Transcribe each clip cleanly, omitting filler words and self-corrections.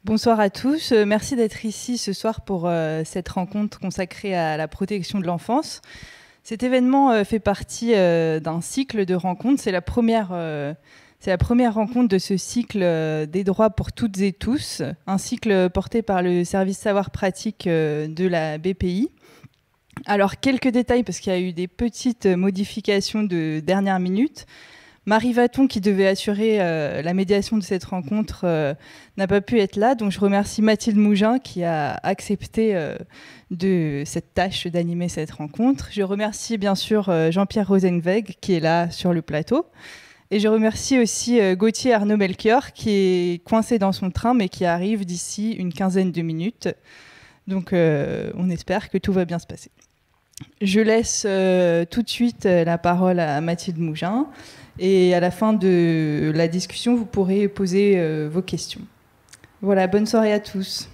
Bonsoir à tous. Merci d'être ici ce soir pour cette rencontre consacrée à la protection de l'enfance. Cet événement fait partie d'un cycle de rencontres. C'est la première rencontre de ce cycle des droits pour toutes et tous, un cycle porté par le service savoir pratique de la BPI. Alors, quelques détails, parce qu'il y a eu des petites modifications de dernière minute. Marie Vaton, qui devait assurer la médiation de cette rencontre, n'a pas pu être là. Donc, je remercie Mathilde Mougin, qui a accepté de cette tâche d'animer cette rencontre. Je remercie bien sûr Jean-Pierre Rosenweg, qui est là sur le plateau. Et je remercie aussi Gauthier Arnaud-Melchior, qui est coincé dans son train, mais qui arrive d'ici une quinzaine de minutes. Donc, on espère que tout va bien se passer. Je laisse tout de suite la parole à Mathilde Mougin. Et à la fin de la discussion, vous pourrez poser vos questions. Voilà, bonne soirée à tous.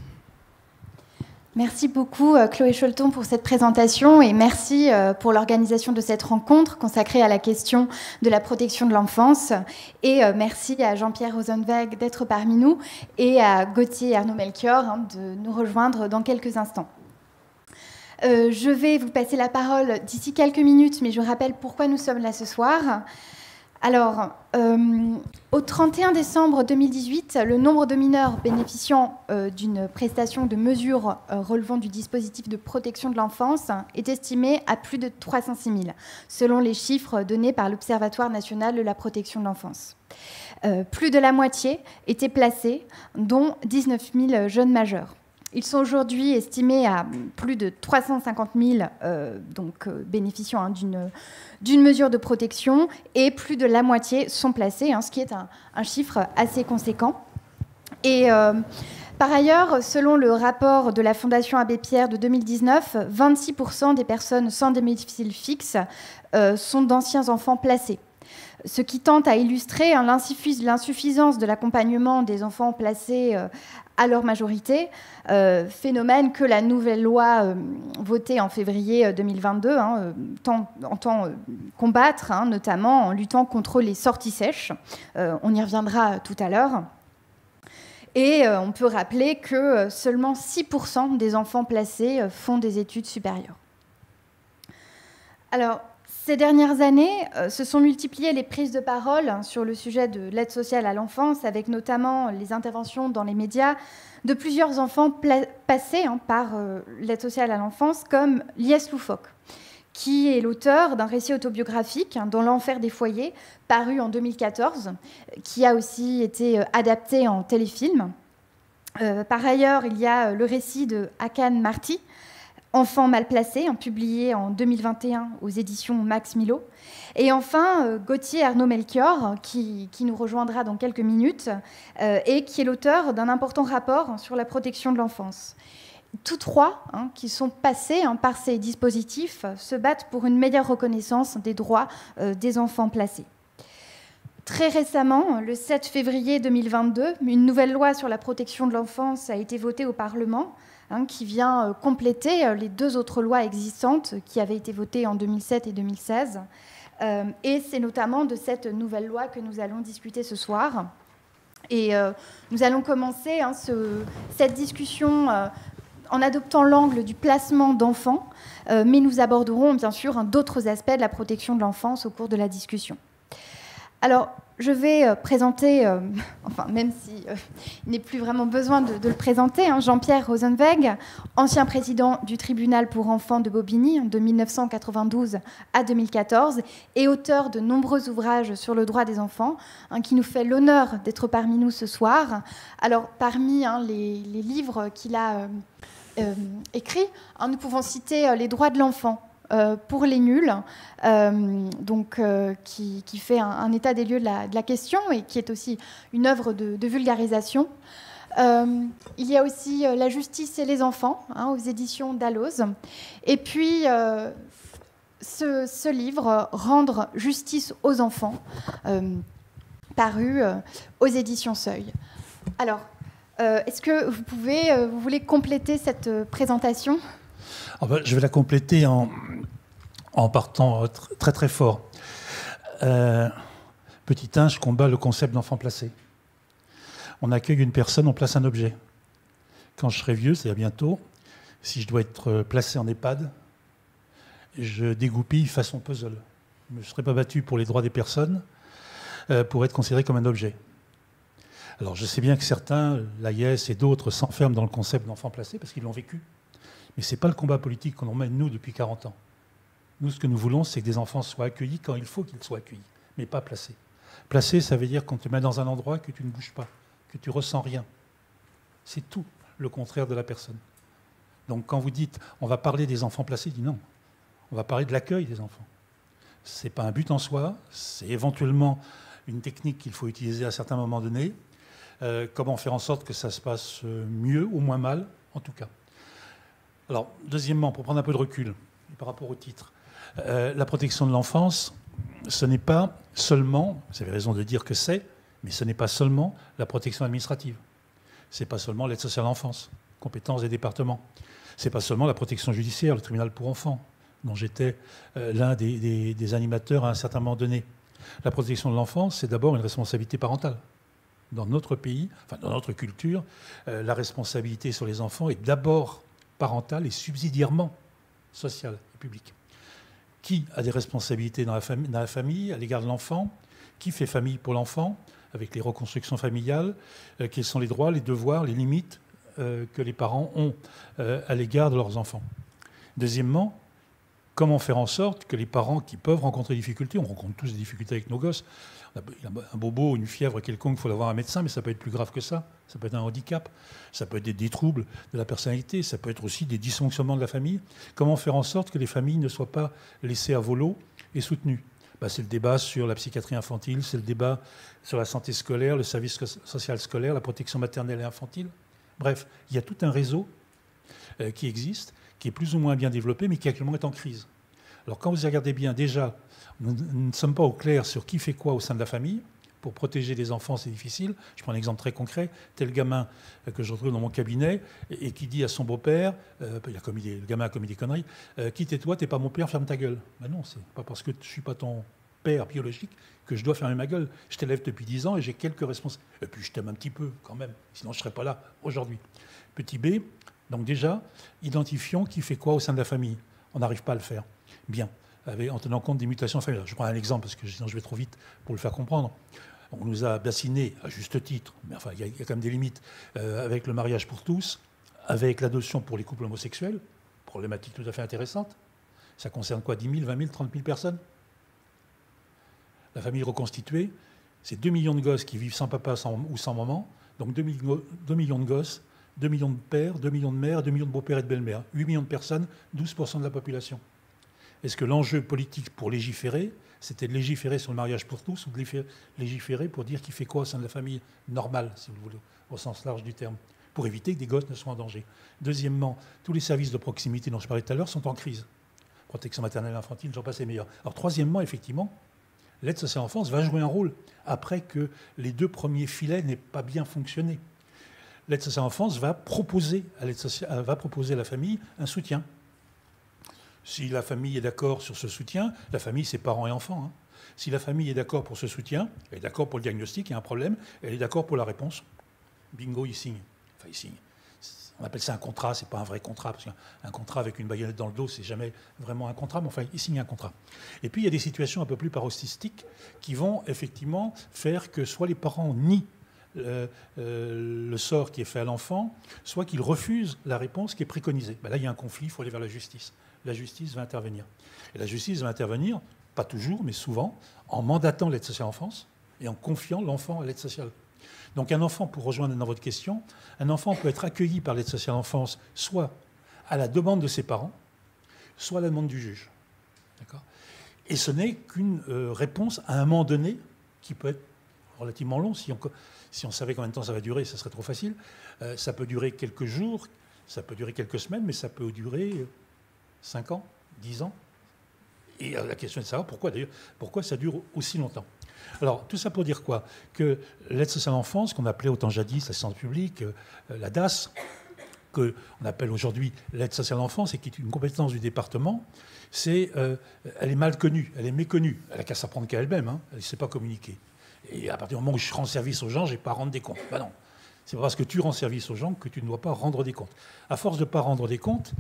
Merci beaucoup Chloé Cholton pour cette présentation et merci pour l'organisation de cette rencontre consacrée à la question de la protection de l'enfance. Et merci à Jean-Pierre Rosenweg d'être parmi nous et à Gauthier Arnaud-Melchior de nous rejoindre dans quelques instants. Je vais vous passer la parole d'ici quelques minutes, mais je rappelle pourquoi nous sommes là ce soir. Alors, au 31 décembre 2018, le nombre de mineurs bénéficiant d'une prestation de mesures relevant du dispositif de protection de l'enfance est estimé à plus de 306 000, selon les chiffres donnés par l'Observatoire national de la protection de l'enfance. Plus de la moitié étaient placés, dont 19 000 jeunes majeurs. Ils sont aujourd'hui estimés à plus de 350 000 bénéficiant d'une mesure de protection et plus de la moitié sont placés, ce qui est un chiffre assez conséquent. Et par ailleurs, selon le rapport de la Fondation Abbé Pierre de 2019, 26% des personnes sans domicile fixe sont d'anciens enfants placés. Ce qui tente à illustrer l'insuffisance de l'accompagnement des enfants placés à leur majorité, phénomène que la nouvelle loi votée en février 2022 entend combattre, notamment en luttant contre les sorties sèches. On y reviendra tout à l'heure. Et on peut rappeler que seulement 6% des enfants placés font des études supérieures. Alors, ces dernières années, se sont multipliées les prises de parole sur le sujet de l'aide sociale à l'enfance, avec notamment les interventions dans les médias de plusieurs enfants passés par l'aide sociale à l'enfance, comme Lies Loufoque, qui est l'auteur d'un récit autobiographique dans l'enfer des foyers, paru en 2014, qui a aussi été adapté en téléfilm. Par ailleurs, il y a le récit de Hakan Marty, Enfants mal placés, publié en 2021 aux éditions Max Milo. Et enfin, Gauthier Arnaud-Melchior, qui nous rejoindra dans quelques minutes, et qui est l'auteur d'un important rapport sur la protection de l'enfance. Tous trois, qui sont passés par ces dispositifs, se battent pour une meilleure reconnaissance des droits des enfants placés. Très récemment, le 7 février 2022, une nouvelle loi sur la protection de l'enfance a été votée au Parlement, qui vient compléter les deux autres lois existantes qui avaient été votées en 2007 et 2016. Et c'est notamment de cette nouvelle loi que nous allons discuter ce soir. Et nous allons commencer cette discussion en adoptant l'angle du placement d'enfants, mais nous aborderons bien sûr d'autres aspects de la protection de l'enfance au cours de la discussion. Alors, je vais présenter, même s'il n'est plus vraiment besoin de le présenter, Jean-Pierre Rosenweg, ancien président du tribunal pour enfants de Bobigny de 1992 à 2014 et auteur de nombreux ouvrages sur le droit des enfants, qui nous fait l'honneur d'être parmi nous ce soir. Alors, parmi les livres qu'il a écrits, nous pouvons citer Les droits de l'enfant, pour les nuls, qui fait un état des lieux de la question et qui est aussi une œuvre de vulgarisation. Il y a aussi La justice et les enfants, aux éditions Dalloz. Et puis, ce livre, Rendre justice aux enfants, paru aux éditions Seuil. Alors, est-ce que vous voulez compléter cette présentation ? Je vais la compléter en partant très très fort. Petit 1, je combats le concept d'enfant placé. On accueille une personne, on place un objet. quand je serai vieux, c'est-à-dire bientôt, si je dois être placé en EHPAD, je dégoupille façon puzzle. Je ne me serais pas battu pour les droits des personnes pour être considéré comme un objet. Alors je sais bien que certains, l'AIS et d'autres, s'enferment dans le concept d'enfant placé parce qu'ils l'ont vécu. Mais ce n'est pas le combat politique qu'on mène, nous, depuis 40 ans. Nous, ce que nous voulons, c'est que des enfants soient accueillis quand il faut qu'ils soient accueillis, mais pas placés. Placé, ça veut dire qu'on te met dans un endroit que tu ne bouges pas, que tu ressens rien. C'est tout le contraire de la personne. Donc quand vous dites on va parler des enfants placés, je dis non. On va parler de l'accueil des enfants. Ce n'est pas un but en soi, c'est éventuellement une technique qu'il faut utiliser à certains moments donnés. Comment faire en sorte que ça se passe mieux ou moins mal, en tout cas. Alors, deuxièmement, pour prendre un peu de recul par rapport au titre, la protection de l'enfance, ce n'est pas seulement, vous avez raison de dire que c'est, mais ce n'est pas seulement la protection administrative. Ce n'est pas seulement l'aide sociale à l'enfance, compétences des départements. Ce n'est pas seulement la protection judiciaire, le tribunal pour enfants, dont j'étais l'un des animateurs à un certain moment donné. La protection de l'enfance, c'est d'abord une responsabilité parentale. Dans notre pays, enfin dans notre culture, la responsabilité sur les enfants est d'abord parentale et subsidiairement sociale et publique. Qui a des responsabilités dans la famille à l'égard de l'enfant? Qui fait famille pour l'enfant avec les reconstructions familiales? Quels sont les droits, les devoirs, les limites que les parents ont à l'égard de leurs enfants? Deuxièmement, comment faire en sorte que les parents qui peuvent rencontrer des difficultés, on rencontre tous des difficultés avec nos gosses, un bobo, une fièvre quelconque, il faut aller voir un médecin, mais ça peut être plus grave que ça. Ça peut être un handicap, ça peut être des troubles de la personnalité, ça peut être aussi des dysfonctionnements de la famille. Comment faire en sorte que les familles ne soient pas laissées à volo et soutenues? C'est le débat sur la psychiatrie infantile, c'est le débat sur la santé scolaire, le service social scolaire, la protection maternelle et infantile. Bref, il y a tout un réseau qui existe, qui est plus ou moins bien développé, mais qui actuellement est en crise. Alors quand vous regardez bien, déjà, nous ne sommes pas au clair sur qui fait quoi au sein de la famille. Pour protéger les enfants, c'est difficile. Je prends un exemple très concret. Tel gamin que je retrouve dans mon cabinet et qui dit à son beau-père, le gamin a commis des conneries, « Quitte-toi, t'es pas mon père, ferme ta gueule. » Ben non, c'est pas parce que je suis pas ton père biologique que je dois fermer ma gueule. Je t'élève depuis 10 ans et j'ai quelques responsabilités. Et puis je t'aime un petit peu quand même, sinon je ne serais pas là aujourd'hui. Petit B, donc déjà, identifions qui fait quoi au sein de la famille. On n'arrive pas à le faire. Bien. En tenant compte des mutations familiales. Je prends un exemple parce que sinon je vais trop vite pour le faire comprendre. On nous a bassinés, à juste titre, mais enfin il y a quand même des limites, avec le mariage pour tous, avec l'adoption pour les couples homosexuels, problématique tout à fait intéressante. Ça concerne quoi, 10 000, 20 000, 30 000 personnes? La famille reconstituée, c'est 2 millions de gosses qui vivent sans papa ou sans maman, donc 2 millions de gosses, 2 millions de pères, 2 millions de mères, 2 millions de beaux-pères et de belles-mères, 8 millions de personnes, 12% de la population. Est-ce que l'enjeu politique pour légiférer, c'était de légiférer sur le mariage pour tous ou de légiférer pour dire qui fait quoi au sein de la famille normale, si vous voulez, au sens large du terme, pour éviter que des gosses ne soient en danger? Deuxièmement, tous les services de proximité dont je parlais tout à l'heure sont en crise. Protection maternelle et infantile, j'en passe les meilleurs. Alors troisièmement, effectivement, l'aide sociale à l'enfance va jouer un rôle après que les 2 premiers filets n'aient pas bien fonctionné. L'aide sociale à l'enfance va proposer à la famille un soutien. Si la famille est d'accord sur ce soutien, la famille, c'est parents et enfants. Si la famille est d'accord pour ce soutien, elle est d'accord pour le diagnostic, il y a un problème, elle est d'accord pour la réponse. Bingo, il signe. Enfin, il signe. On appelle ça un contrat, c'est pas un vrai contrat, parce qu'un contrat avec une baïonnette dans le dos, c'est jamais vraiment un contrat, mais enfin, il signe un contrat. Et puis, il y a des situations un peu plus paroxystiques qui vont effectivement faire que soit les parents nient le sort qui est fait à l'enfant, soit qu'ils refusent la réponse qui est préconisée. Là, il y a un conflit, il faut aller vers la justice. La justice va intervenir. Et la justice va intervenir, pas toujours, mais souvent, en mandatant l'aide sociale à l'enfance et en confiant l'enfant à l'aide sociale. Donc un enfant, pour rejoindre dans votre question, un enfant peut être accueilli par l'aide sociale à l'enfance soit à la demande de ses parents, soit à la demande du juge. D'accord ? Et ce n'est qu'une réponse à un moment donné qui peut être relativement long. Si on savait combien de temps ça va durer, ça serait trop facile. Ça peut durer quelques jours, ça peut durer quelques semaines, mais ça peut durer 5 ans, 10 ans. Et la question est de savoir pourquoi ça dure aussi longtemps. Alors, tout ça pour dire quoi? Que l'aide sociale à l'enfance, qu'on appelait autant jadis l'assistance publique, la DAS, qu'on appelle aujourd'hui l'aide sociale à l'enfance et qui est une compétence du département, elle est mal connue, elle est méconnue. Elle n'a qu'à s'apprendre qu'à elle-même, elle ne sait pas communiquer. Et à partir du moment où je rends service aux gens, je n'ai pas à rendre des comptes. Ben non. C'est pas parce que tu rends service aux gens que tu ne dois pas rendre des comptes. À force de ne pas rendre des comptes,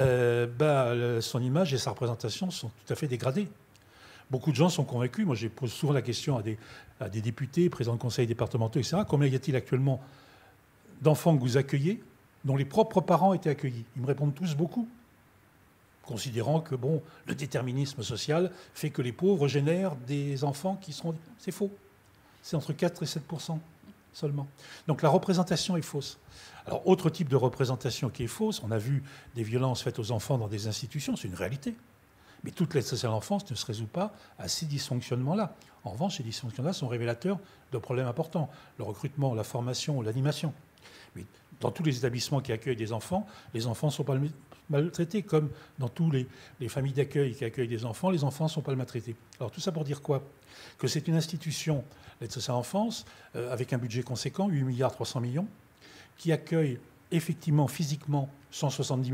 son image et sa représentation sont tout à fait dégradées. Beaucoup de gens sont convaincus. Moi, je pose souvent la question à des députés, présidents de conseils départementaux, etc. Combien y a-t-il actuellement d'enfants que vous accueillez dont les propres parents étaient accueillis? Ils me répondent tous beaucoup, considérant que le déterminisme social fait que les pauvres génèrent des enfants qui seront... C'est faux. C'est entre 4 et 7% seulement. Donc la représentation est fausse. Alors, autre type de représentation qui est fausse, on a vu des violences faites aux enfants dans des institutions, c'est une réalité. Mais toute l'aide sociale à l'enfance ne se résout pas à ces dysfonctionnements-là. En revanche, ces dysfonctionnements-là sont révélateurs de problèmes importants. Le recrutement, la formation, l'animation. Mais dans tous les établissements qui accueillent des enfants, les enfants ne sont pas maltraités, comme dans tous les familles d'accueil qui accueillent des enfants, les enfants ne sont pas maltraités. Alors tout ça pour dire quoi? Que c'est une institution, l'aide sociale à l'enfance, avec un budget conséquent, 8 milliards 300 millions, qui accueille effectivement, physiquement, 170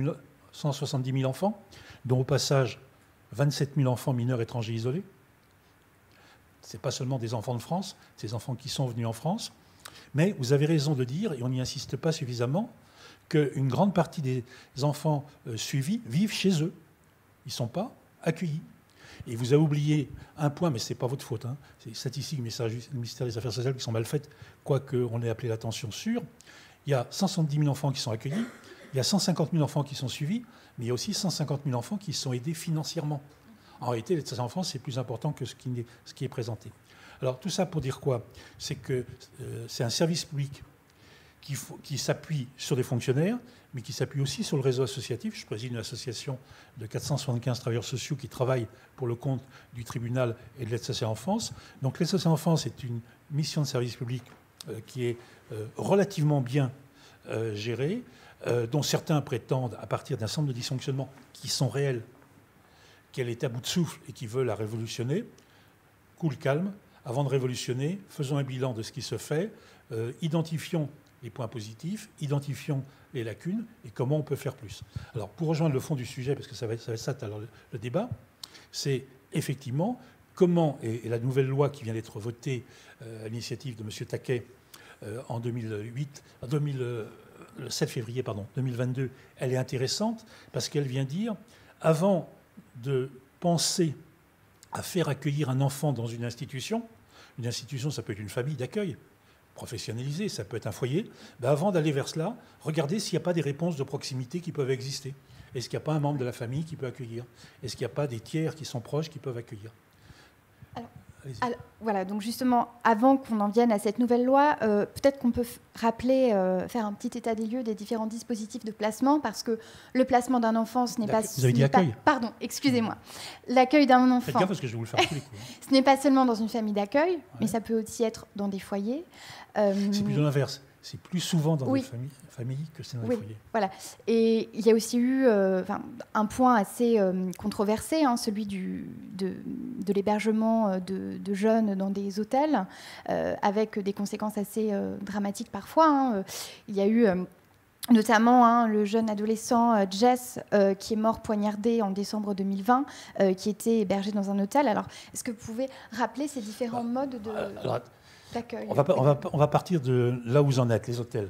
000 enfants, dont au passage 27 000 enfants mineurs étrangers isolés. Ce n'est pas seulement des enfants de France, c'est des enfants qui sont venus en France. Mais vous avez raison de dire, et on n'y insiste pas suffisamment, qu'une grande partie des enfants suivis vivent chez eux. Ils ne sont pas accueillis. Et vous avez oublié un point, mais ce n'est pas votre faute. Hein. C'est les statistiques du ministère des Affaires sociales qui sont mal faites, quoique on ait appelé l'attention sur. Il y a 170 000 enfants qui sont accueillis, il y a 150 000 enfants qui sont suivis, mais il y a aussi 150 000 enfants qui sont aidés financièrement. En réalité, l'aide sociale à l'enfance, c'est plus important que ce qui est présenté. Alors tout ça pour dire quoi? C'est que c'est un service public qui s'appuie sur des fonctionnaires, mais qui s'appuie aussi sur le réseau associatif. Je préside une association de 475 travailleurs sociaux qui travaillent pour le compte du tribunal et de l'aide sociale à l'enfance. Donc l'aide sociale à l'enfance est une mission de service public qui est relativement bien gérée, dont certains prétendent, à partir d'un certain nombre de dysfonctionnements qui sont réels, qu'elle est à bout de souffle et qui veut la révolutionner. Cool, calme. Avant de révolutionner, faisons un bilan de ce qui se fait, identifions les points positifs, identifions les lacunes et comment on peut faire plus. Alors, pour rejoindre le fond du sujet, parce que ça va être ça alors, le débat, c'est effectivement comment, et la nouvelle loi qui vient d'être votée à l'initiative de M. Taquet en le 7 février 2022, elle est intéressante parce qu'elle vient dire, avant de penser à faire accueillir un enfant dans une institution, ça peut être une famille d'accueil, professionnalisée, ça peut être un foyer, avant d'aller vers cela, regardez s'il n'y a pas des réponses de proximité qui peuvent exister. Est-ce qu'il n'y a pas un membre de la famille qui peut accueillir? Est-ce qu'il n'y a pas des tiers qui sont proches qui peuvent accueillir? Alors, voilà, donc justement, avant qu'on en vienne à cette nouvelle loi, peut-être qu'on peut rappeler, faire un petit état des lieux des différents dispositifs de placement, parce que le placement d'un enfant, ce n'est pas... Vous avez dit accueil. Pardon, excusez-moi. L'accueil d'un enfant... Faites gaffe parce que je vais vous le faire tous les coups. Ce n'est pas seulement dans une famille d'accueil, mais ça peut aussi être dans des foyers. C'est plutôt l'inverse. C'est plus souvent dans des familles que c'est dans les foyers. Voilà. Et il y a aussi eu un point assez controversé, celui de l'hébergement de jeunes dans des hôtels, avec des conséquences assez dramatiques parfois. Il y a eu... notamment le jeune adolescent Jess qui est mort poignardé en décembre 2020, qui était hébergé dans un hôtel. Alors, est-ce que vous pouvez rappeler ces différents modes d'accueil? On va partir de là où vous en êtes, les hôtels.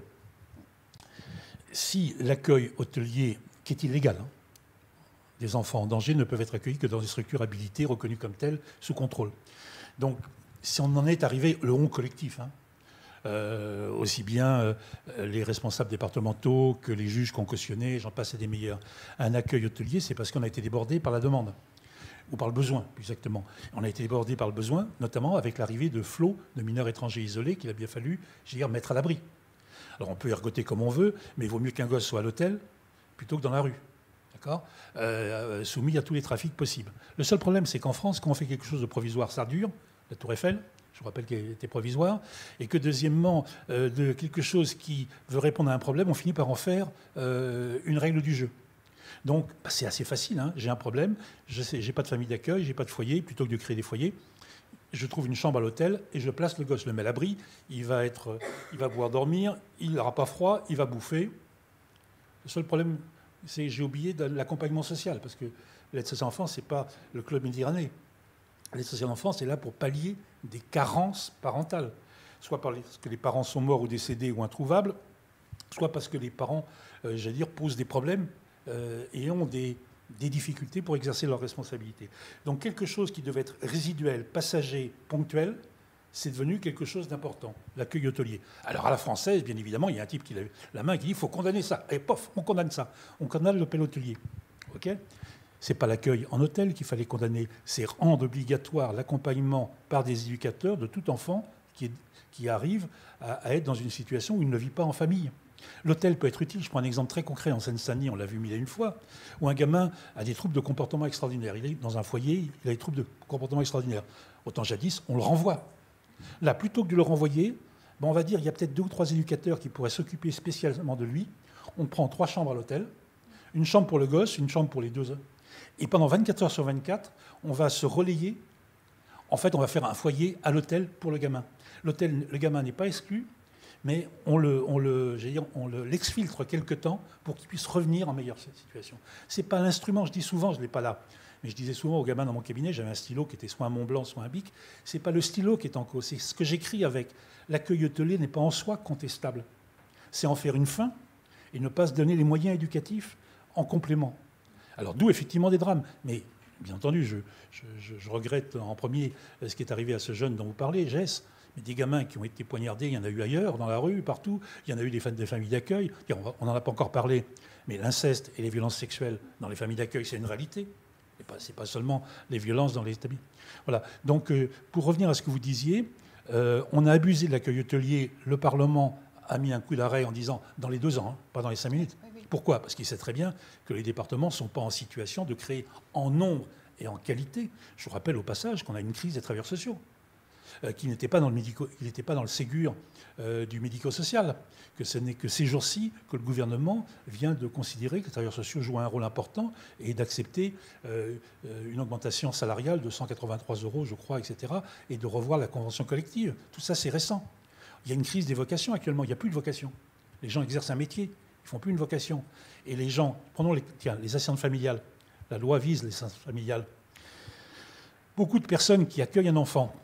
Si l'accueil hôtelier, qui est illégal, des enfants en danger ne peuvent être accueillis que dans des structures habilitées, reconnues comme telles, sous contrôle. Donc, si on en est arrivé, le on collectif, aussi bien les responsables départementaux que les juges qui ont cautionné, j'en passe et des meilleurs. Un accueil hôtelier, c'est parce qu'on a été débordé par la demande, ou par le besoin, plus exactement. On a été débordé par le besoin, notamment avec l'arrivée de flots de mineurs étrangers isolés qu'il a bien fallu, mettre à l'abri. Alors on peut ergoter comme on veut, mais il vaut mieux qu'un gosse soit à l'hôtel plutôt que dans la rue. D'accord ? Soumis à tous les trafics possibles. Le seul problème, c'est qu'en France, quand on fait quelque chose de provisoire, ça dure. La Tour Eiffel, je vous rappelle qu'elle était provisoire, et que deuxièmement, de quelque chose qui veut répondre à un problème, on finit par en faire une règle du jeu. Donc, c'est assez facile. J'ai un problème, je n'ai pas de famille d'accueil, je n'ai pas de foyer. Plutôt que de créer des foyers, je trouve une chambre à l'hôtel et je place le gosse, je le mets à l'abri. Il va pouvoir dormir, il n'aura pas froid, il va bouffer. Le seul problème, c'est que j'ai oublié de l'accompagnement social, parce que l'aide sociale à l'enfance, ce n'est pas le club méditerranéen. L'aide sociale à l'enfance est là pour pallier des carences parentales. soit parce que les parents sont morts ou décédés ou introuvables, soit parce que les parents, j'allais dire, posent des problèmes et ont des difficultés pour exercer leurs responsabilités. Donc quelque chose qui devait être résiduel, passager, ponctuel, c'est devenu quelque chose d'important, l'accueil hôtelier. Alors à la française, bien évidemment, il y a un type qui lève la main et qui dit « il faut condamner ça ». Et pof, on condamne ça. On condamne l'accueil hôtelier. Okay, ce n'est pas l'accueil en hôtel qu'il fallait condamner, c'est rendre obligatoire l'accompagnement par des éducateurs de tout enfant qui arrive à être dans une situation où il ne vit pas en famille. L'hôtel peut être utile. Je prends un exemple très concret en Seine-Saint-Denis, on l'a vu mille et une fois, où un gamin a des troubles de comportement extraordinaires. Il est dans un foyer, il a des troubles de comportement extraordinaires. Autant jadis, on le renvoie. Là, plutôt que de le renvoyer, on va dire il y a peut-être 2 ou 3 éducateurs qui pourraient s'occuper spécialement de lui. On prend 3 chambres à l'hôtel, une chambre pour le gosse, une chambre pour les 2 hommes. Et pendant 24 heures sur 24, on va se relayer. En fait, on va faire un foyer à l'hôtel pour le gamin. L'hôtel, le gamin n'est pas exclu, mais on l'exfiltre quelque temps pour qu'il puisse revenir en meilleure situation. Ce n'est pas l'instrument, je dis souvent, je ne l'ai pas là, mais je disais souvent aux gamins dans mon cabinet, j'avais un stylo qui était soit un Mont-Blanc, soit un Bic, ce n'est pas le stylo qui est en cause, c'est ce que j'écris avec. L'accueil hôtelier n'est pas en soi contestable. C'est en faire une fin et ne pas se donner les moyens éducatifs en complément. Alors d'où effectivement des drames, mais bien entendu, je regrette en premier ce qui est arrivé à ce jeune dont vous parlez, Jess. Mais des gamins qui ont été poignardés, il y en a eu ailleurs, dans la rue, partout. Il y en a eu des familles d'accueil. On n'en a pas encore parlé, mais l'inceste et les violences sexuelles dans les familles d'accueil, c'est une réalité. Ce n'est pas seulement les violences dans les établissements. Voilà. Donc, pour revenir à ce que vous disiez, on a abusé de l'accueil hôtelier. Le Parlement a mis un coup d'arrêt en disant dans les 2 ans, hein, pas dans les 5 minutes. Oui, oui. Pourquoi ? Parce qu'il sait très bien que les départements ne sont pas en situation de créer en nombre et en qualité. Je vous rappelle au passage qu'on a une crise des travailleurs sociaux. Qui n'était pas dans le Ségur du médico-social, que ce n'est que ces jours-ci que le gouvernement vient de considérer que les travailleurs sociaux jouent un rôle important et d'accepter une augmentation salariale de 183 €, je crois, etc., et de revoir la convention collective. Tout ça, c'est récent. Il y a une crise des vocations actuellement, il n'y a plus de vocation. Les gens exercent un métier, ils ne font plus une vocation. Et les gens, prenons les assistantes familiales, la loi vise les assistantes familiales. Beaucoup de personnes qui accueillent un enfant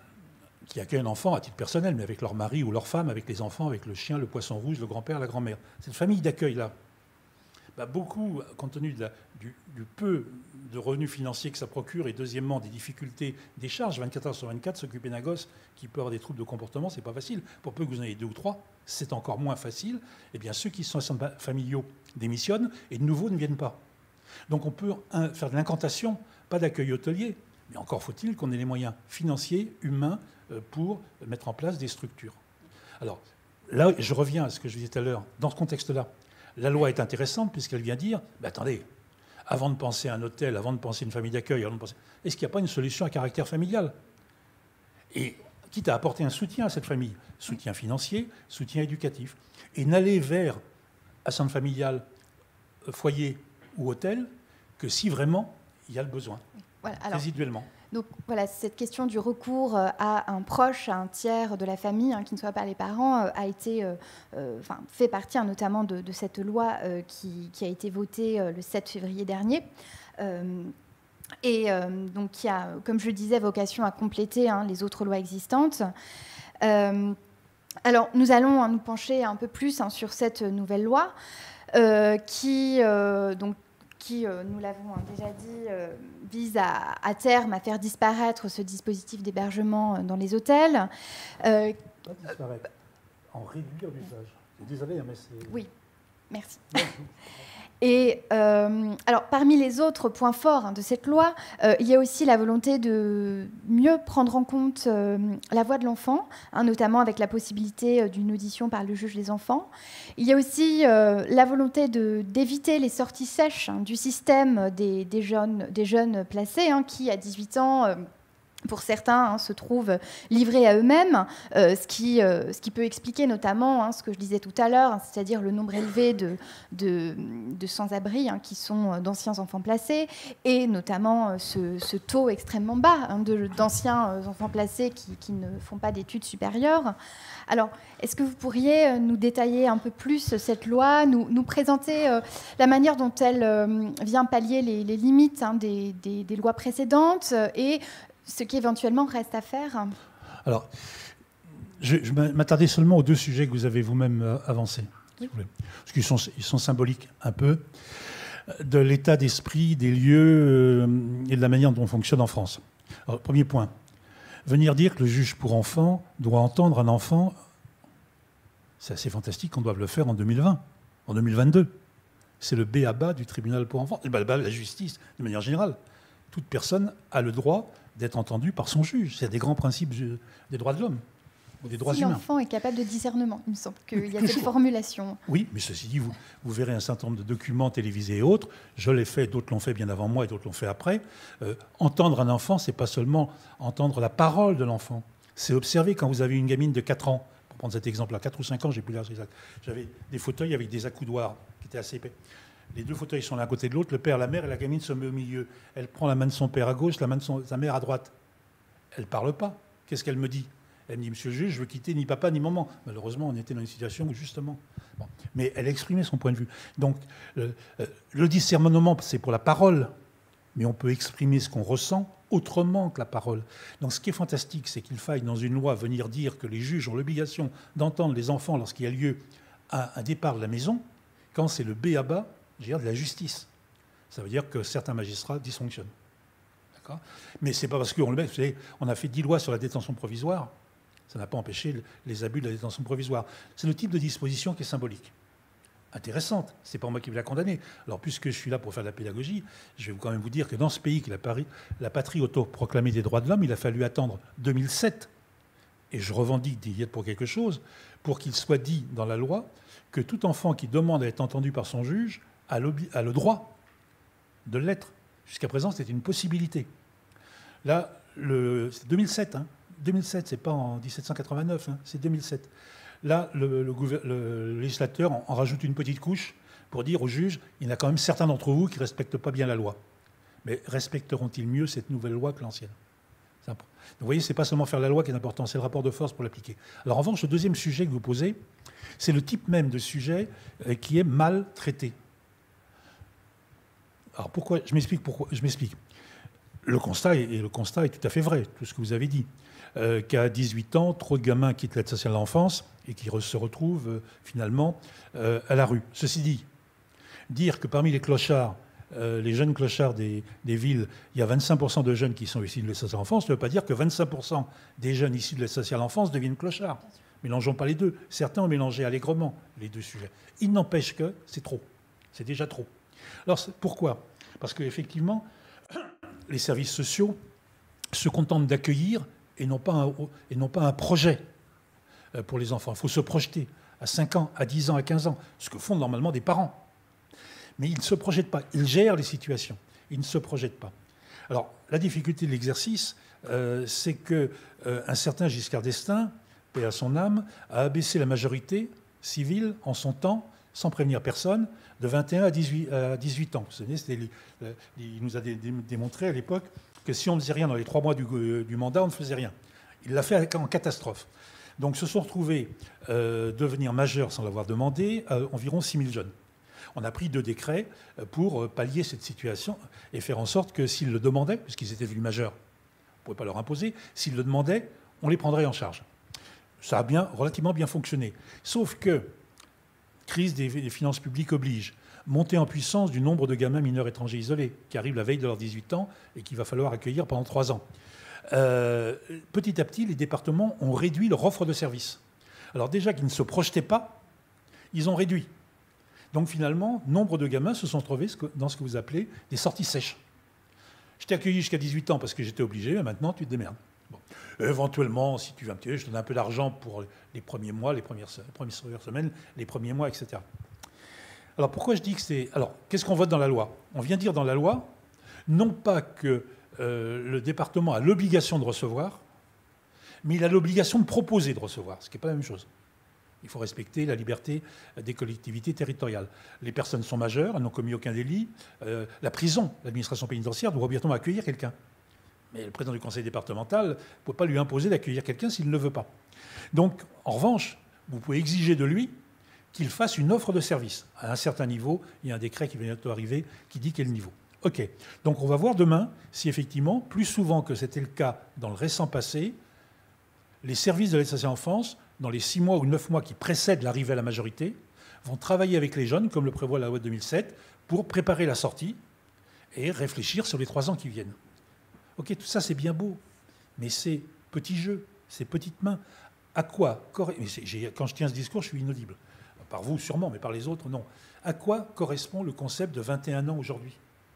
à titre personnel, mais avec leur mari ou leur femme, avec les enfants, avec le chien, le poisson rouge, le grand-père, la grand-mère. Cette famille d'accueil-là, beaucoup, compte tenu du peu de revenus financiers que ça procure, et deuxièmement des difficultés des charges, 24 heures sur 24, s'occuper d'un gosse qui peut avoir des troubles de comportement, c'est pas facile. Pour peu que vous en ayez 2 ou 3, c'est encore moins facile. Eh bien, ceux qui sont assistants familiaux démissionnent et de nouveau ne viennent pas. Donc on peut faire de l'incantation, pas d'accueil hôtelier, mais encore faut-il qu'on ait les moyens financiers, humains, pour mettre en place des structures. Alors, là, je reviens à ce que je disais tout à l'heure. Dans ce contexte-là, la loi est intéressante puisqu'elle vient dire, attendez, avant de penser à un hôtel, avant de penser à une famille d'accueil, est-ce qu'il n'y a pas une solution à caractère familial ? Et quitte à apporter un soutien à cette famille, soutien financier, soutien éducatif, et n'aller vers assistante familiale, foyer ou hôtel que si vraiment il y a le besoin, voilà, résiduellement. Donc voilà, cette question du recours à un proche, à un tiers de la famille, qui ne soit pas les parents, a été, fait partie notamment de cette loi qui a été votée le 7 février dernier. Donc qui a, comme je le disais, vocation à compléter les autres lois existantes. Alors nous allons nous pencher un peu plus sur cette nouvelle loi qui, nous l'avons déjà dit, vise à terme à faire disparaître ce dispositif d'hébergement dans les hôtels. Pas disparaître, en réduire l'usage. Désolé, mais c'est... Oui, merci. Et alors, parmi les autres points forts de cette loi, il y a aussi la volonté de mieux prendre en compte la voix de l'enfant, notamment avec la possibilité d'une audition par le juge des enfants. Il y a aussi la volonté d'éviter les sorties sèches du système des jeunes placés qui, à 18 ans... pour certains, se trouvent livrés à eux-mêmes, ce qui peut expliquer notamment ce que je disais tout à l'heure, c'est-à-dire le nombre élevé de sans-abri qui sont d'anciens enfants placés, et notamment ce taux extrêmement bas d'anciens enfants placés qui ne font pas d'études supérieures. Alors, est-ce que vous pourriez nous détailler un peu plus cette loi, nous présenter la manière dont elle vient pallier les limites des lois précédentes et ce qui éventuellement reste à faire? Alors, Je m'attardais seulement aux deux sujets que vous avez vous-même avancés, si vous voulez. Parce qu'ils sont symboliques un peu de l'état d'esprit, des lieux et de la manière dont on fonctionne en France. Alors, premier point, venir dire que le juge pour enfants doit entendre un enfant, c'est assez fantastique qu'on doive le faire en 2020, en 2022. C'est le b.a.-ba du tribunal pour enfants, la justice, de manière générale. Toute personne a le droit d'être entendue par son juge. C'est des grands principes des droits de l'homme, ou des droits humains. L'enfant est capable de discernement, il me semble qu'il y a cette formulation. Oui, mais ceci dit, vous verrez un certain nombre de documents télévisés et autres. Je l'ai fait, d'autres l'ont fait bien avant moi et d'autres l'ont fait après. Entendre un enfant, c'est pas seulement entendre la parole de l'enfant. C'est observer quand vous avez une gamine de 4 ans, pour prendre cet exemple-là, 4 ou 5 ans, j'ai plus l'âge exact. J'avais des fauteuils avec des accoudoirs qui étaient assez épais. Les deux fauteuils sont l'un à côté de l'autre, le père, la mère, et la gamine se met au milieu. Elle prend la main de son père à gauche, la main de sa mère à droite. Elle ne parle pas. Qu'est-ce qu'elle me dit? Elle me dit, monsieur le juge, je veux quitter ni papa ni maman. Malheureusement, on était dans une situation où, justement... Bon. Mais elle a exprimé son point de vue. Donc, le discernement, c'est pour la parole, mais on peut exprimer ce qu'on ressent autrement que la parole. Donc, ce qui est fantastique, c'est qu'il faille, dans une loi, venir dire que les juges ont l'obligation d'entendre les enfants lorsqu'il y a lieu à un départ de la maison, quand c'est le b.a.-ba, de la justice. Ça veut dire que certains magistrats dysfonctionnent. D'accord ? Mais ce n'est pas parce qu'on le met... Vous savez, on a fait 10 lois sur la détention provisoire. Ça n'a pas empêché les abus de la détention provisoire. C'est le type de disposition qui est symbolique. Intéressante. Ce n'est pas moi qui vais la condamner. Alors, puisque je suis là pour faire de la pédagogie, je vais quand même vous dire que dans ce pays, qui est la patrie autoproclamée des droits de l'homme, il a fallu attendre 2007, et je revendique d'y être pour quelque chose, pour qu'il soit dit dans la loi que tout enfant qui demande à être entendu par son juge a le droit de l'être. Jusqu'à présent, c'était une possibilité. Là, c'est 2007, hein. 2007, c'est pas en 1789, hein, c'est 2007. Là, le législateur en rajoute une petite couche pour dire au juge, il y en a quand même certains d'entre vous qui ne respectent pas bien la loi. Mais respecteront-ils mieux cette nouvelle loi que l'ancienne? Donc, vous voyez, ce n'est pas seulement faire la loi qui est important, c'est le rapport de force pour l'appliquer. Alors, en revanche, le deuxième sujet que vous posez, c'est le type même de sujet qui est mal traité. Alors, pourquoi? Je m'explique. Le constat est tout à fait vrai, tout ce que vous avez dit. Qu'à 18 ans, trop de gamins quittent l'aide sociale à l'enfance et qui se retrouvent finalement à la rue. Ceci dit, dire que parmi les clochards, les jeunes clochards des villes, il y a 25% de jeunes qui sont issus de l'aide sociale à l'enfance, ne veut pas dire que 25% des jeunes issus de l'aide sociale à l'enfance deviennent clochards. Mélangeons pas les deux. Certains ont mélangé allègrement les deux sujets. Il n'empêche que c'est trop. C'est déjà trop. Alors pourquoi? Parce qu'effectivement, les services sociaux se contentent d'accueillir et non pas un projet pour les enfants. Il faut se projeter à 5 ans, à 10 ans, à 15 ans, ce que font normalement des parents. Mais ils ne se projettent pas. Ils gèrent les situations. Ils ne se projettent pas. Alors, la difficulté de l'exercice, c'est qu'un certain Giscard d'Estaing, paix à son âme, a abaissé la majorité civile en son temps, sans prévenir personne, de 21 à 18 ans. Vous savez, il nous a démontré à l'époque que si on ne faisait rien dans les 3 mois du mandat, on ne faisait rien. Il l'a fait en catastrophe. Donc se sont retrouvés devenir majeurs sans l'avoir demandé environ 6 000 jeunes. On a pris 2 décrets pour pallier cette situation et faire en sorte que s'ils le demandaient, puisqu'ils étaient devenus majeurs, on ne pouvait pas leur imposer, s'ils le demandaient, on les prendrait en charge. Ça a relativement bien fonctionné. Sauf que crise des finances publiques oblige, montée en puissance du nombre de gamins mineurs étrangers isolés qui arrivent la veille de leurs 18 ans et qu'il va falloir accueillir pendant 3 ans. Petit à petit, les départements ont réduit leur offre de services. Alors déjà qu'ils ne se projetaient pas, ils ont réduit. Donc finalement, nombre de gamins se sont trouvés dans ce que vous appelez des sorties sèches. Je t'ai accueilli jusqu'à 18 ans parce que j'étais obligé, mais maintenant tu te démerdes. Bon. Éventuellement, si tu veux un petit peu, je te donne un peu d'argent pour les premiers mois, les premières semaines, les premiers mois, etc. Alors pourquoi je dis que c'est... Alors, qu'est-ce qu'on vote dans la loi? On vient dire dans la loi, non pas que le département a l'obligation de recevoir, mais il a l'obligation de proposer de recevoir, ce qui n'est pas la même chose. Il faut respecter la liberté des collectivités territoriales. Les personnes sont majeures, elles n'ont commis aucun délit. La prison, l'administration pénitentiaire, doit obligatoirement accueillir quelqu'un. Mais le président du conseil départemental ne peut pas lui imposer d'accueillir quelqu'un s'il ne le veut pas. Donc, en revanche, vous pouvez exiger de lui qu'il fasse une offre de service. À un certain niveau, il y a un décret qui vient bientôt arriver qui dit quel niveau. OK. Donc, on va voir demain si effectivement, plus souvent que c'était le cas dans le récent passé, les services de l'aide sociale à l'enfance, dans les 6 mois ou 9 mois qui précèdent l'arrivée à la majorité, vont travailler avec les jeunes, comme le prévoit la loi de 2007, pour préparer la sortie et réfléchir sur les 3 ans qui viennent. Ok, tout ça c'est bien beau, mais c'est petit jeu, c'est petites mains. À quoi quand je tiens ce discours, je suis inaudible. Par vous sûrement, mais par les autres, non. À quoi correspond le concept de 21 ans aujourd'hui?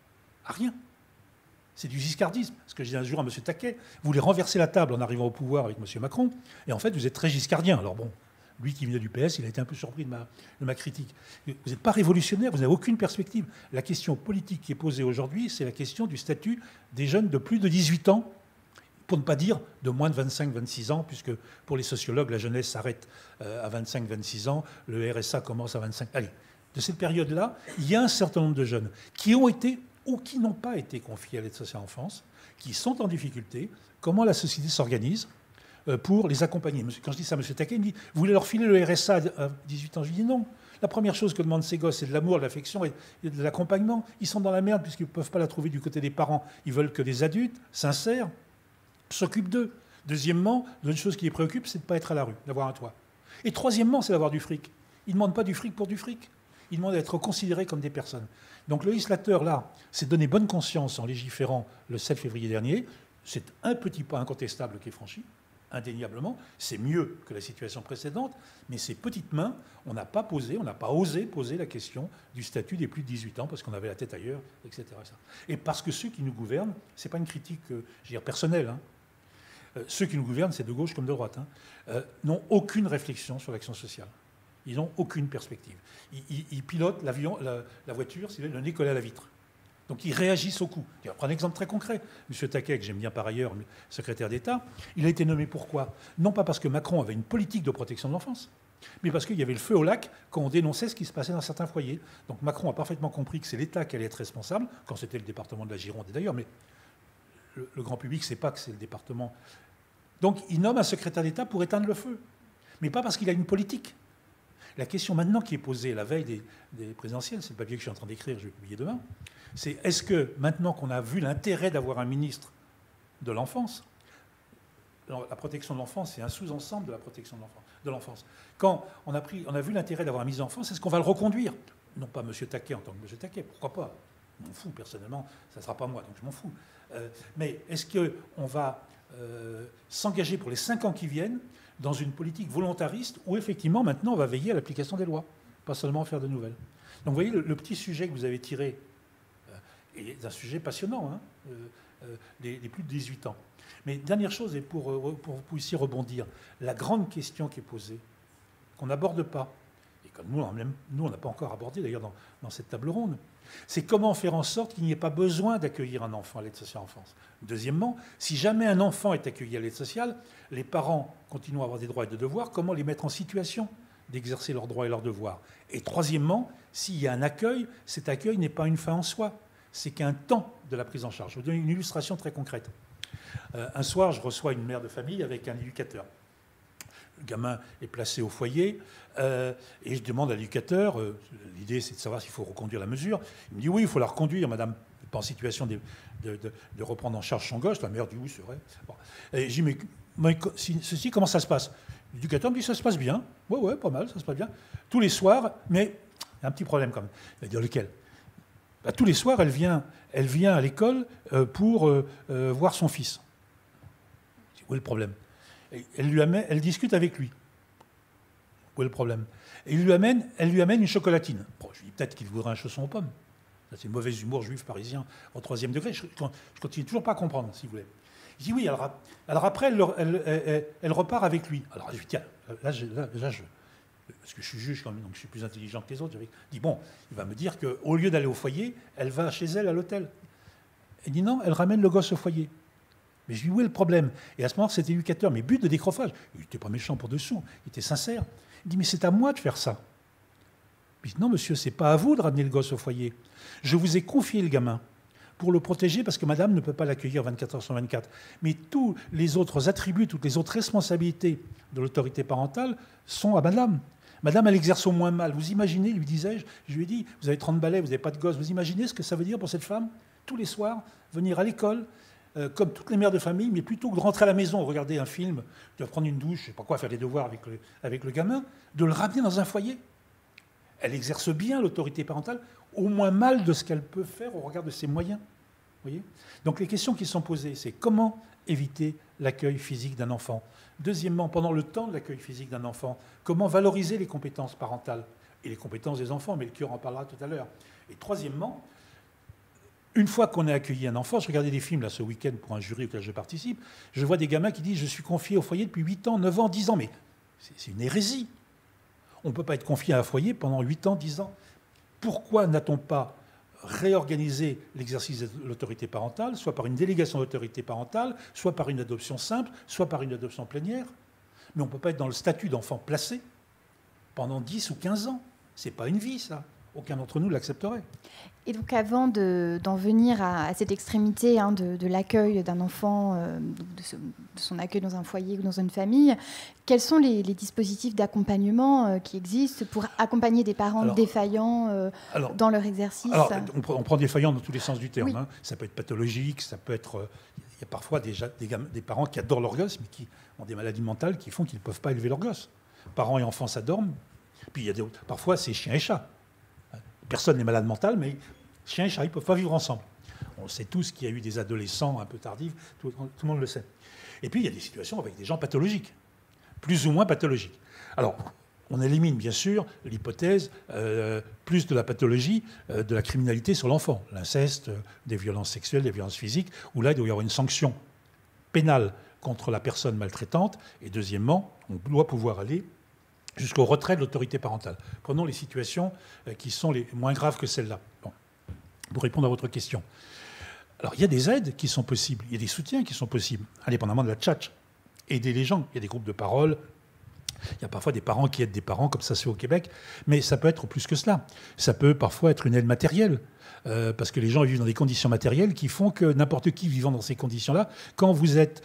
À rien. C'est du giscardisme. Ce que je dis un jour à M. Taquet, vous voulez renverser la table en arrivant au pouvoir avec M. Macron, et en fait, vous êtes très giscardien. Alors bon, lui qui venait du PS, il a été un peu surpris de ma critique. Vous n'êtes pas révolutionnaire, vous n'avez aucune perspective. La question politique qui est posée aujourd'hui, c'est la question du statut des jeunes de plus de 18 ans, pour ne pas dire de moins de 25-26 ans, puisque pour les sociologues, la jeunesse s'arrête à 25-26 ans, le RSA commence à 25. Allez, de cette période-là, il y a un certain nombre de jeunes qui ont été ou qui n'ont pas été confiés à l'aide sociale à l'enfance, qui sont en difficulté. Comment la société s'organise pour les accompagner? Quand je dis ça à M. Taquet, il me dit « Vous voulez leur filer le RSA à 18 ans ?» Je lui dis « Non. La première chose que demandent ces gosses, c'est de l'amour, de l'affection et de l'accompagnement. Ils sont dans la merde puisqu'ils ne peuvent pas la trouver du côté des parents. Ils veulent que des adultes sincères s'occupent d'eux. Deuxièmement, une chose qui les préoccupe, c'est de ne pas être à la rue, d'avoir un toit. Et troisièmement, c'est d'avoir du fric. Ils ne demandent pas du fric pour du fric. Ils demandent d'être considérés comme des personnes. Donc le législateur, là, s'est donné bonne conscience en légiférant le 7 février dernier. C'est un petit pas incontestable qui est franchi, indéniablement. C'est mieux que la situation précédente, mais ces petites mains, on n'a pas osé poser la question du statut des plus de 18 ans, parce qu'on avait la tête ailleurs, etc. Et parce que ceux qui nous gouvernent, ce n'est pas une critique je veux dire, personnelle, hein. Ceux qui nous gouvernent, c'est de gauche comme de droite, hein, n'ont aucune réflexion sur l'action sociale. Ils n'ont aucune perspective. Ils pilotent l'avion, la voiture, c'est le nez collé à la vitre. Donc ils réagissent au coup. Je vais prendre un exemple très concret. M. Taquet, que j'aime bien par ailleurs, secrétaire d'État, il a été nommé pourquoi? Non pas parce que Macron avait une politique de protection de l'enfance, mais parce qu'il y avait le feu au lac quand on dénonçait ce qui se passait dans certains foyers. Donc Macron a parfaitement compris que c'est l'État qui allait être responsable, quand c'était le département de la Gironde d'ailleurs, mais le grand public ne sait pas que c'est le département. Donc il nomme un secrétaire d'État pour éteindre le feu, mais pas parce qu'il a une politique. La question maintenant qui est posée la veille des présidentielles, c'est le papier que je suis en train d'écrire, je vais publier demain, c'est est-ce que maintenant qu'on a vu l'intérêt d'avoir un ministre de l'enfance, la protection de l'enfance, c'est un sous-ensemble de la protection de l'enfance. Quand on a vu l'intérêt d'avoir un ministre de l'enfance, est-ce qu'on va le reconduire? Non pas M. Taquet en tant que M. Taquet, pourquoi pas? Je m'en fous, personnellement, ça ne sera pas moi, donc je m'en fous. Mais est-ce qu'on va s'engager pour les 5 ans qui viennent dans une politique volontariste où, effectivement, maintenant, on va veiller à l'application des lois, pas seulement faire de nouvelles. Donc, vous voyez, le petit sujet que vous avez tiré est un sujet passionnant, hein, les plus de 18 ans. Mais dernière chose, et pour vous ici rebondir, la grande question qui est posée, qu'on n'aborde pas, et que nous, on n'a pas encore abordé, d'ailleurs, dans cette table ronde, c'est comment faire en sorte qu'il n'y ait pas besoin d'accueillir un enfant à l'aide sociale à l'enfance. Deuxièmement, si jamais un enfant est accueilli à l'aide sociale, les parents continuent à avoir des droits et des devoirs, comment les mettre en situation d'exercer leurs droits et leurs devoirs? Et troisièmement, s'il y a un accueil, cet accueil n'est pas une fin en soi, c'est qu'un temps de la prise en charge. Je vous donne une illustration très concrète. Un soir, je reçois une mère de famille avec un éducateur. Le gamin est placé au foyer et je demande à l'éducateur, l'idée c'est de savoir s'il faut reconduire la mesure. Il me dit oui, il faut la reconduire, madame n'est pas en situation de reprendre en charge son gosse. La mère dit oui, c'est vrai. Bon. Et je dis mais ceci, comment ça se passe? L'éducateur me dit ça se passe bien. Ouais, pas mal, ça se passe bien. Tous les soirs, mais il y a un petit problème quand même. Il va dire lequel? Bah, tous les soirs, elle vient à l'école pour voir son fils. Je dis, où est le problème? Elle discute avec lui. Où est le problème? Et elle lui amène une chocolatine. Bon, je lui dis peut-être qu'il voudrait un chausson aux pommes. Ça, c'est le mauvais humour juif parisien au 3e degré. Je continue toujours pas à comprendre, si vous voulez. Je dis oui, alors après, elle repart avec lui. Alors je dis tiens, là, parce que je suis juge quand même, donc je suis plus intelligent que les autres. Je dis bon, il va me dire qu'au lieu d'aller au foyer, elle va chez elle à l'hôtel. Elle dit non, elle ramène le gosse au foyer. Mais je lui dis, où est le problème? Et à ce moment-là, cet éducateur, mais but de décrochage, il n'était pas méchant pour dessous, il était sincère. Il dit, mais c'est à moi de faire ça. Je dis, non, monsieur, c'est pas à vous de ramener le gosse au foyer. Je vous ai confié le gamin pour le protéger parce que madame ne peut pas l'accueillir 24 heures sur 24. Mais tous les autres attributs, toutes les autres responsabilités de l'autorité parentale sont à madame. Madame, elle exerce au moins mal. Vous imaginez, lui disais-je, je lui ai dit, vous avez 30 balais, vous n'avez pas de gosse, vous imaginez ce que ça veut dire pour cette femme? Tous les soirs, venir à l'école, comme toutes les mères de famille, mais plutôt que de rentrer à la maison, regarder un film, de prendre une douche, je ne sais pas quoi, faire les devoirs avec le gamin, de le ramener dans un foyer. Elle exerce bien l'autorité parentale, au moins mal de ce qu'elle peut faire au regard de ses moyens. Vous voyez ? Donc les questions qui sont posées, c'est comment éviter l'accueil physique d'un enfant ? Deuxièmement, pendant le temps de l'accueil physique d'un enfant, comment valoriser les compétences parentales et les compétences des enfants, mais le cure en parlera tout à l'heure. Et troisièmement, une fois qu'on a accueilli un enfant, je regardais des films là, ce week-end pour un jury auquel je participe, je vois des gamins qui disent « je suis confié au foyer depuis 8 ans, 9 ans, 10 ans ». Mais c'est une hérésie. On ne peut pas être confié à un foyer pendant 8 ans, 10 ans. Pourquoi n'a-t-on pas réorganisé l'exercice de l'autorité parentale, soit par une délégation d'autorité parentale, soit par une adoption simple, soit par une adoption plénière ? Mais on ne peut pas être dans le statut d'enfant placé pendant 10 ou 15 ans. Ce n'est pas une vie, ça. Aucun d'entre nous l'accepterait. Et donc avant d'en venir à cette extrémité de l'accueil d'un enfant, de son accueil dans un foyer ou dans une famille, quels sont les dispositifs d'accompagnement qui existent pour accompagner des parents défaillants dans leur exercice ? Alors, on prend défaillant dans tous les sens du terme. Oui. Ça peut être pathologique, ça peut être... Il y a parfois des parents qui adorent leur gosse, mais qui ont des maladies mentales qui font qu'ils ne peuvent pas élever leur gosse. Parents et enfants s'adorment. Puis parfois, c'est chien et chat. Personne n'est malade mental, mais chien et chat, ils ne peuvent pas vivre ensemble. On sait tous qu'il y a eu des adolescents un peu tardifs, tout le monde le sait. Et puis, il y a des situations avec des gens pathologiques, plus ou moins pathologiques. Alors, on élimine bien sûr l'hypothèse plus de la pathologie, de la criminalité sur l'enfant, l'inceste, des violences sexuelles, des violences physiques, où là, il doit y avoir une sanction pénale contre la personne maltraitante. Et deuxièmement, on doit pouvoir aller jusqu'au retrait de l'autorité parentale. Prenons les situations qui sont les moins graves que celles-là. Bon. Pour répondre à votre question. Alors, il y a des aides qui sont possibles, il y a des soutiens qui sont possibles, indépendamment de la tchatch. Aider les gens, il y a des groupes de parole, il y a parfois des parents qui aident des parents, comme ça c'est au Québec, mais ça peut être plus que cela. Ça peut parfois être une aide matérielle, parce que les gens vivent dans des conditions matérielles qui font que n'importe qui vivant dans ces conditions-là, quand vous êtes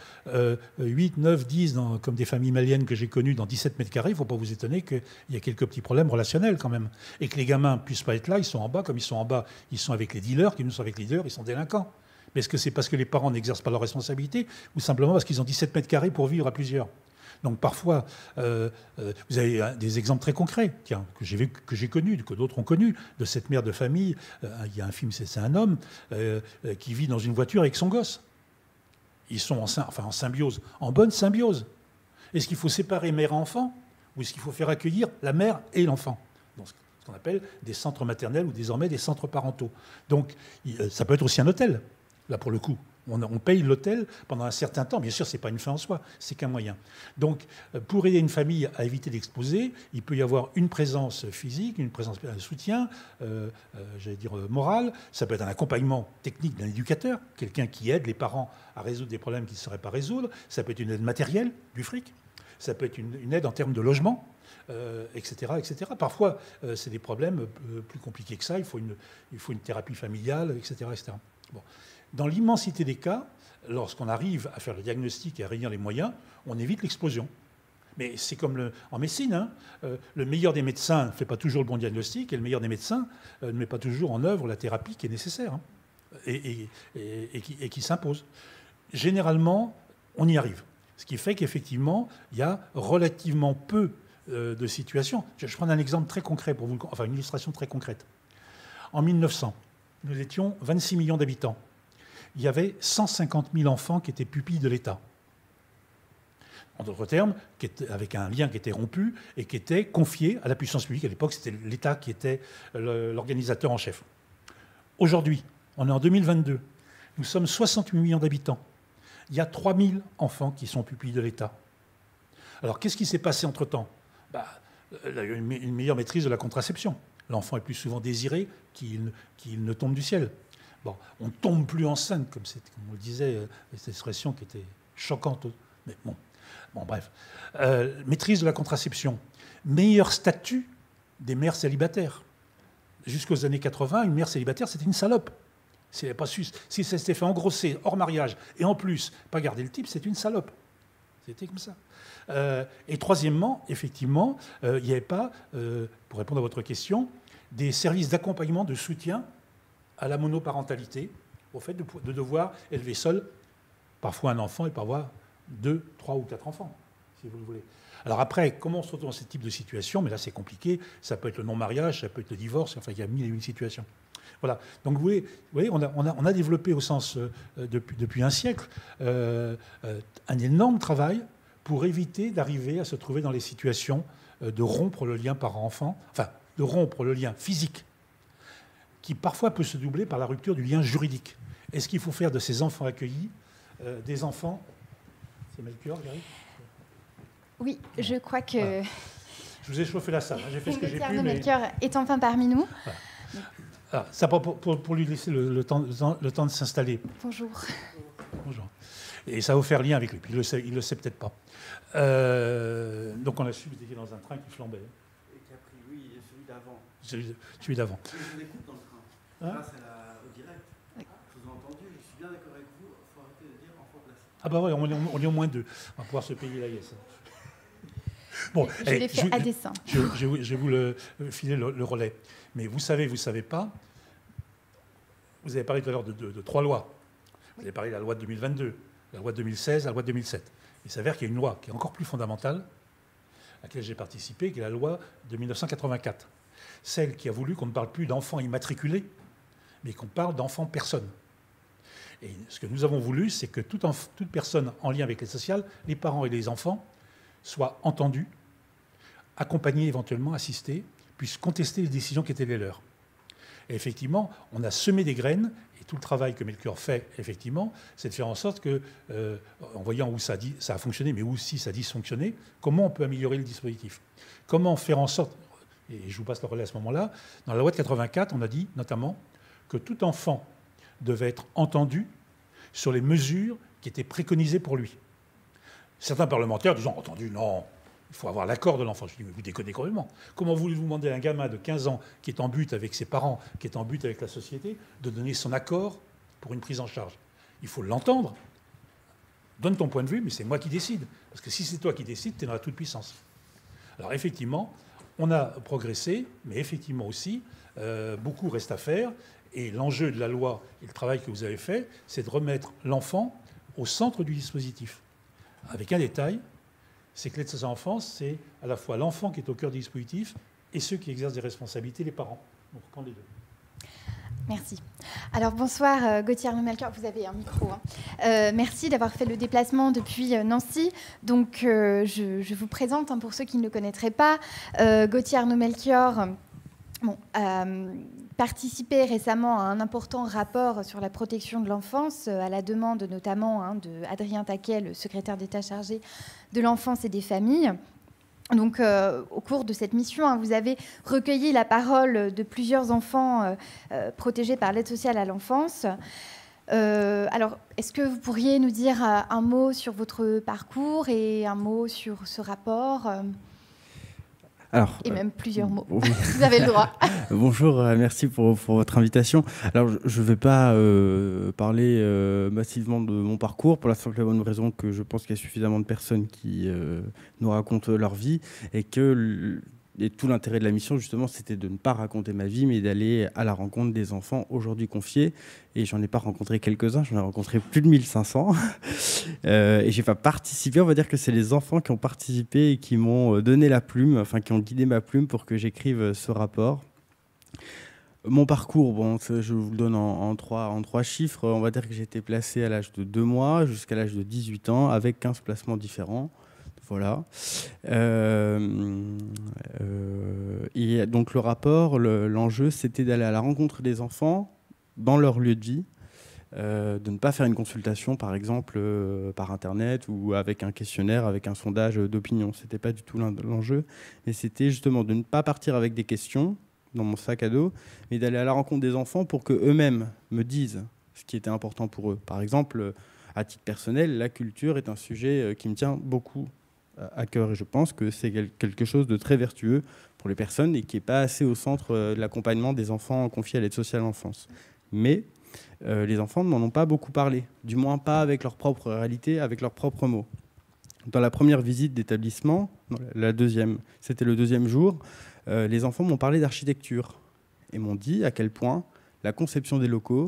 8, 9, 10, comme des familles maliennes que j'ai connues, dans 17 mètres carrés, il ne faut pas vous étonner qu'il y a quelques petits problèmes relationnels quand même. Et que les gamins ne puissent pas être là, ils sont en bas, comme ils sont en bas, ils sont avec les dealers, qui nous sont avec les dealers, ils sont délinquants. Mais est-ce que c'est parce que les parents n'exercent pas leur responsabilité, ou simplement parce qu'ils ont 17 mètres carrés pour vivre à plusieurs ? Donc parfois, vous avez des exemples très concrets, tiens, que j'ai connus, que d'autres ont connus, de cette mère de famille. Il y a un film, c'est un homme qui vit dans une voiture avec son gosse. Ils sont en symbiose, en bonne symbiose. Est-ce qu'il faut séparer mère et enfant, ou est-ce qu'il faut faire accueillir la mère et l'enfant ? Donc, ce qu'on appelle des centres maternels ou désormais des centres parentaux. Donc ça peut être aussi un hôtel, là pour le coup. On paye l'hôtel pendant un certain temps. Bien sûr, ce n'est pas une fin en soi, c'est qu'un moyen. Donc, pour aider une famille à éviter d'exploser, il peut y avoir une présence physique, une présence de soutien, moral. Ça peut être un accompagnement technique d'un éducateur, quelqu'un qui aide les parents à résoudre des problèmes qu'ils ne sauraient pas résoudre. Ça peut être une aide matérielle, du fric. Ça peut être une aide en termes de logement, etc., etc. Parfois, c'est des problèmes plus compliqués que ça. Il faut une thérapie familiale, etc., etc. Bon. Dans l'immensité des cas, lorsqu'on arrive à faire le diagnostic et à réunir les moyens, on évite l'explosion. Mais c'est comme en médecine, hein, le meilleur des médecins ne fait pas toujours le bon diagnostic et le meilleur des médecins ne met pas toujours en œuvre la thérapie qui est nécessaire, hein, et qui s'impose. Généralement, on y arrive. Ce qui fait qu'effectivement, il y a relativement peu de situations. Je prends un exemple très concret pour vous, enfin une illustration très concrète. En 1900, nous étions 26 millions d'habitants. Il y avait 150 000 enfants qui étaient pupilles de l'État. En d'autres termes, avec un lien qui était rompu et qui était confié à la puissance publique. À l'époque, c'était l'État qui était l'organisateur en chef. Aujourd'hui, on est en 2022. Nous sommes 68 millions d'habitants. Il y a 3 000 enfants qui sont pupilles de l'État. Alors, qu'est-ce qui s'est passé entre-temps ? Il y a eu une meilleure maîtrise de la contraception. L'enfant est plus souvent désiré qu'il ne tombe du ciel. Bon, on ne tombe plus enceinte, comme on le disait, cette expression qui était choquante. Mais bon bref. Maîtrise de la contraception. Meilleur statut des mères célibataires. Jusqu'aux années 80, une mère célibataire, c'était une salope. Si ça s'était fait engrosser hors mariage, et en plus, pas garder le type, c'est une salope. C'était comme ça. Et troisièmement, effectivement, il n'y avait pas, pour répondre à votre question, des services d'accompagnement, de soutien à la monoparentalité, au fait de devoir élever seul Parfois un enfant et parfois 2, 3 ou 4 enfants, si vous le voulez. Alors après, comment on se retrouve dans ce type de situation? Mais là, c'est compliqué. Ça peut être le non-mariage, ça peut être le divorce. Enfin, il y a mille et une situations. Voilà. Donc vous voyez, on a développé au sens, depuis un siècle, un énorme travail pour éviter d'arriver à se trouver dans les situations de rompre le lien parent-enfant, enfin, de rompre le lien physique, qui parfois peut se doubler par la rupture du lien juridique. Est-ce qu'il faut faire de ces enfants accueillis des enfants... C'est Melchior, Gary ? Oui, je crois que... Voilà. Je vous ai chauffé la salle, hein. J'ai fait ce que j'ai pu, mais... Melchior est enfin parmi nous. Voilà. Alors, ça pour lui laisser le temps de s'installer. Bonjour. Bonjour. Et ça va vous faire lien avec lui, puis il le sait peut-être pas. Donc on a su que vous étiez dans un train qui flambait. Et qui a pris, oui, celui d'avant. Celui d'avant. Je vous écoute dans le train, grâce au direct. Oui. Je vous ai entendu, je suis bien d'accord avec vous, il faut arrêter de dire enfant placé. Ah bah ouais, on est au moins 2. On va pouvoir se payer la yes. Bon, je l'ai fait à dessein. Je vais vous filer le relais. Mais vous savez pas, vous avez parlé tout à l'heure de 3 lois. Vous avez parlé de la loi de 2022, la loi de 2016, la loi de 2007. Il s'avère qu'il y a une loi qui est encore plus fondamentale, à laquelle j'ai participé, qui est la loi de 1984. Celle qui a voulu qu'on ne parle plus d'enfants immatriculés, mais qu'on parle d'enfants personnes. Et ce que nous avons voulu, c'est que toute personne en lien avec l'aide sociale, les parents et les enfants, soient entendus, accompagnés éventuellement, assistés, puissent contester les décisions qui étaient les leurs. Et effectivement, on a semé des graines, et tout le travail que Melchior fait, effectivement, c'est de faire en sorte que, en voyant où ça a fonctionné, mais où aussi ça a dysfonctionné, comment on peut améliorer le dispositif. Comment faire en sorte, et je vous passe le relais à ce moment-là, dans la loi de 84, on a dit notamment que tout enfant devait être entendu sur les mesures qui étaient préconisées pour lui. Certains parlementaires disant, entendu, non, il faut avoir l'accord de l'enfant. Je dis, mais vous déconnez complètement. Comment voulez-vous demander à un gamin de 15 ans qui est en but avec ses parents, qui est en but avec la société, de donner son accord pour une prise en charge? Il faut l'entendre. Donne ton point de vue, mais c'est moi qui décide. Parce que si c'est toi qui décides, tu es dans la toute-puissance. Alors effectivement, on a progressé, mais effectivement aussi, beaucoup reste à faire. Et l'enjeu de la loi et le travail que vous avez fait, c'est de remettre l'enfant au centre du dispositif. Avec un détail, c'est que l'aide sociale à l'enfance, c'est à la fois l'enfant qui est au cœur du dispositif et ceux qui exercent des responsabilités, les parents. Donc, on prend les deux. Merci. Alors, bonsoir, Gauthier Arnaud-Melchior. Vous avez un micro. Hein. Merci d'avoir fait le déplacement depuis Nancy. Donc, je vous présente, hein, pour ceux qui ne le connaîtraient pas, Gauthier Arnaud-Melchior participé récemment à un important rapport sur la protection de l'enfance, à la demande notamment de Adrien Taquet, le secrétaire d'État chargé de l'enfance et des familles. Donc, au cours de cette mission, vous avez recueilli la parole de plusieurs enfants protégés par l'aide sociale à l'enfance. Alors, est-ce que vous pourriez nous dire un mot sur votre parcours et un mot sur ce rapport Alors, et même plusieurs mots. Oui. Vous avez le droit. Bonjour, merci pour votre invitation. Alors, je ne vais pas parler massivement de mon parcours, pour la simple et bonne raison que je pense qu'il y a suffisamment de personnes qui nous racontent leur vie et que tout l'intérêt de la mission, justement, c'était de ne pas raconter ma vie, mais d'aller à la rencontre des enfants aujourd'hui confiés. Et j'en ai pas rencontré quelques-uns, j'en ai rencontré plus de 1500. Et j'ai pas participé, on va dire que c'est les enfants qui ont participé et qui m'ont donné la plume, enfin qui ont guidé ma plume pour que j'écrive ce rapport. Mon parcours, bon, je vous le donne en trois chiffres. On va dire que j'ai été placé à l'âge de 2 mois jusqu'à l'âge de 18 ans avec 15 placements différents. Voilà. Et donc le rapport, l'enjeu, c'était d'aller à la rencontre des enfants dans leur lieu de vie, de ne pas faire une consultation, par exemple, par Internet ou avec un questionnaire, avec un sondage d'opinion. Ce n'était pas du tout l'enjeu, mais c'était justement de ne pas partir avec des questions dans mon sac à dos, mais d'aller à la rencontre des enfants pour qu'eux-mêmes me disent ce qui était important pour eux. Par exemple, à titre personnel, la culture est un sujet qui me tient beaucoup à cœur et je pense que c'est quelque chose de très vertueux pour les personnes et qui n'est pas assez au centre de l'accompagnement des enfants confiés à l'aide sociale à l'enfance. Mais les enfants n'en ont pas beaucoup parlé, du moins pas avec leur propre réalité, avec leurs propres mots. Dans la première visite d'établissement, la deuxième, c'était le 2e jour, les enfants m'ont parlé d'architecture et m'ont dit à quel point la conception des locaux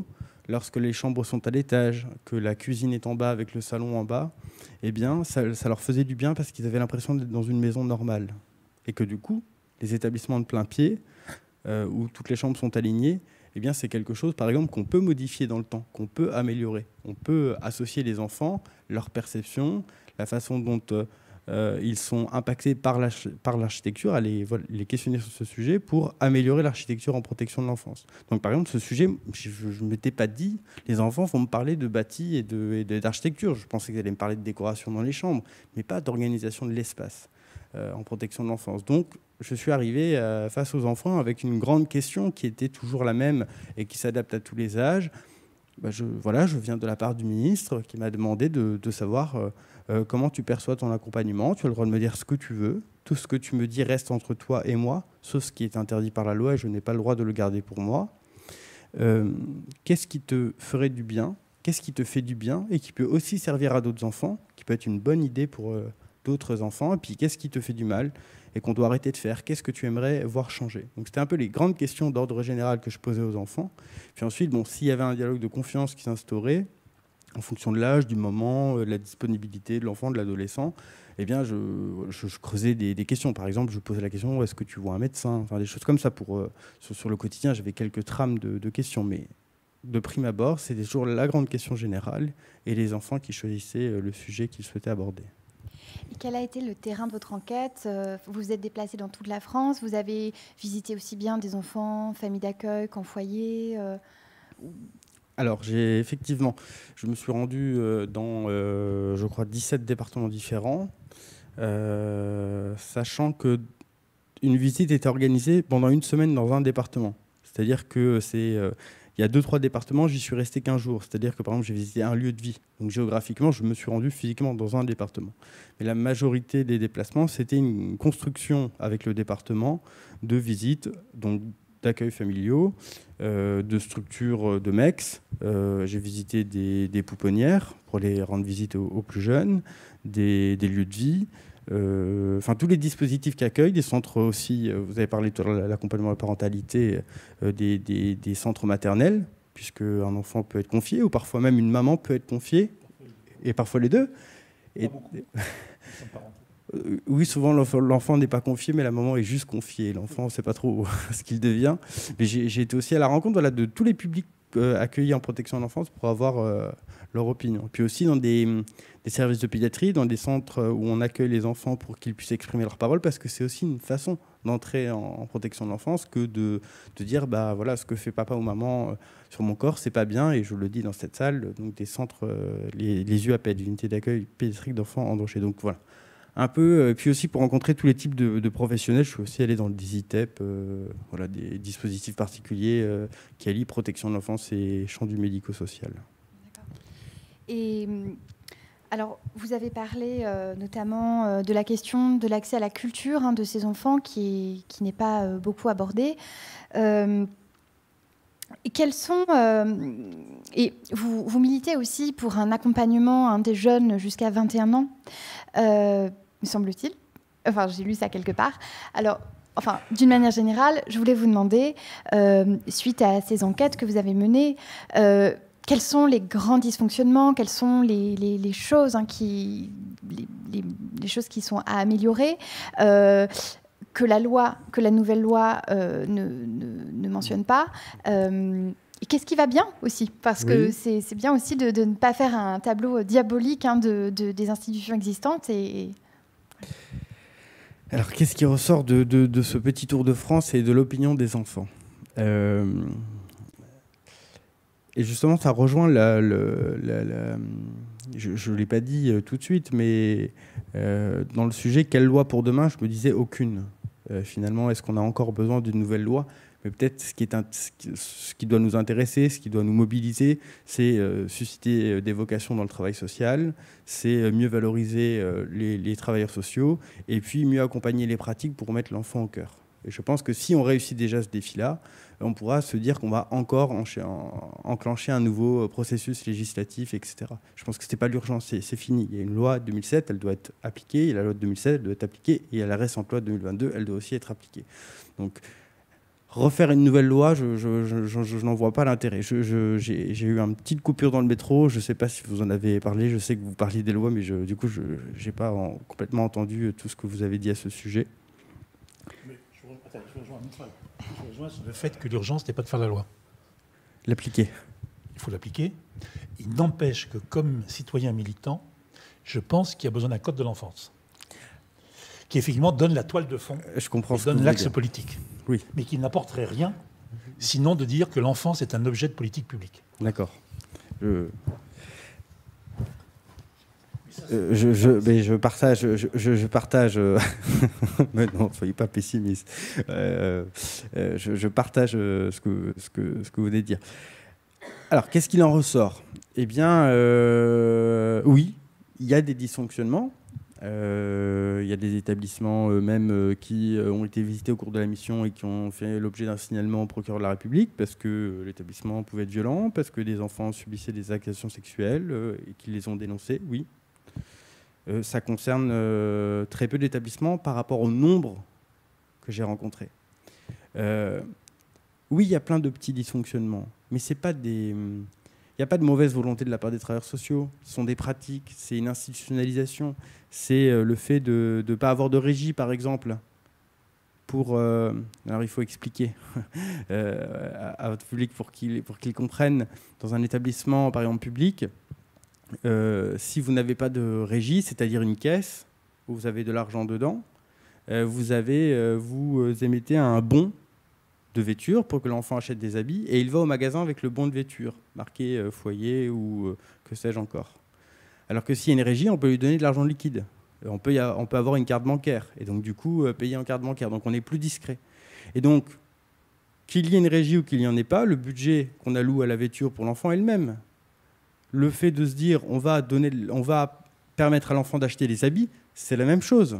lorsque les chambres sont à l'étage, que la cuisine est en bas avec le salon en bas, eh bien, ça leur faisait du bien parce qu'ils avaient l'impression d'être dans une maison normale. Et que du coup, les établissements de plein pied, où toutes les chambres sont alignées, eh bien, c'est quelque chose, par exemple, qu'on peut modifier dans le temps, qu'on peut améliorer. On peut associer les enfants, leur perception, la façon dont ils sont impactés par l'architecture, à les questionner sur ce sujet pour améliorer l'architecture en protection de l'enfance. Donc, par exemple, ce sujet, je ne m'étais pas dit, les enfants vont me parler de bâti et d'architecture. Je pensais qu'ils allaient me parler de décoration dans les chambres, mais pas d'organisation de l'espace en protection de l'enfance. Donc, je suis arrivé face aux enfants avec une grande question qui était toujours la même et qui s'adapte à tous les âges. Je viens de la part du ministre qui m'a demandé de savoir comment tu perçois ton accompagnement. Tu as le droit de me dire ce que tu veux. Tout ce que tu me dis reste entre toi et moi, sauf ce qui est interdit par la loi et je n'ai pas le droit de le garder pour moi. Qu'est-ce qui te ferait du bien? Qu'est-ce qui te fait du bien et qui peut aussi servir à d'autres enfants, qui peut être une bonne idée pour d'autres enfants? Et puis, qu'est-ce qui te fait du mal et qu'on doit arrêter de faire? Qu'est-ce que tu aimerais voir changer? Donc, c'était un peu les grandes questions d'ordre général que je posais aux enfants. Puis ensuite, s'il y avait un dialogue de confiance qui s'instaurait, en fonction de l'âge, du moment, de la disponibilité de l'enfant, de l'adolescent, eh bien, je creusais des questions. Par exemple, je posais la question, est-ce que tu vois un médecin? Enfin, des choses comme ça. Sur le quotidien, j'avais quelques trames de questions. Mais de prime abord, c'était toujours la grande question générale et les enfants qui choisissaient le sujet qu'ils souhaitaient aborder. Et quel a été le terrain de votre enquête? Vous vous êtes déplacé dans toute la France. Vous avez visité aussi bien des enfants, familles d'accueil qu'en foyer Alors, je me suis rendu dans, je crois, 17 départements différents, sachant qu'une visite était organisée pendant une semaine dans un département. C'est-à-dire que il y a 2-3 départements, j'y suis resté 15 jours. C'est-à-dire que, par exemple, j'ai visité un lieu de vie. Donc, géographiquement, je me suis rendu physiquement dans un département. Mais la majorité des déplacements, c'était une construction avec le département de visites, donc d'accueil familiaux, de structures de MEX. J'ai visité des pouponnières pour les rendre visite aux plus jeunes, des lieux de vie. Tous les dispositifs qui accueillent, des centres aussi, vous avez parlé de l'accompagnement à la parentalité, des centres maternels, puisque un enfant peut être confié, ou parfois même une maman peut être confiée, et parfois les deux. Et, oui, souvent l'enfant n'est pas confié, mais la maman est juste confiée. L'enfant ne sait pas trop ce qu'il devient. Mais j'ai été aussi à la rencontre de tous les publics accueillis en protection de l'enfance pour avoir leur opinion. Puis aussi dans des services de pédiatrie, dans des centres où on accueille les enfants pour qu'ils puissent exprimer leurs paroles, parce que c'est aussi une façon d'entrer en protection de l'enfance que de dire voilà, ce que fait papa ou maman sur mon corps, c'est pas bien, et je le dis dans cette salle, donc des centres, les UAPED, l'unité d'accueil pédiatrique d'enfants endrochés. Donc voilà. Un peu, puis aussi pour rencontrer tous les types de professionnels, je suis aussi allé dans le DISITEP, des dispositifs particuliers qui allient protection de l'enfance et champ du médico-social. D'accord. Et alors, vous avez parlé notamment de la question de l'accès à la culture de ces enfants qui n'est pas beaucoup abordée. Quels sont et vous militez aussi pour un accompagnement des jeunes jusqu'à 21 ans, me semble-t-il. Enfin, j'ai lu ça quelque part. Alors, d'une manière générale, je voulais vous demander, suite à ces enquêtes que vous avez menées, quels sont les grands dysfonctionnements, quelles sont les choses les choses qui sont à améliorer, que la nouvelle loi ne mentionne pas. Et qu'est-ce qui va bien aussi? Parce que c'est bien aussi de ne pas faire un tableau diabolique des institutions existantes. Alors, qu'est-ce qui ressort de ce petit tour de France et de l'opinion des enfants? Et justement, ça rejoint je ne l'ai pas dit tout de suite, mais dans le sujet « Quelle loi pour demain ?» je me disais aucune. Finalement, est-ce qu'on a encore besoin d'une nouvelle loi? Mais peut-être ce qui doit nous intéresser, ce qui doit nous mobiliser, c'est susciter des vocations dans le travail social, c'est mieux valoriser les travailleurs sociaux et puis mieux accompagner les pratiques pour mettre l'enfant au cœur. Et je pense que si on réussit déjà ce défi-là, on pourra se dire qu'on va encore enclencher un nouveau processus législatif, etc. Je pense que ce n'est pas l'urgence, c'est fini. Il y a une loi de 2007, elle doit être appliquée, il y a la loi de 2007, elle doit être appliquée, et il y a la récente loi de 2022, elle doit aussi être appliquée. Donc, refaire une nouvelle loi, je n'en vois pas l'intérêt. J'ai eu une petite coupure dans le métro, je ne sais pas si vous en avez parlé, je sais que vous parliez des lois, mais du coup, je n'ai pas complètement entendu tout ce que vous avez dit à ce sujet. Mais je rejoins sur le fait que l'urgence n'est pas de faire la loi. L'appliquer. Il faut l'appliquer. Il n'empêche que, comme citoyen militant, je pense qu'il y a besoin d'un code de l'enfance qui, effectivement, donne la toile de fond, je comprends donne l'axe politique, oui. Mais qui n'apporterait rien, sinon de dire que l'enfance est un objet de politique publique. D'accord. Je partage. Mais non, soyez pas pessimiste. Je partage ce que vous venez de dire. Alors, qu'est-ce qu'il en ressort? Eh bien, oui, il y a des dysfonctionnements. Il y a des établissements même qui ont été visités au cours de la mission et qui ont fait l'objet d'un signalement au procureur de la République parce que l'établissement pouvait être violent, parce que des enfants subissaient des agressions sexuelles et qu'ils les ont dénoncés, oui. Ça concerne très peu d'établissements par rapport au nombre que j'ai rencontrés. Oui, il y a plein de petits dysfonctionnements, mais c'est pas des... Il n'y a pas de mauvaise volonté de la part des travailleurs sociaux. Ce sont des pratiques, c'est une institutionnalisation. C'est le fait de ne pas avoir de régie, par exemple. Alors, il faut expliquer à votre public pour qu'ils comprennent. Dans un établissement, par exemple, public, si vous n'avez pas de régie, c'est-à-dire une caisse où vous avez de l'argent dedans, vous émettez un bon de vêture pour que l'enfant achète des habits et il va au magasin avec le bon de vêture marqué foyer ou que sais-je encore. Alors que s'il y a une régie, on peut lui donner de l'argent liquide. On peut avoir une carte bancaire et donc du coup payer en carte bancaire. Donc on est plus discret. Et donc qu'il y ait une régie ou qu'il n'y en ait pas, le budget qu'on alloue à la vêture pour l'enfant est le même. Le fait de se dire on va permettre à l'enfant d'acheter des habits, c'est la même chose.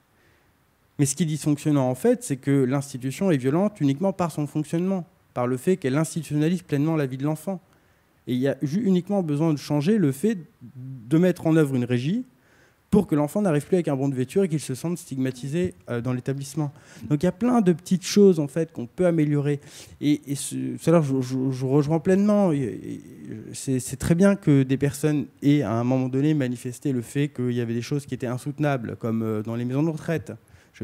Mais ce qui est dysfonctionnant, en fait, c'est que l'institution est violente uniquement par son fonctionnement, par le fait qu'elle institutionnalise pleinement la vie de l'enfant. Et il y a uniquement besoin de changer le fait de mettre en œuvre une régie pour que l'enfant n'arrive plus avec un bon de vêture et qu'il se sente stigmatisé dans l'établissement. Donc il y a plein de petites choses, en fait, qu'on peut améliorer. Et alors, je rejoins pleinement. C'est très bien que des personnes aient, à un moment donné, manifesté le fait qu'il y avait des choses qui étaient insoutenables, comme dans les maisons de retraite. Je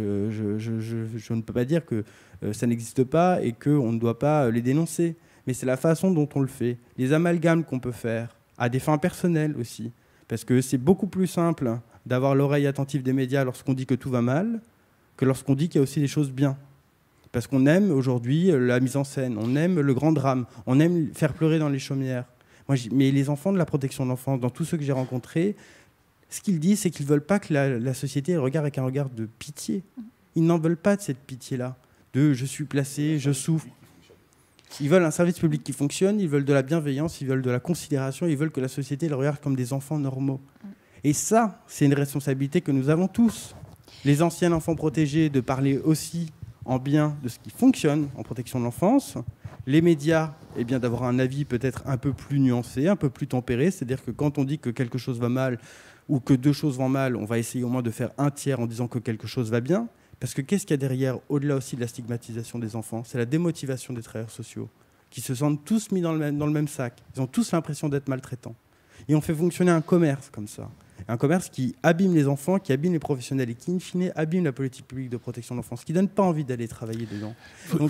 ne peux pas dire que ça n'existe pas et qu'on ne doit pas les dénoncer. Mais c'est la façon dont on le fait. Les amalgames qu'on peut faire, à des fins personnelles aussi. Parce que c'est beaucoup plus simple d'avoir l'oreille attentive des médias lorsqu'on dit que tout va mal que lorsqu'on dit qu'il y a aussi des choses bien. Parce qu'on aime aujourd'hui la mise en scène, on aime le grand drame, on aime faire pleurer dans les chaumières. Mais les enfants de la protection de l'enfance, dans tous ceux que j'ai rencontrés, ce qu'ils disent, c'est qu'ils ne veulent pas que la société regarde avec un regard de pitié. Ils n'en veulent pas de cette pitié-là, de « je suis placé, je souffre ». Ils veulent un service public qui fonctionne, ils veulent de la bienveillance, ils veulent de la considération, ils veulent que la société les regarde comme des enfants normaux. Et ça, c'est une responsabilité que nous avons tous. Les anciens enfants protégés, de parler aussi en bien de ce qui fonctionne en protection de l'enfance. Les médias, eh bien, d'avoir un avis peut-être un peu plus nuancé, un peu plus tempéré. C'est-à-dire que quand on dit que quelque chose va mal, ou que deux choses vont mal, on va essayer au moins de faire un tiers en disant que quelque chose va bien. Parce que qu'est-ce qu'il y a derrière, au-delà aussi de la stigmatisation des enfants? C'est la démotivation des travailleurs sociaux, qui se sentent tous mis dans le même sac. Ils ont tous l'impression d'être maltraitants. Et on fait fonctionner un commerce comme ça. Un commerce qui abîme les enfants, qui abîme les professionnels et qui, in fine, abîme la politique publique de protection de l'enfance, qui ne donne pas envie d'aller travailler dedans. Donc,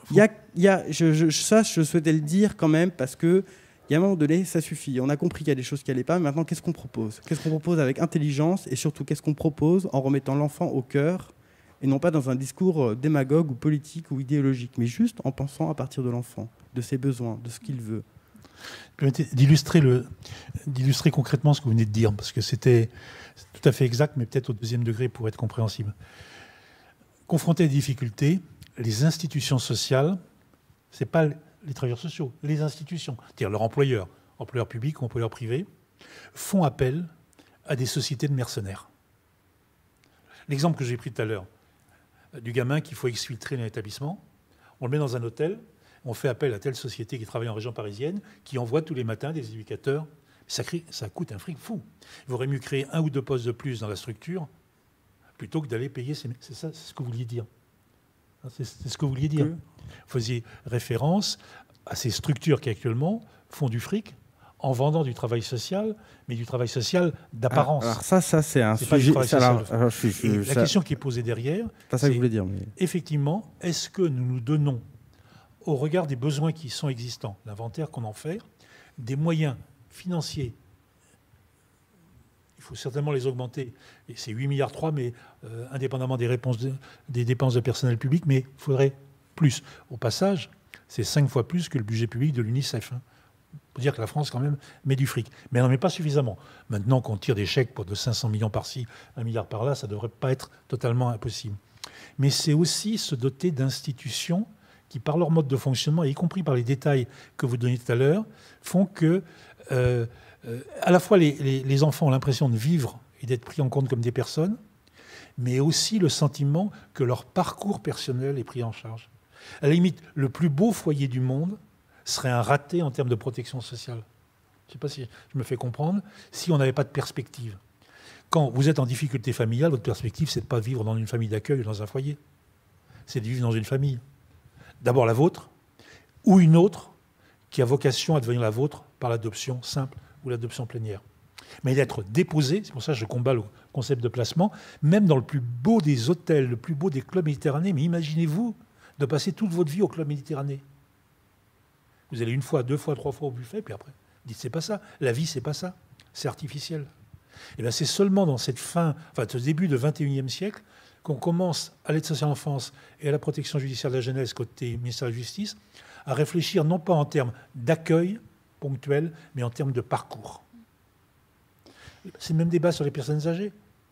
je souhaitais le dire quand même, parce que il y a un moment donné, ça suffit. On a compris qu'il y a des choses qui n'allaient pas. Maintenant, qu'est-ce qu'on propose? Qu'est-ce qu'on propose avec intelligence? Et surtout, qu'est-ce qu'on propose en remettant l'enfant au cœur et non pas dans un discours démagogue ou politique ou idéologique, mais juste en pensant à partir de l'enfant, de ses besoins, de ce qu'il veut. Permettez d'illustrer concrètement ce que vous venez de dire, parce que c'était tout à fait exact, mais peut-être au deuxième degré pour être compréhensible. Confrontés à des difficultés, les institutions sociales, ce n'est pas les travailleurs sociaux, les institutions, c'est-à-dire leurs employeurs publics ou employeurs privés, font appel à des sociétés de mercenaires. L'exemple que j'ai pris tout à l'heure, du gamin qu'il faut exfiltrer dans l'établissement, on le met dans un hôtel, on fait appel à telle société qui travaille en région parisienne, qui envoie tous les matins des éducateurs. Ça coûte un fric fou. Il vaudrait mieux créer 1 ou 2 postes de plus dans la structure plutôt que d'aller payer. C'est ça, c'est ce que vous vouliez dire. C'est ce que vous vouliez dire. Vous faisiez référence à ces structures qui actuellement font du fric en vendant du travail social, mais du travail social d'apparence. Alors ça c'est un sujet. La question qui est posée derrière, pas ça que je voulais dire. Mais... effectivement, est-ce que nous nous donnons, au regard des besoins qui sont existants, l'inventaire qu'on en fait, des moyens financiers? Il faut certainement les augmenter. Et c'est 8,3 milliards, mais indépendamment des dépenses de personnel public, mais il faudrait plus. Au passage, c'est 5 fois plus que le budget public de l'UNICEF. Il faut dire que la France, quand même, met du fric. Mais elle n'en met pas suffisamment. Maintenant qu'on tire des chèques de 500 millions par-ci, 1 milliard par-là, ça ne devrait pas être totalement impossible. Mais c'est aussi se doter d'institutions qui, par leur mode de fonctionnement, y compris par les détails que vous donniez tout à l'heure, font que, à la fois, les enfants ont l'impression de vivre et d'être pris en compte comme des personnes, mais aussi le sentiment que leur parcours personnel est pris en charge. À la limite, le plus beau foyer du monde serait un raté en termes de protection sociale. Je ne sais pas si je me fais comprendre, si on n'avait pas de perspective. Quand vous êtes en difficulté familiale, votre perspective, c'est de ne pas vivre dans une famille d'accueil ou dans un foyer. C'est de vivre dans une famille. D'abord la vôtre, ou une autre qui a vocation à devenir la vôtre par l'adoption simple ou l'adoption plénière. Mais d'être déposé, c'est pour ça que je combats le concept de placement, même dans le plus beau des hôtels, le plus beau des clubs méditerranéens. Mais imaginez-vous de passer toute votre vie au club méditerranéen. Vous allez 1 fois, 2 fois, 3 fois au buffet, puis après, vous dites c'est pas ça. La vie, c'est pas ça. C'est artificiel. Et bien c'est seulement dans cette ce début du XXIe siècle qu'on commence à l'aide sociale à l'enfance et à la protection judiciaire de la jeunesse côté ministère de la Justice à réfléchir non pas en termes d'accueil ponctuel, mais en termes de parcours. C'est le même débat sur les personnes âgées.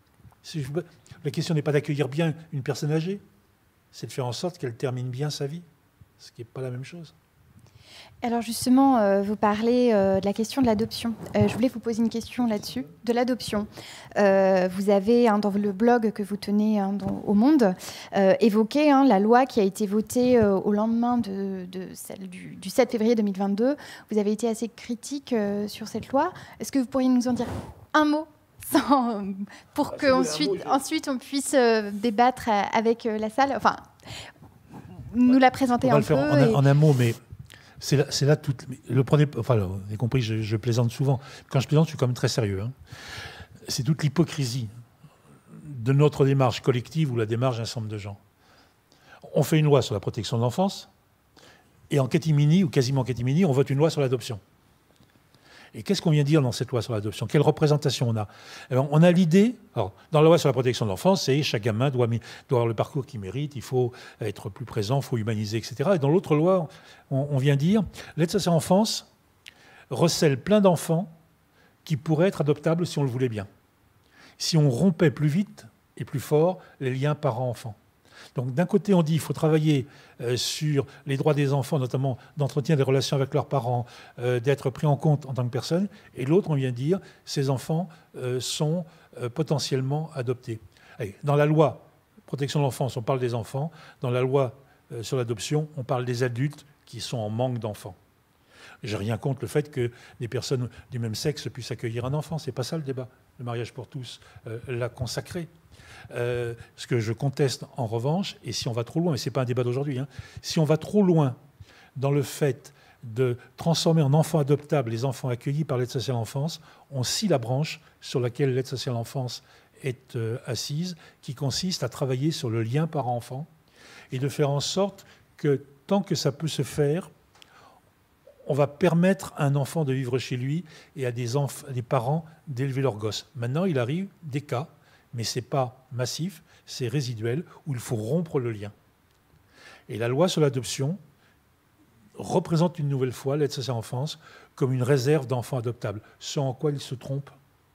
La question n'est pas d'accueillir bien une personne âgée, c'est de faire en sorte qu'elle termine bien sa vie, ce qui n'est pas la même chose. Alors justement, vous parlez de la question de l'adoption. Je voulais vous poser une question là-dessus, de l'adoption. Vous avez, dans le blog que vous tenez au Monde, évoqué la loi qui a été votée au lendemain de celle du 7 février 2022. Vous avez été assez critique sur cette loi. Est-ce que vous pourriez nous en dire un mot pour qu'ensuite on puisse débattre avec la salle, enfin, nous la présenter un peu. On va le faire en un mot, mais... C'est là tout. Le prenez, enfin, vous avez compris, je plaisante souvent. Quand je plaisante, je suis quand même très sérieux. C'est toute l'hypocrisie de notre démarche collective ou la démarche d'un certain nombre de gens. On fait une loi sur la protection de l'enfance et en catimini, ou quasiment en catimini, on vote une loi sur l'adoption. Et qu'est-ce qu'on vient dire dans cette loi sur l'adoption? Quelle représentation on a? Alors, on a l'idée, dans la loi sur la protection de l'enfance, c'est chaque gamin doit avoir le parcours qu'il mérite, il faut être plus présent, il faut humaniser, etc. Et dans l'autre loi, on vient dire, l'aide sociale à l'enfance recèle plein d'enfants qui pourraient être adoptables si on le voulait bien. Si on rompait plus vite et plus fort les liens parents-enfants. Donc d'un côté, on dit qu'il faut travailler sur les droits des enfants, notamment d'entretien des relations avec leurs parents, d'être pris en compte en tant que personne. Et l'autre, on vient dire ces enfants sont potentiellement adoptés. Allez, dans la loi protection de l'enfance, on parle des enfants. Dans la loi sur l'adoption, on parle des adultes qui sont en manque d'enfants. J'ai rien contre le fait que des personnes du même sexe puissent accueillir un enfant. C'est pas ça le débat. Le mariage pour tous l'a consacré. Ce que je conteste en revanche, et si on va trop loin, mais ce n'est pas un débat d'aujourd'hui, si on va trop loin dans le fait de transformer en enfants adoptables les enfants accueillis par l'aide sociale à l'enfance, on scie la branche sur laquelle l'aide sociale à l'enfance est assise, qui consiste à travailler sur le lien parent-enfant et de faire en sorte que tant que ça peut se faire, on va permettre à un enfant de vivre chez lui et à des parents d'élever leurs gosses. Maintenant, il arrive des cas, mais ce n'est pas massif, c'est résiduel, où il faut rompre le lien. Et la loi sur l'adoption représente une nouvelle fois l'aide sociale à l'enfance comme une réserve d'enfants adoptables, ce en quoi ils se trompent.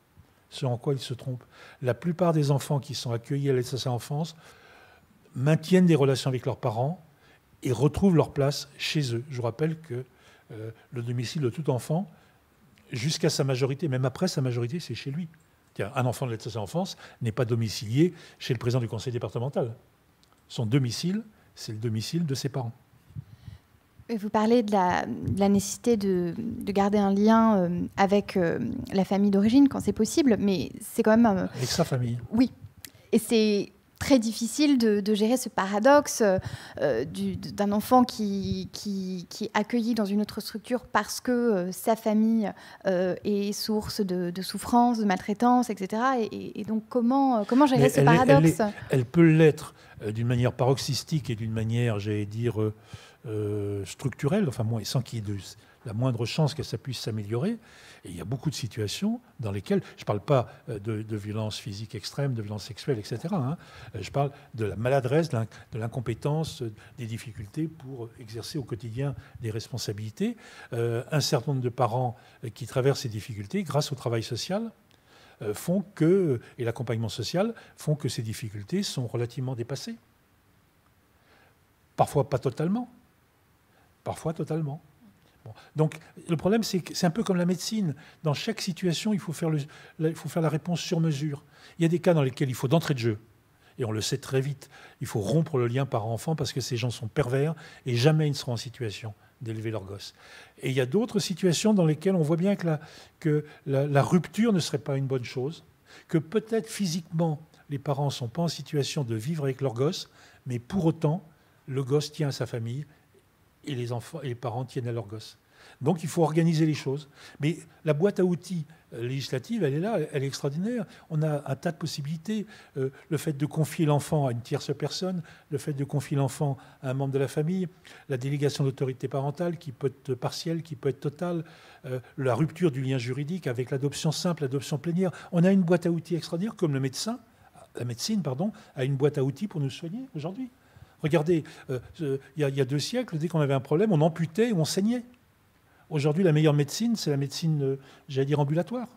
La plupart des enfants qui sont accueillis à l'aide sociale à l'enfance maintiennent des relations avec leurs parents et retrouvent leur place chez eux. Je vous rappelle que le domicile de tout enfant, jusqu'à sa majorité, même après sa majorité, c'est chez lui. Un enfant de l'aide sociale à l'enfance n'est pas domicilié chez le président du conseil départemental. Son domicile, c'est le domicile de ses parents. Vous parlez de la nécessité de garder un lien avec la famille d'origine quand c'est possible, mais c'est quand même... Avec sa famille. Oui. Et c'est très difficile de gérer ce paradoxe d'un enfant qui est accueilli dans une autre structure parce que sa famille est source de souffrance, de maltraitance, etc. Et donc, comment gérer ce paradoxe ? Elle peut l'être d'une manière paroxystique et d'une manière, j'allais dire, structurelle, enfin, sans qu'il y ait la moindre chance que ça puisse s'améliorer. Et il y a beaucoup de situations dans lesquelles, je ne parle pas de violence physique extrême, de violence sexuelle, etc. Je parle de la maladresse, de l'incompétence, des difficultés pour exercer au quotidien des responsabilités. Un certain nombre de parents qui traversent ces difficultés, grâce au travail social, et l'accompagnement social, font que ces difficultés sont relativement dépassées. Parfois pas totalement. Parfois totalement. Donc le problème, c'est que c'est un peu comme la médecine. Dans chaque situation, il faut faire la réponse sur mesure. Il y a des cas dans lesquels il faut d'entrée de jeu, et on le sait très vite, il faut rompre le lien parent-enfant parce que ces gens sont pervers et jamais ils ne seront en situation d'élever leur gosse. Et il y a d'autres situations dans lesquelles on voit bien que la rupture ne serait pas une bonne chose, que peut-être physiquement, les parents ne sont pas en situation de vivre avec leur gosse, mais pour autant, le gosse tient à sa famille et les enfants et les parents tiennent à leur gosse. Donc il faut organiser les choses. Mais la boîte à outils législative, elle est là, elle est extraordinaire. On a un tas de possibilités. Le fait de confier l'enfant à une tierce personne, le fait de confier l'enfant à un membre de la famille, la délégation d'autorité parentale qui peut être partielle, qui peut être totale, la rupture du lien juridique avec l'adoption simple, l'adoption plénière. On a une boîte à outils extraordinaire, comme la médecine, a une boîte à outils pour nous soigner aujourd'hui. Regardez, il y a 2 siècles, dès qu'on avait un problème, on amputait ou on saignait. Aujourd'hui, la meilleure médecine, c'est la médecine, j'allais dire, ambulatoire.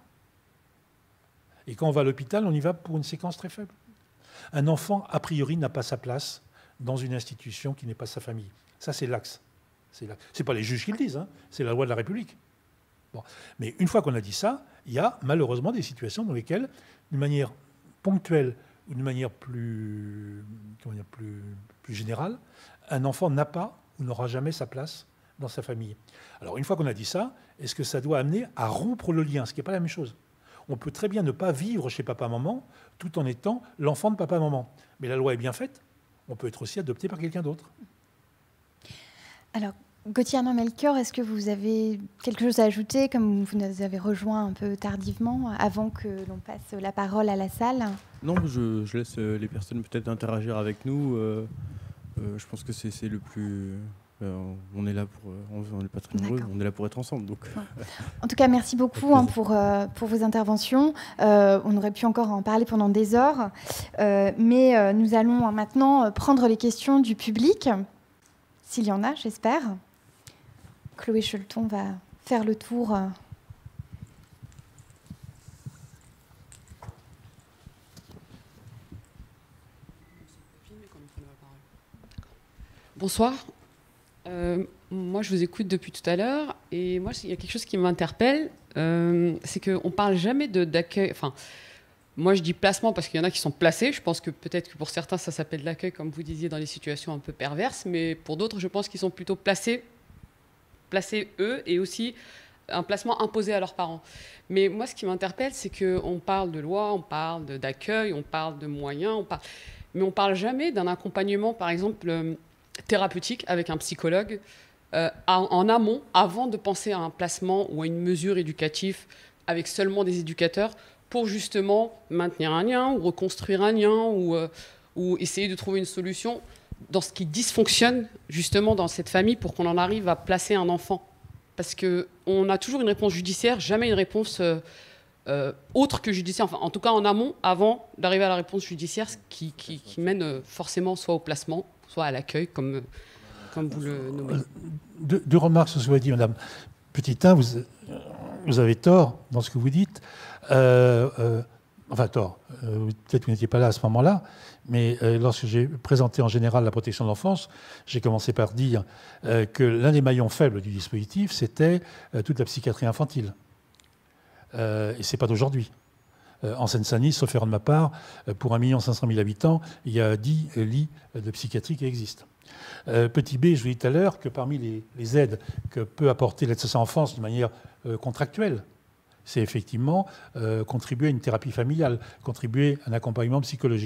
Et quand on va à l'hôpital, on y va pour une séquence très faible. Un enfant, a priori, n'a pas sa place dans une institution qui n'est pas sa famille. Ça, c'est l'axe. Ce n'est pas les juges qui le disent, c'est la loi de la République. Bon. Mais une fois qu'on a dit ça, il y a malheureusement des situations dans lesquelles, d'une manière ponctuelle ou d'une manière plus générale, un enfant n'a pas ou n'aura jamais sa place dans sa famille. Alors, une fois qu'on a dit ça, est-ce que ça doit amener à rompre le lien, ce qui n'est pas la même chose. On peut très bien ne pas vivre chez papa-maman tout en étant l'enfant de papa-maman. Mais la loi est bien faite. On peut être aussi adopté par quelqu'un d'autre. Alors, Gauthier Arnaud-Melchior, est-ce que vous avez quelque chose à ajouter, comme vous nous avez rejoint un peu tardivement, avant que l'on passe la parole à la salle ? Non, je laisse les personnes peut-être interagir avec nous. Je pense que c'est le plus... on est là pour... on n'est pas très nombreux, on est là pour être ensemble. Donc. En tout cas, merci beaucoup pour vos interventions. On aurait pu encore en parler pendant des heures. Mais nous allons maintenant prendre les questions du public, s'il y en a, j'espère. Chloé Cholton va faire le tour. Bonsoir. Moi, je vous écoute depuis tout à l'heure et moi, il y a quelque chose qui m'interpelle, c'est qu'on ne parle jamais d'accueil. Enfin, moi, je dis placement parce qu'il y en a qui sont placés. Je pense que peut-être que pour certains, ça s'appelle de l'accueil, comme vous disiez, dans les situations un peu perverses, mais pour d'autres, je pense qu'ils sont plutôt placés eux, et aussi un placement imposé à leurs parents. Mais moi, ce qui m'interpelle, c'est qu'on parle de loi, on parle d'accueil, on parle de moyens, mais on ne parle jamais d'un accompagnement, par exemple, thérapeutique avec un psychologue en amont, avant de penser à un placement ou à une mesure éducative avec seulement des éducateurs pour justement maintenir un lien ou reconstruire un lien ou essayer de trouver une solution dans ce qui dysfonctionne justement dans cette famille pour qu'on en arrive à placer un enfant. Parce qu'on a toujours une réponse judiciaire, jamais une réponse autre que judiciaire, enfin en tout cas en amont, avant d'arriver à la réponse judiciaire qui mène forcément soit au placement, soit à l'accueil, comme vous le nommez. 2 remarques sur ce que vous avez dit, madame. Petit 1, vous avez tort dans ce que vous dites. Enfin, tort. Peut-être que vous n'étiez pas là à ce moment-là, mais lorsque j'ai présenté en général la protection de l'enfance, j'ai commencé par dire que l'un des maillons faibles du dispositif, c'était toute la psychiatrie infantile. Et ce n'est pas d'aujourd'hui. En Seine-Saint-Denis, sauf erreur de ma part, pour 1 500 000 habitants, il y a 10 lits de psychiatrie qui existent. Petit B, je vous dis tout à l'heure que parmi les aides que peut apporter l'aide sociale à l'enfance de manière contractuelle, c'est effectivement contribuer à une thérapie familiale, contribuer à un accompagnement psychologique.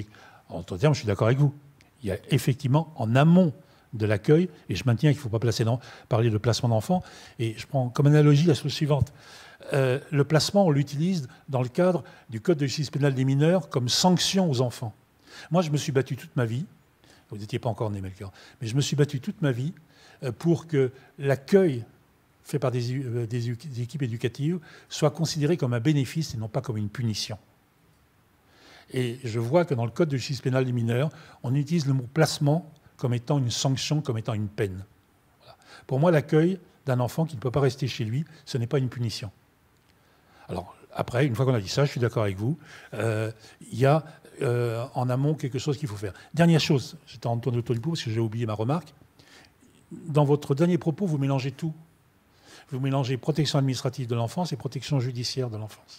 En d'autres termes, je suis d'accord avec vous. Il y a effectivement, en amont de l'accueil, et je maintiens qu'il ne faut pas parler de placement d'enfants, et je prends comme analogie la chose suivante. Le placement, on l'utilise dans le cadre du Code de justice pénale des mineurs comme sanction aux enfants. Moi, je me suis battu toute ma vie, vous n'étiez pas encore né, Melchior, mais je me suis battu toute ma vie pour que l'accueil fait par des équipes éducatives soit considéré comme un bénéfice et non pas comme une punition. Et je vois que dans le Code de justice pénale des mineurs, on utilise le mot placement comme étant une sanction, comme étant une peine. Voilà. Pour moi, l'accueil d'un enfant qui ne peut pas rester chez lui, ce n'est pas une punition. Alors, après, une fois qu'on a dit ça, je suis d'accord avec vous, il y a en amont quelque chose qu'il faut faire. Dernière chose, j'étais en tournée autour du pot parce que j'ai oublié ma remarque. Dans votre dernier propos, vous mélangez tout. Vous mélangez protection administrative de l'enfance et protection judiciaire de l'enfance.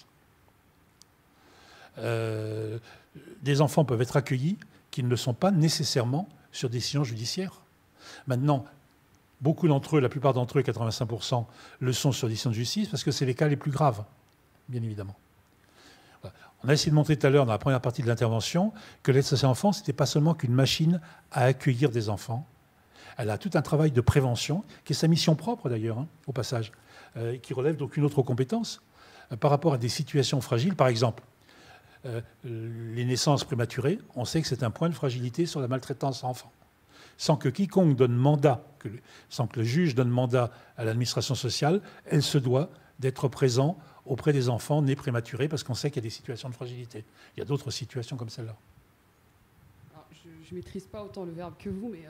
Des enfants peuvent être accueillis qui ne le sont pas nécessairement sur décision judiciaire. Maintenant, beaucoup d'entre eux, la plupart d'entre eux, 85%, le sont sur décision de justice parce que c'est les cas les plus graves, bien évidemment. Voilà. On a essayé de montrer tout à l'heure, dans la première partie de l'intervention, que l'aide sociale à l'enfance, ce n'était pas seulement qu'une machine à accueillir des enfants. Elle a tout un travail de prévention, qui est sa mission propre d'ailleurs, au passage, qui relève d'aucune autre compétence par rapport à des situations fragiles. Par exemple, les naissances prématurées, on sait que c'est un point de fragilité sur la maltraitance enfant. Sans que quiconque donne mandat, sans que le juge donne mandat à l'administration sociale, elle se doit d'être présent auprès des enfants nés prématurés parce qu'on sait qu'il y a des situations de fragilité. Il y a d'autres situations comme celle-là. Je ne maîtrise pas autant le verbe que vous, mais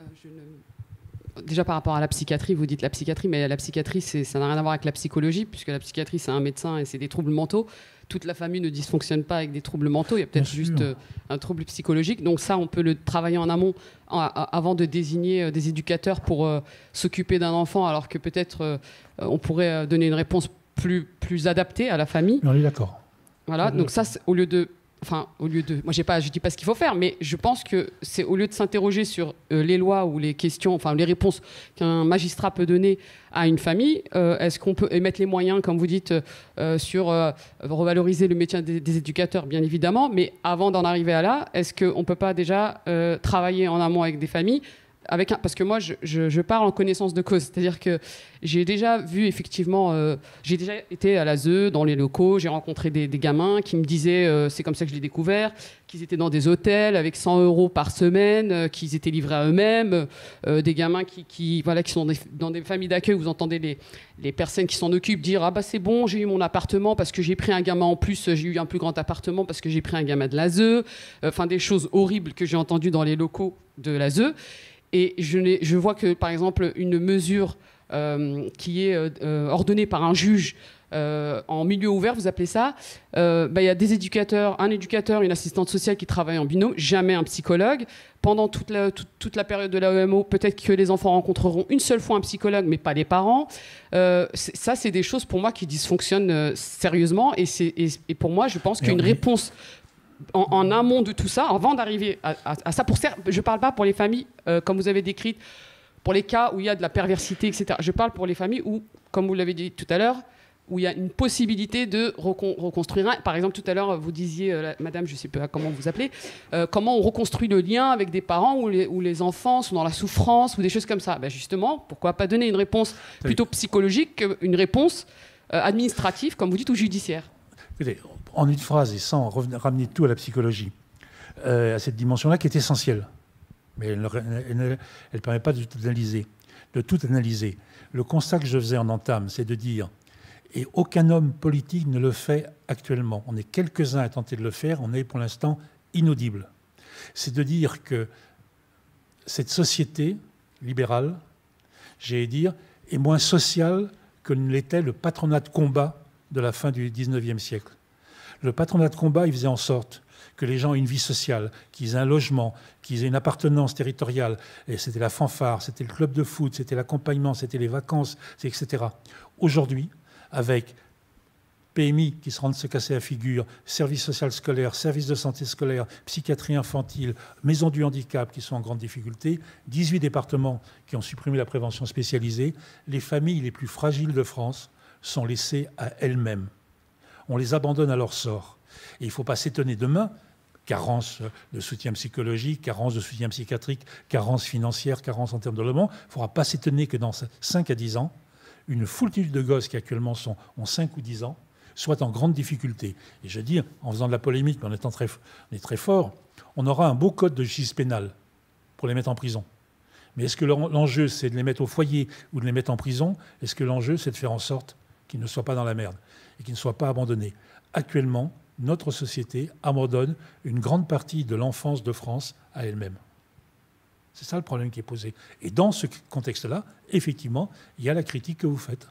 déjà par rapport à la psychiatrie, vous dites la psychiatrie, mais la psychiatrie, ça n'a rien à voir avec la psychologie, puisque la psychiatrie, c'est un médecin et c'est des troubles mentaux. Toute la famille ne dysfonctionne pas avec des troubles mentaux, il y a peut-être juste un trouble psychologique. Donc ça, on peut le travailler en amont avant de désigner des éducateurs pour s'occuper d'un enfant, alors que peut-être on pourrait donner une réponse plus adaptée à la famille. On est d'accord. Voilà, donc ça, au lieu de... moi je dis pas ce qu'il faut faire, mais je pense que c'est au lieu de s'interroger sur les lois ou les questions, enfin les réponses qu'un magistrat peut donner à une famille, est-ce qu'on peut émettre les moyens, comme vous dites, sur revaloriser le métier des éducateurs, bien évidemment, mais avant d'en arriver à là, est-ce qu'on peut pas déjà travailler en amont avec des familles parce que moi, je parle en connaissance de cause. C'est-à-dire que j'ai déjà vu, effectivement, j'ai déjà été à l'ASE, dans les locaux, j'ai rencontré des gamins qui me disaient, c'est comme ça que je l'ai découvert, qu'ils étaient dans des hôtels avec 100 € par semaine, qu'ils étaient livrés à eux-mêmes, des gamins qui sont dans des familles d'accueil, vous entendez les personnes qui s'en occupent dire « Ah bah c'est bon, j'ai eu mon appartement parce que j'ai pris un gamin en plus, j'ai eu un plus grand appartement parce que j'ai pris un gamin de l'ASE », enfin des choses horribles que j'ai entendues dans les locaux de l'ASE. Et je vois que, par exemple, une mesure qui est ordonnée par un juge en milieu ouvert, vous appelez ça, y a des éducateurs, un éducateur, une assistante sociale qui travaillent en binôme, jamais un psychologue. Pendant toute la période de l'AEMO, peut-être que les enfants rencontreront une seule fois un psychologue, mais pas les parents. Ça, c'est des choses pour moi qui dysfonctionnent sérieusement. Et pour moi, je pense qu'une réponse... En amont de tout ça, avant d'arriver à ça, je ne parle pas pour les familles, comme vous avez décrites, pour les cas où il y a de la perversité, etc. Je parle pour les familles où, comme vous l'avez dit tout à l'heure, où il y a une possibilité de reconstruire. Par exemple, tout à l'heure, vous disiez, madame, je ne sais pas comment vous appelez, comment on reconstruit le lien avec des parents où les enfants sont dans la souffrance ou des choses comme ça. Justement, pourquoi pas donner une réponse plutôt psychologique qu'une réponse administrative, comme vous dites, ou judiciaire. Écoutez, en une phrase et sans ramener tout à la psychologie, à cette dimension-là qui est essentielle, mais elle ne permet pas de tout analyser. Le constat que je faisais en entame, c'est de dire, et aucun homme politique ne le fait actuellement, on est quelques-uns à tenter de le faire, on est pour l'instant inaudible. C'est de dire que cette société libérale, j'allais dire, est moins sociale que ne l'était le patronat de combat de la fin du XIXe siècle. Le patronat de combat, il faisait en sorte que les gens aient une vie sociale, qu'ils aient un logement, qu'ils aient une appartenance territoriale. Et c'était la fanfare, c'était le club de foot, c'était l'accompagnement, c'était les vacances, etc. Aujourd'hui, avec PMI qui se rendent se casser la figure, service social scolaire, service de santé scolaire, psychiatrie infantile, maison du handicap qui sont en grande difficulté, 18 départements qui ont supprimé la prévention spécialisée, les familles les plus fragiles de France sont laissées à elles-mêmes. On les abandonne à leur sort. Et il ne faut pas s'étonner demain, carence de soutien psychologique, carence de soutien psychiatrique, carence financière, carence en termes de logement. Il ne faudra pas s'étonner que dans 5 à 10 ans, une foultitude de gosses qui actuellement ont 5 ou 10 ans soient en grande difficulté. Et je dis, en faisant de la polémique, mais on est très fort, on aura un beau code de justice pénale pour les mettre en prison. Mais est-ce que l'enjeu, c'est de les mettre au foyer ou de les mettre en prison? Est-ce que l'enjeu, c'est de faire en sorte qu'ils ne soient pas dans la merde et qu'ils ne soient pas abandonnés? Actuellement, notre société abandonne une grande partie de l'enfance de France à elle-même. C'est ça le problème qui est posé. Et dans ce contexte-là, effectivement, il y a la critique que vous faites.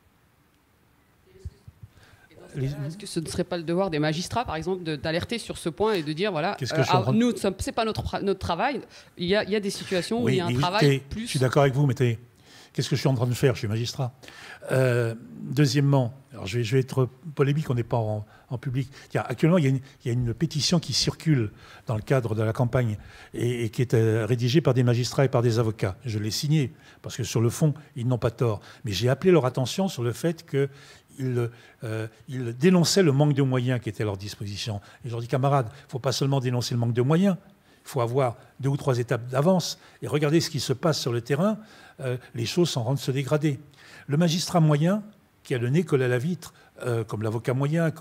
Est-ce que ce ne serait pas le devoir des magistrats, par exemple, d'alerter sur ce point et de dire, voilà, nous, ce n'est pas notre travail, il y a des situations où il y a un travail plus... Je suis d'accord avec vous, mais qu'est-ce que je suis en train de faire? Je suis magistrat. Deuxièmement, alors je vais être polémique, on n'est pas en public. Actuellement, il y a une pétition qui circule dans le cadre de la campagne et qui est rédigée par des magistrats et par des avocats. Je l'ai signée parce que sur le fond, ils n'ont pas tort. Mais j'ai appelé leur attention sur le fait qu'ils dénonçaient le manque de moyens qui était à leur disposition. Et je leur dis, camarades, il ne faut pas seulement dénoncer le manque de moyens, il faut avoir 2 ou 3 étapes d'avance et regarder ce qui se passe sur le terrain. Les choses sont en train de se dégrader. Le magistrat moyen, qui a le nez collé à la vitre, comme l'avocat moyen,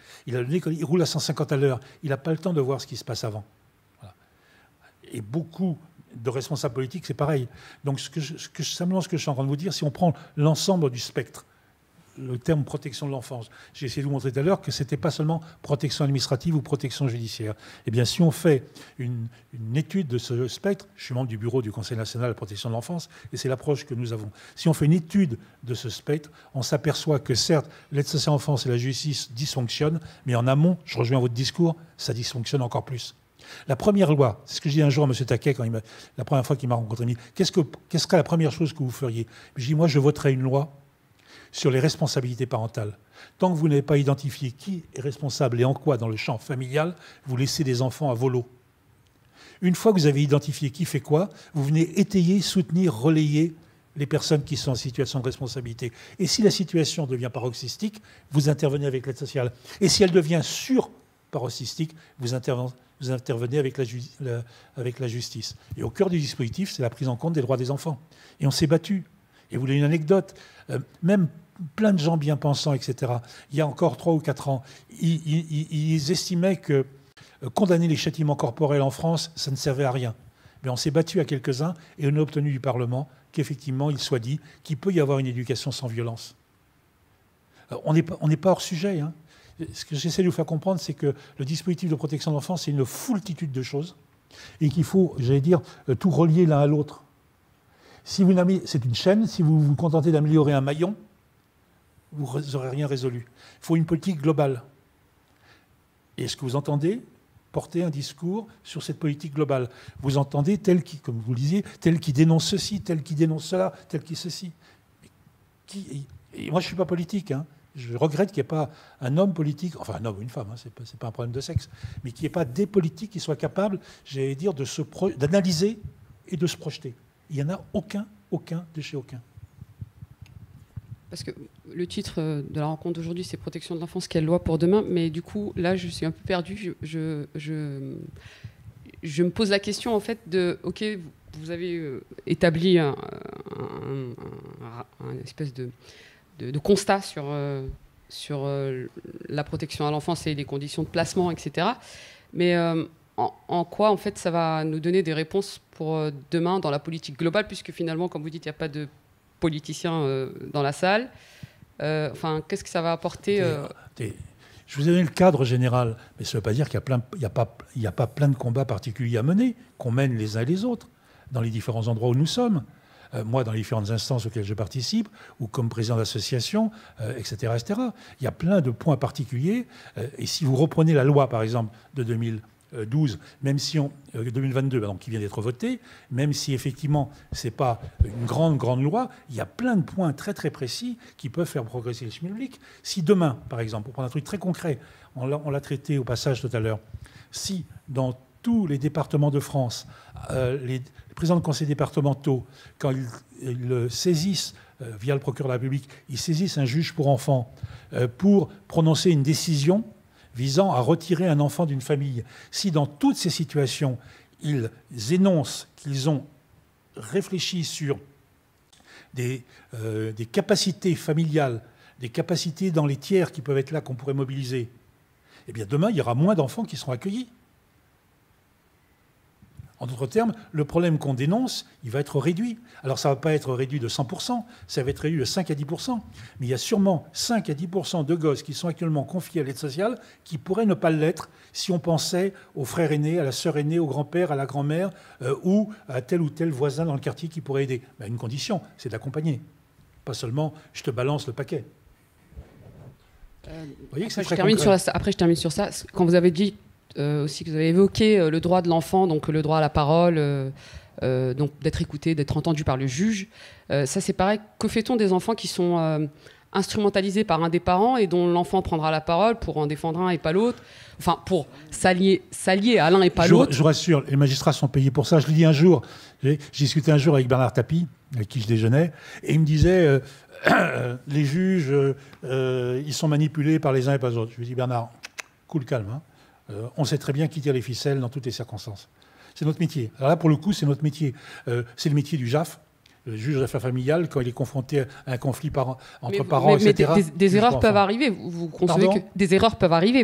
il roule à 150 à l'heure. Il n'a pas le temps de voir ce qui se passe avant. Voilà. Et beaucoup de responsables politiques, c'est pareil. Donc, simplement ce que je suis en train de vous dire, si on prend l'ensemble du spectre, le terme protection de l'enfance, j'ai essayé de vous montrer tout à l'heure que ce n'était pas seulement protection administrative ou protection judiciaire. Eh bien, si on fait une étude de ce spectre, je suis membre du bureau du Conseil national de la protection de l'enfance, et c'est l'approche que nous avons. Si on fait une étude de ce spectre, on s'aperçoit que certes, l'aide sociale à l'enfance et la justice dysfonctionnent, mais en amont, je rejoins votre discours, ça dysfonctionne encore plus. La première loi, c'est ce que je dis un jour à M. Taquet, la première fois qu'il m'a rencontré, il m'a dit, qu'est-ce serait la première chose que vous feriez? Je dis, moi, je voterais une loi sur les responsabilités parentales. Tant que vous n'avez pas identifié qui est responsable et en quoi dans le champ familial, vous laissez des enfants à volo. Une fois que vous avez identifié qui fait quoi, vous venez étayer, soutenir, relayer les personnes qui sont en situation de responsabilité. Et si la situation devient paroxystique, vous intervenez avec l'aide sociale. Et si elle devient sur-paroxystique, vous intervenez avec la justice. Et au cœur du dispositif, c'est la prise en compte des droits des enfants. Et on s'est battu. Et vous voulez une anecdote, même plein de gens bien pensants, etc., il y a encore 3 ou 4 ans, ils estimaient que condamner les châtiments corporels en France, ça ne servait à rien. Mais on s'est battu à quelques-uns et on a obtenu du Parlement qu'effectivement, il soit dit qu'il peut y avoir une éducation sans violence. On n'est pas hors sujet. Hein. Ce que j'essaie de vous faire comprendre, c'est que le dispositif de protection de l'enfance, c'est une foultitude de choses et qu'il faut, j'allais dire, tout relier l'un à l'autre. C'est une chaîne, si vous vous contentez d'améliorer un maillon, vous n'aurez rien résolu. Il faut une politique globale. Et est-ce que vous entendez porter un discours sur cette politique globale? Vous entendez tel qui, comme vous le disiez, tel qui dénonce ceci, tel qui dénonce cela, tel qui ceci. Et moi, je ne suis pas politique. Hein. Je regrette qu'il n'y ait pas un homme politique, enfin un homme ou une femme, hein, ce n'est pas un problème de sexe, mais qu'il n'y ait pas des politiques qui soient capables, j'allais dire, d'analyser et de se projeter. Il n'y en a aucun de chez aucun. Parce que le titre de la rencontre d'aujourd'hui, c'est Protection de l'enfance, quelle loi pour demain? Mais du coup, là, je suis un peu perdue. Je me pose la question, en fait, OK, vous avez établi un espèce de constat sur la protection à l'enfance et les conditions de placement, etc. Mais en quoi, en fait, ça va nous donner des réponses pour demain dans la politique globale, puisque finalement, comme vous dites, il n'y a pas de politiciens dans la salle. Qu'est-ce que ça va apporter Je vous ai donné le cadre général, mais ça ne veut pas dire qu'il n'y a pas plein de combats particuliers à mener, qu'on mène les uns et les autres, dans les différents endroits où nous sommes. Moi, dans les différentes instances auxquelles je participe, ou comme président d'association, etc., etc. Il y a plein de points particuliers. Et si vous reprenez la loi, par exemple, de 2012, même si 2022, donc, qui vient d'être votée, même si effectivement ce n'est pas une grande loi, il y a plein de points très très précis qui peuvent faire progresser le chemin public. Si demain, par exemple, pour prendre un truc très concret, on l'a traité au passage tout à l'heure, si dans tous les départements de France, les présidents de conseils départementaux, quand ils saisissent, via le procureur de la République, ils saisissent un juge pour enfants pour prononcer une décision, visant à retirer un enfant d'une famille. Si dans toutes ces situations, ils énoncent qu'ils ont réfléchi sur des capacités familiales, des capacités dans les tiers qui peuvent être là, qu'on pourrait mobiliser, eh bien demain, il y aura moins d'enfants qui seront accueillis. En d'autres termes, le problème qu'on dénonce, il va être réduit. Alors ça ne va pas être réduit de 100%, ça va être réduit de 5 à 10%. Mais il y a sûrement 5 à 10% de gosses qui sont actuellement confiés à l'aide sociale qui pourraient ne pas l'être si on pensait aux frères aînés, à la sœur aînée, au grand-père, à la grand-mère ou à tel ou tel voisin dans le quartier qui pourrait aider. Ben, une condition, c'est d'accompagner. Pas seulement « je te balance le paquet ». Vous voyez que c'est très concret. Après, je termine sur ça. Quand vous avez dit aussi que vous avez évoqué le droit de l'enfant, donc le droit à la parole, donc d'être écouté, d'être entendu par le juge. Ça, c'est pareil. Que fait-on des enfants qui sont instrumentalisés par un des parents et dont l'enfant prendra la parole pour en défendre un et pas l'autre, enfin pour s'allier à l'un et pas l'autre? Je vous rassure, les magistrats sont payés pour ça. Je l'ai dit un jour, j'ai discuté un jour avec Bernard Tapie, avec qui je déjeunais, et il me disait les juges, ils sont manipulés par les uns et par les autres. Je lui dis Bernard, cool, calme, hein. On sait très bien qui tire les ficelles dans toutes les circonstances. C'est notre métier. Alors là, pour le coup, c'est notre métier. C'est le métier du JAF, le juge d'affaires familiales, quand il est confronté à un conflit entre parents, etc. Mais des erreurs peuvent arriver. Vous concevez que des erreurs peuvent arriver.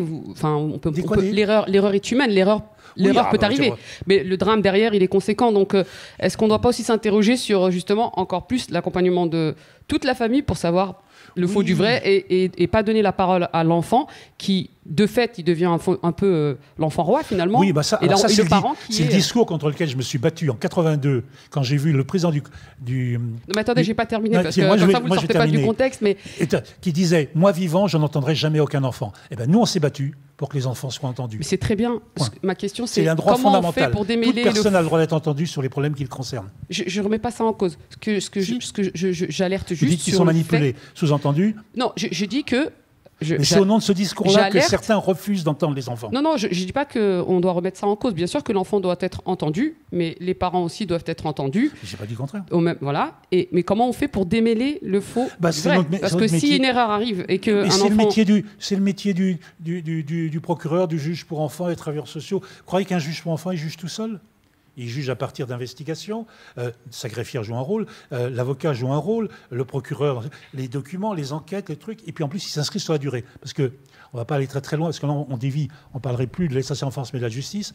L'erreur est humaine. L'erreur peut arriver. Mais le drame derrière, il est conséquent. Donc, est-ce qu'on ne doit pas aussi s'interroger sur, justement, encore plus l'accompagnement de toute la famille pour savoir le faux du vrai et pas donner la parole à l'enfant qui, de fait, il devient un peu l'enfant roi, finalement. Oui, bah ça, et ça le parent c'est le discours contre lequel je me suis battu en 82, quand j'ai vu le président du... Non, mais attendez, j'ai pas terminé, parce que comme ça, vous ne sortez pas du contexte, mais... Qui disait, moi vivant, je n'entendrai jamais aucun enfant. Eh bien, nous, on s'est battus pour que les enfants soient entendus. Mais c'est très bien. Ma question, c'est un droit comment fondamental. on fait pour démêler... Toute personne n'a le droit d'être entendue sur les problèmes qui le concernent. Je ne remets pas ça en cause. J'alerte juste sur vous dites qu'ils sont manipulés, sous-entendu. Non, je dis que... Mais c'est au nom de ce discours-là que certains refusent d'entendre les enfants. Non, je ne dis pas qu'on doit remettre ça en cause. Bien sûr que l'enfant doit être entendu, mais les parents aussi doivent être entendus. Je n'ai pas dit le contraire. Voilà. Mais comment on fait pour démêler le faux du vrai ? Parce que si une erreur arrive et qu'un enfant... C'est le métier du procureur, du juge pour enfants et des travailleurs sociaux. Vous croyez qu'un juge pour enfants, il juge tout seul ? Il juge à partir d'investigations, sa greffière joue un rôle, l'avocat joue un rôle, le procureur, les documents, les enquêtes, les trucs, et puis en plus il s'inscrit sur la durée. Parce qu'on ne va pas aller très très loin, parce que là on dévie, on ne parlerait plus de l'aide sociale en France, mais de la justice.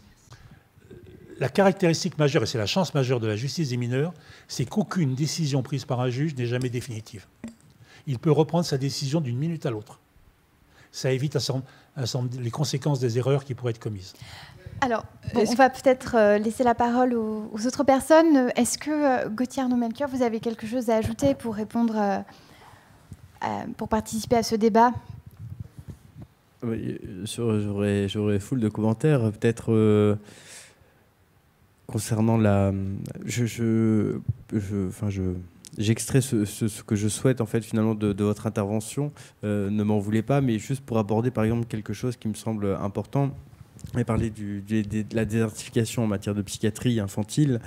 La caractéristique majeure, et c'est la chance majeure de la justice des mineurs, c'est qu'aucune décision prise par un juge n'est jamais définitive. Il peut reprendre sa décision d'une minute à l'autre. Ça évite les conséquences des erreurs qui pourraient être commises. Alors, on va peut-être laisser la parole aux autres personnes. Est-ce que, Gauthier Arnaud-Melchior, vous avez quelque chose à ajouter pour répondre, pour participer à ce débat ? Oui, j'aurais foule de commentaires. Peut-être concernant la... J'extrais ce que je souhaite en fait finalement de votre intervention. Ne m'en voulez pas, mais juste pour aborder par exemple quelque chose qui me semble important. On a parlé de la désertification en matière de psychiatrie infantile.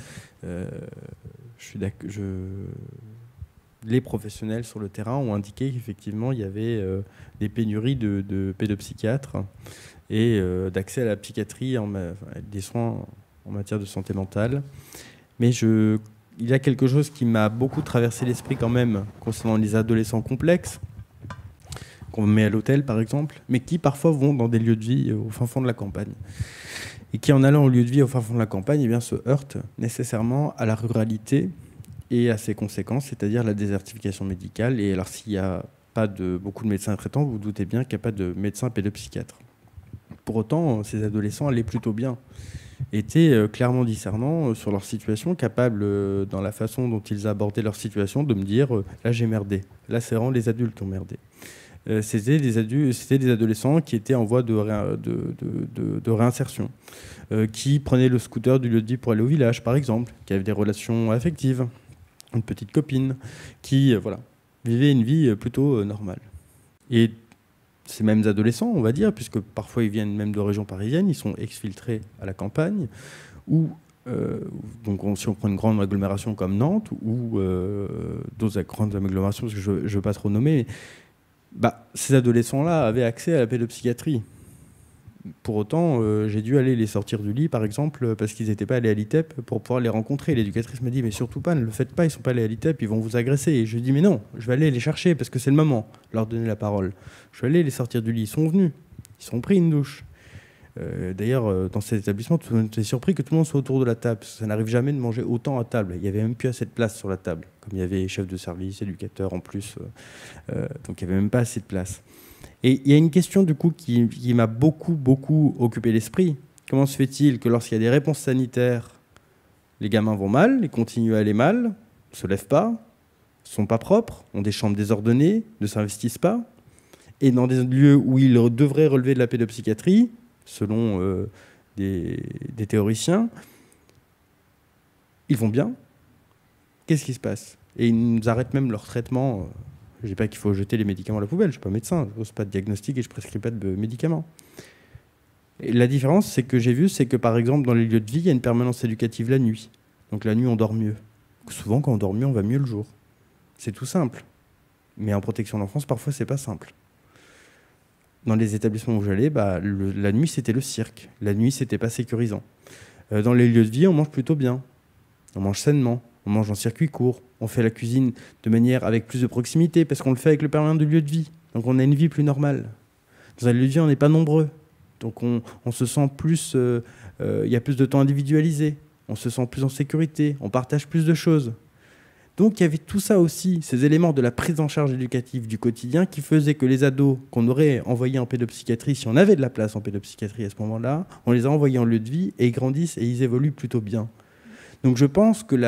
Les professionnels sur le terrain ont indiqué qu'effectivement il y avait des pénuries de pédopsychiatres et d'accès à la psychiatrie, des soins en matière de santé mentale. Mais il y a quelque chose qui m'a beaucoup traversé l'esprit quand même concernant les adolescents complexes, qu'on met à l'hôtel par exemple, mais qui parfois vont dans des lieux de vie au fin fond de la campagne. Et qui, en allant au lieu de vie au fin fond de la campagne, eh bien, se heurtent nécessairement à la ruralité et à ses conséquences, c'est-à-dire la désertification médicale. Et alors, s'il n'y a pas beaucoup de médecins traitants, vous vous doutez bien qu'il n'y a pas de médecins pédopsychiatres. Pour autant, ces adolescents allaient plutôt bien, étaient clairement discernants sur leur situation, capables, dans la façon dont ils abordaient leur situation, de me dire « là, j'ai merdé ». Là, c'est vraiment les adultes qui ont merdé. C'était des adolescents qui étaient en voie de réinsertion, qui prenaient le scooter du lieu de vie pour aller au village, par exemple, qui avaient des relations affectives, une petite copine, qui vivaient une vie plutôt normale. Et ces mêmes adolescents, on va dire, puisque parfois ils viennent même de régions parisiennes, ils sont exfiltrés à la campagne, ou donc si on prend une grande agglomération comme Nantes, ou d'autres grandes agglomérations, parce que je ne veux pas trop nommer, ces adolescents-là avaient accès à la pédopsychiatrie. Pour autant, j'ai dû aller les sortir du lit, par exemple, parce qu'ils n'étaient pas allés à l'ITEP pour pouvoir les rencontrer. L'éducatrice m'a dit, mais surtout pas, ne le faites pas, ils ne sont pas allés à l'ITEP, ils vont vous agresser. Et je lui ai dit, mais non, je vais aller les chercher parce que c'est le moment, leur donner la parole. Je vais aller les sortir du lit. Ils sont venus, ils sont pris une douche. D'ailleurs, dans cet établissement, tout le monde était surpris que tout le monde soit autour de la table, parce que ça n'arrive jamais de manger autant à table. Il n'y avait même plus assez de place sur la table, comme il y avait chef de service, éducateur en plus, donc il n'y avait même pas assez de place. Et il y a une question du coup qui m'a beaucoup occupé l'esprit. Comment se fait-il que lorsqu'il y a des réponses sanitaires, les gamins vont mal, ils continuent à aller mal, ne se lèvent pas, ne sont pas propres, ont des chambres désordonnées, ne s'investissent pas, et dans des lieux où ils devraient relever de la pédopsychiatrie, selon des théoriciens, ils vont bien. Qu'est-ce qui se passe? Et ils nous arrêtent même leur traitement. Je ne dis pas qu'il faut jeter les médicaments à la poubelle, je ne suis pas médecin, je ne pose pas de diagnostic et je ne prescris pas de médicaments. Et la différence, c'est que j'ai vu, c'est que par exemple, dans les lieux de vie, il y a une permanence éducative la nuit. Donc la nuit, on dort mieux. Souvent, quand on dort mieux, on va mieux le jour. C'est tout simple. Mais en protection de l'enfance, parfois, c'est pas simple. Dans les établissements où j'allais, la nuit, c'était le cirque. La nuit, c'était pas sécurisant. Dans les lieux de vie, on mange plutôt bien. On mange sainement. On mange en circuit court. On fait la cuisine de manière avec plus de proximité parce qu'on le fait avec le permanent du lieu de vie. Donc on a une vie plus normale. Dans un lieu de vie, on n'est pas nombreux. Donc on se sent plus... Il y a plus de temps individualisé. On se sent plus en sécurité. On partage plus de choses. Donc il y avait tout ça aussi, ces éléments de la prise en charge éducative du quotidien qui faisaient que les ados qu'on aurait envoyés en pédopsychiatrie, si on avait de la place en pédopsychiatrie à ce moment-là, on les a envoyés en lieu de vie et ils grandissent et ils évoluent plutôt bien. Donc je pense que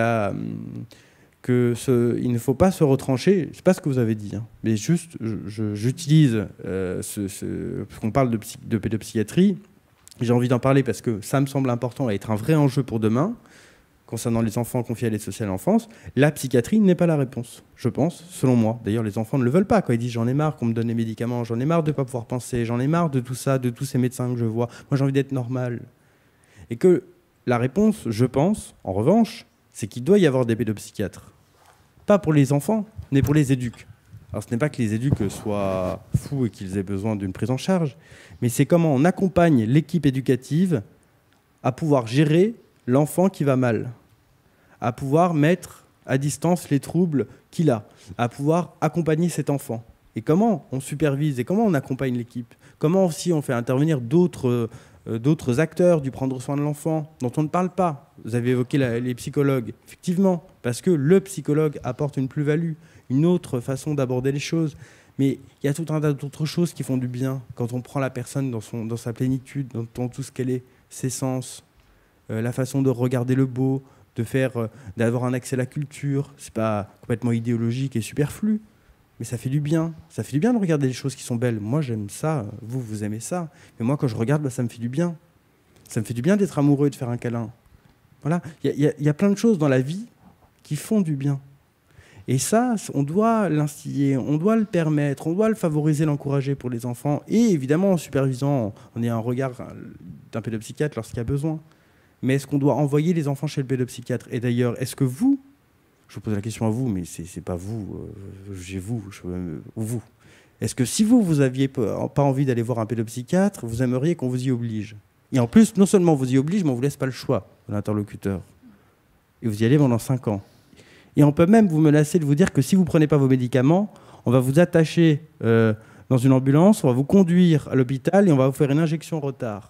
il ne faut pas se retrancher, c'est pas ce que vous avez dit, hein, mais juste j'utilise parce qu'on parle de pédopsychiatrie, j'ai envie d'en parler parce que ça me semble important et être un vrai enjeu pour demain. Concernant les enfants confiés à l'aide sociale à l'enfance, la psychiatrie n'est pas la réponse, je pense, selon moi. D'ailleurs, les enfants ne le veulent pas. Quand ils disent « j'en ai marre qu'on me donne des médicaments, j'en ai marre de ne pas pouvoir penser, j'en ai marre de tout ça, de tous ces médecins que je vois. Moi, j'ai envie d'être normal. » Et que la réponse, je pense, en revanche, c'est qu'il doit y avoir des pédopsychiatres. Pas pour les enfants, mais pour les éduques. Alors, ce n'est pas que les éduques soient fous et qu'ils aient besoin d'une prise en charge, mais c'est comment on accompagne l'équipe éducative à pouvoir gérer l'enfant qui va mal, à pouvoir mettre à distance les troubles qu'il a, à pouvoir accompagner cet enfant. Et comment on supervise et comment on accompagne l'équipe? Comment aussi on fait intervenir d'autres acteurs du prendre soin de l'enfant dont on ne parle pas? Vous avez évoqué les psychologues. Effectivement, parce que le psychologue apporte une plus-value, une autre façon d'aborder les choses. Mais il y a tout un tas d'autres choses qui font du bien quand on prend la personne dans sa plénitude, dans tout ce qu'elle est, ses sens, la façon de regarder le beau, d'avoir un accès à la culture. C'est pas complètement idéologique et superflu, mais ça fait du bien. Ça fait du bien de regarder les choses qui sont belles. Moi, j'aime ça. Vous aimez ça. Mais moi, quand je regarde, ça me fait du bien. Ça me fait du bien d'être amoureux et de faire un câlin. Voilà. Il y a plein de choses dans la vie qui font du bien. Et ça, on doit l'instiller, on doit le permettre, on doit le favoriser, l'encourager pour les enfants. Et évidemment, en supervisant, on est un regard d'un pédopsychiatre lorsqu'il y a besoin. Mais est-ce qu'on doit envoyer les enfants chez le pédopsychiatre? Et d'ailleurs, est-ce que vous, je vous pose la question à vous, mais c'est pas vous, vous. Est-ce que si vous aviez pas envie d'aller voir un pédopsychiatre, vous aimeriez qu'on vous y oblige? Et en plus, non seulement on vous y oblige, mais on vous laisse pas le choix de l'interlocuteur. Et vous y allez pendant 5 ans. Et on peut même vous menacer de vous dire que si vous ne prenez pas vos médicaments, on va vous attacher dans une ambulance, on va vous conduire à l'hôpital et on va vous faire une injection retard.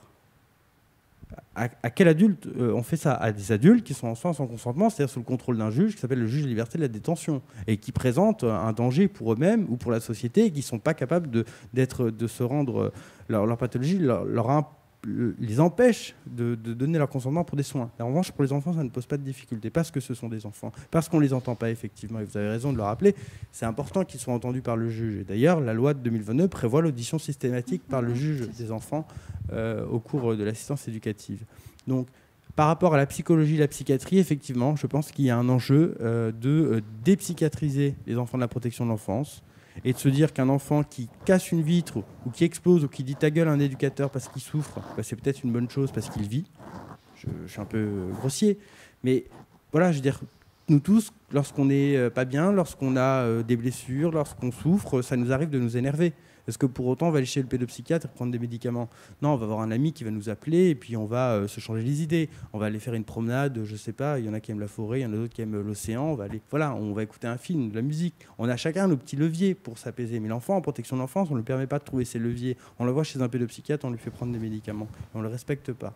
À quel adulte on fait ça? À des adultes qui sont en soins sans consentement, c'est-à-dire sous le contrôle d'un juge qui s'appelle le juge de liberté de la détention et qui présente un danger pour eux-mêmes ou pour la société et qui ne sont pas capables de se rendre... Leur pathologie les empêche de donner leur consentement pour des soins. En revanche, pour les enfants, ça ne pose pas de difficulté parce que ce sont des enfants, parce qu'on ne les entend pas effectivement. Et vous avez raison de le rappeler, c'est important qu'ils soient entendus par le juge. Et d'ailleurs, la loi de 2022 prévoit l'audition systématique par le juge des enfants au cours de l'assistance éducative. Donc, par rapport à la psychologie et la psychiatrie, effectivement, je pense qu'il y a un enjeu de dépsychiatriser les enfants de la protection de l'enfance et de se dire qu'un enfant qui casse une vitre ou qui explose ou qui dit ta gueule à un éducateur parce qu'il souffre, c'est peut-être une bonne chose parce qu'il vit. Je suis un peu grossier, mais voilà, je veux dire, nous tous, lorsqu'on n'est pas bien, lorsqu'on a des blessures, lorsqu'on souffre, ça nous arrive de nous énerver. Est-ce que pour autant on va aller chez le pédopsychiatre et prendre des médicaments? Non, on va avoir un ami qui va nous appeler et puis on va se changer les idées. On va aller faire une promenade, je sais pas, il y en a qui aiment la forêt, il y en a d'autres qui aiment l'océan, on va aller, voilà, on va écouter un film, de la musique. On a chacun nos petits leviers pour s'apaiser. Mais l'enfant en protection de l'enfance, on ne lui permet pas de trouver ses leviers. On le voit chez un pédopsychiatre, on lui fait prendre des médicaments. Et on ne le respecte pas.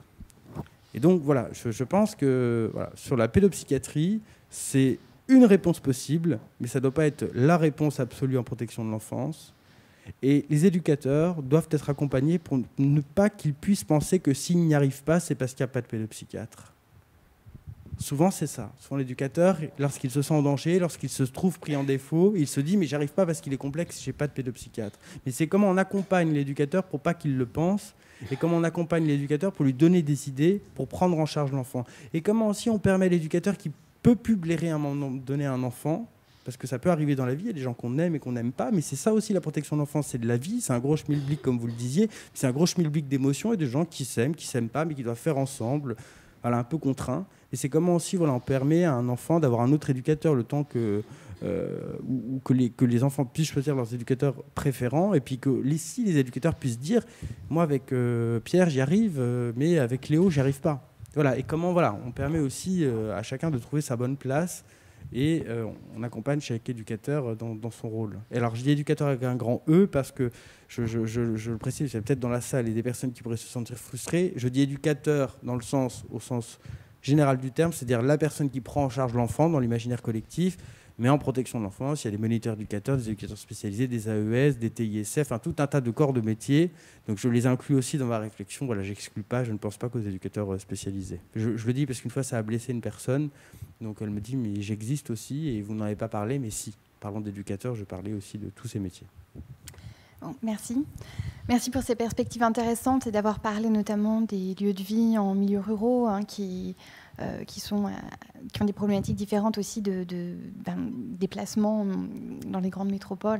Et donc voilà, je pense que voilà, sur la pédopsychiatrie, c'est une réponse possible, mais ça ne doit pas être la réponse absolue en protection de l'enfance. Et les éducateurs doivent être accompagnés pour ne pas qu'ils puissent penser que s'ils n'y arrivent pas, c'est parce qu'il n'y a pas de pédopsychiatre. Souvent, c'est ça. Souvent, l'éducateur, lorsqu'il se sent en danger, lorsqu'il se trouve pris en défaut, il se dit « mais j'arrive pas parce qu'il est complexe, j'ai pas de pédopsychiatre ». Mais c'est comment on accompagne l'éducateur pour pas qu'il le pense, et comment on accompagne l'éducateur pour lui donner des idées, pour prendre en charge l'enfant. Et comment aussi on permet à l'éducateur qui peut plus blairer à un moment donné un enfant, parce que ça peut arriver dans la vie, il y a des gens qu'on aime et qu'on n'aime pas, mais c'est ça aussi la protection de l'enfance, c'est de la vie, c'est un gros schmilblick comme vous le disiez, c'est un gros schmilblick d'émotions et de gens qui s'aiment pas, mais qui doivent faire ensemble, voilà, un peu contraints. Et c'est comment aussi voilà, on permet à un enfant d'avoir un autre éducateur le temps que les enfants puissent choisir leurs éducateurs préférents, et puis que si les éducateurs puissent dire moi avec Pierre j'y arrive, mais avec Léo j'y arrive pas. Voilà, et comment voilà, on permet aussi à chacun de trouver sa bonne place, et on accompagne chaque éducateur dans son rôle. Et alors je dis éducateur avec un grand E parce que je le précise, c'est peut-être dans la salle et des personnes qui pourraient se sentir frustrées. Je dis éducateur au sens général du terme, c'est-à-dire la personne qui prend en charge l'enfant dans l'imaginaire collectif, mais en protection de l'enfance, il y a des moniteurs éducateurs, des éducateurs spécialisés, des AES, des TISF, tout un tas de corps de métiers. Donc je les inclus aussi dans ma réflexion. Voilà, j'exclus pas, je ne pense pas qu'aux éducateurs spécialisés. Je le dis parce qu'une fois, ça a blessé une personne. Donc elle me dit, mais j'existe aussi, et vous n'en avez pas parlé, mais si. Parlant d'éducateurs, je parlais aussi de tous ces métiers. Bon, merci. Merci pour ces perspectives intéressantes et d'avoir parlé notamment des lieux de vie en milieux ruraux qui ont des problématiques différentes aussi de déplacement dans les grandes métropoles.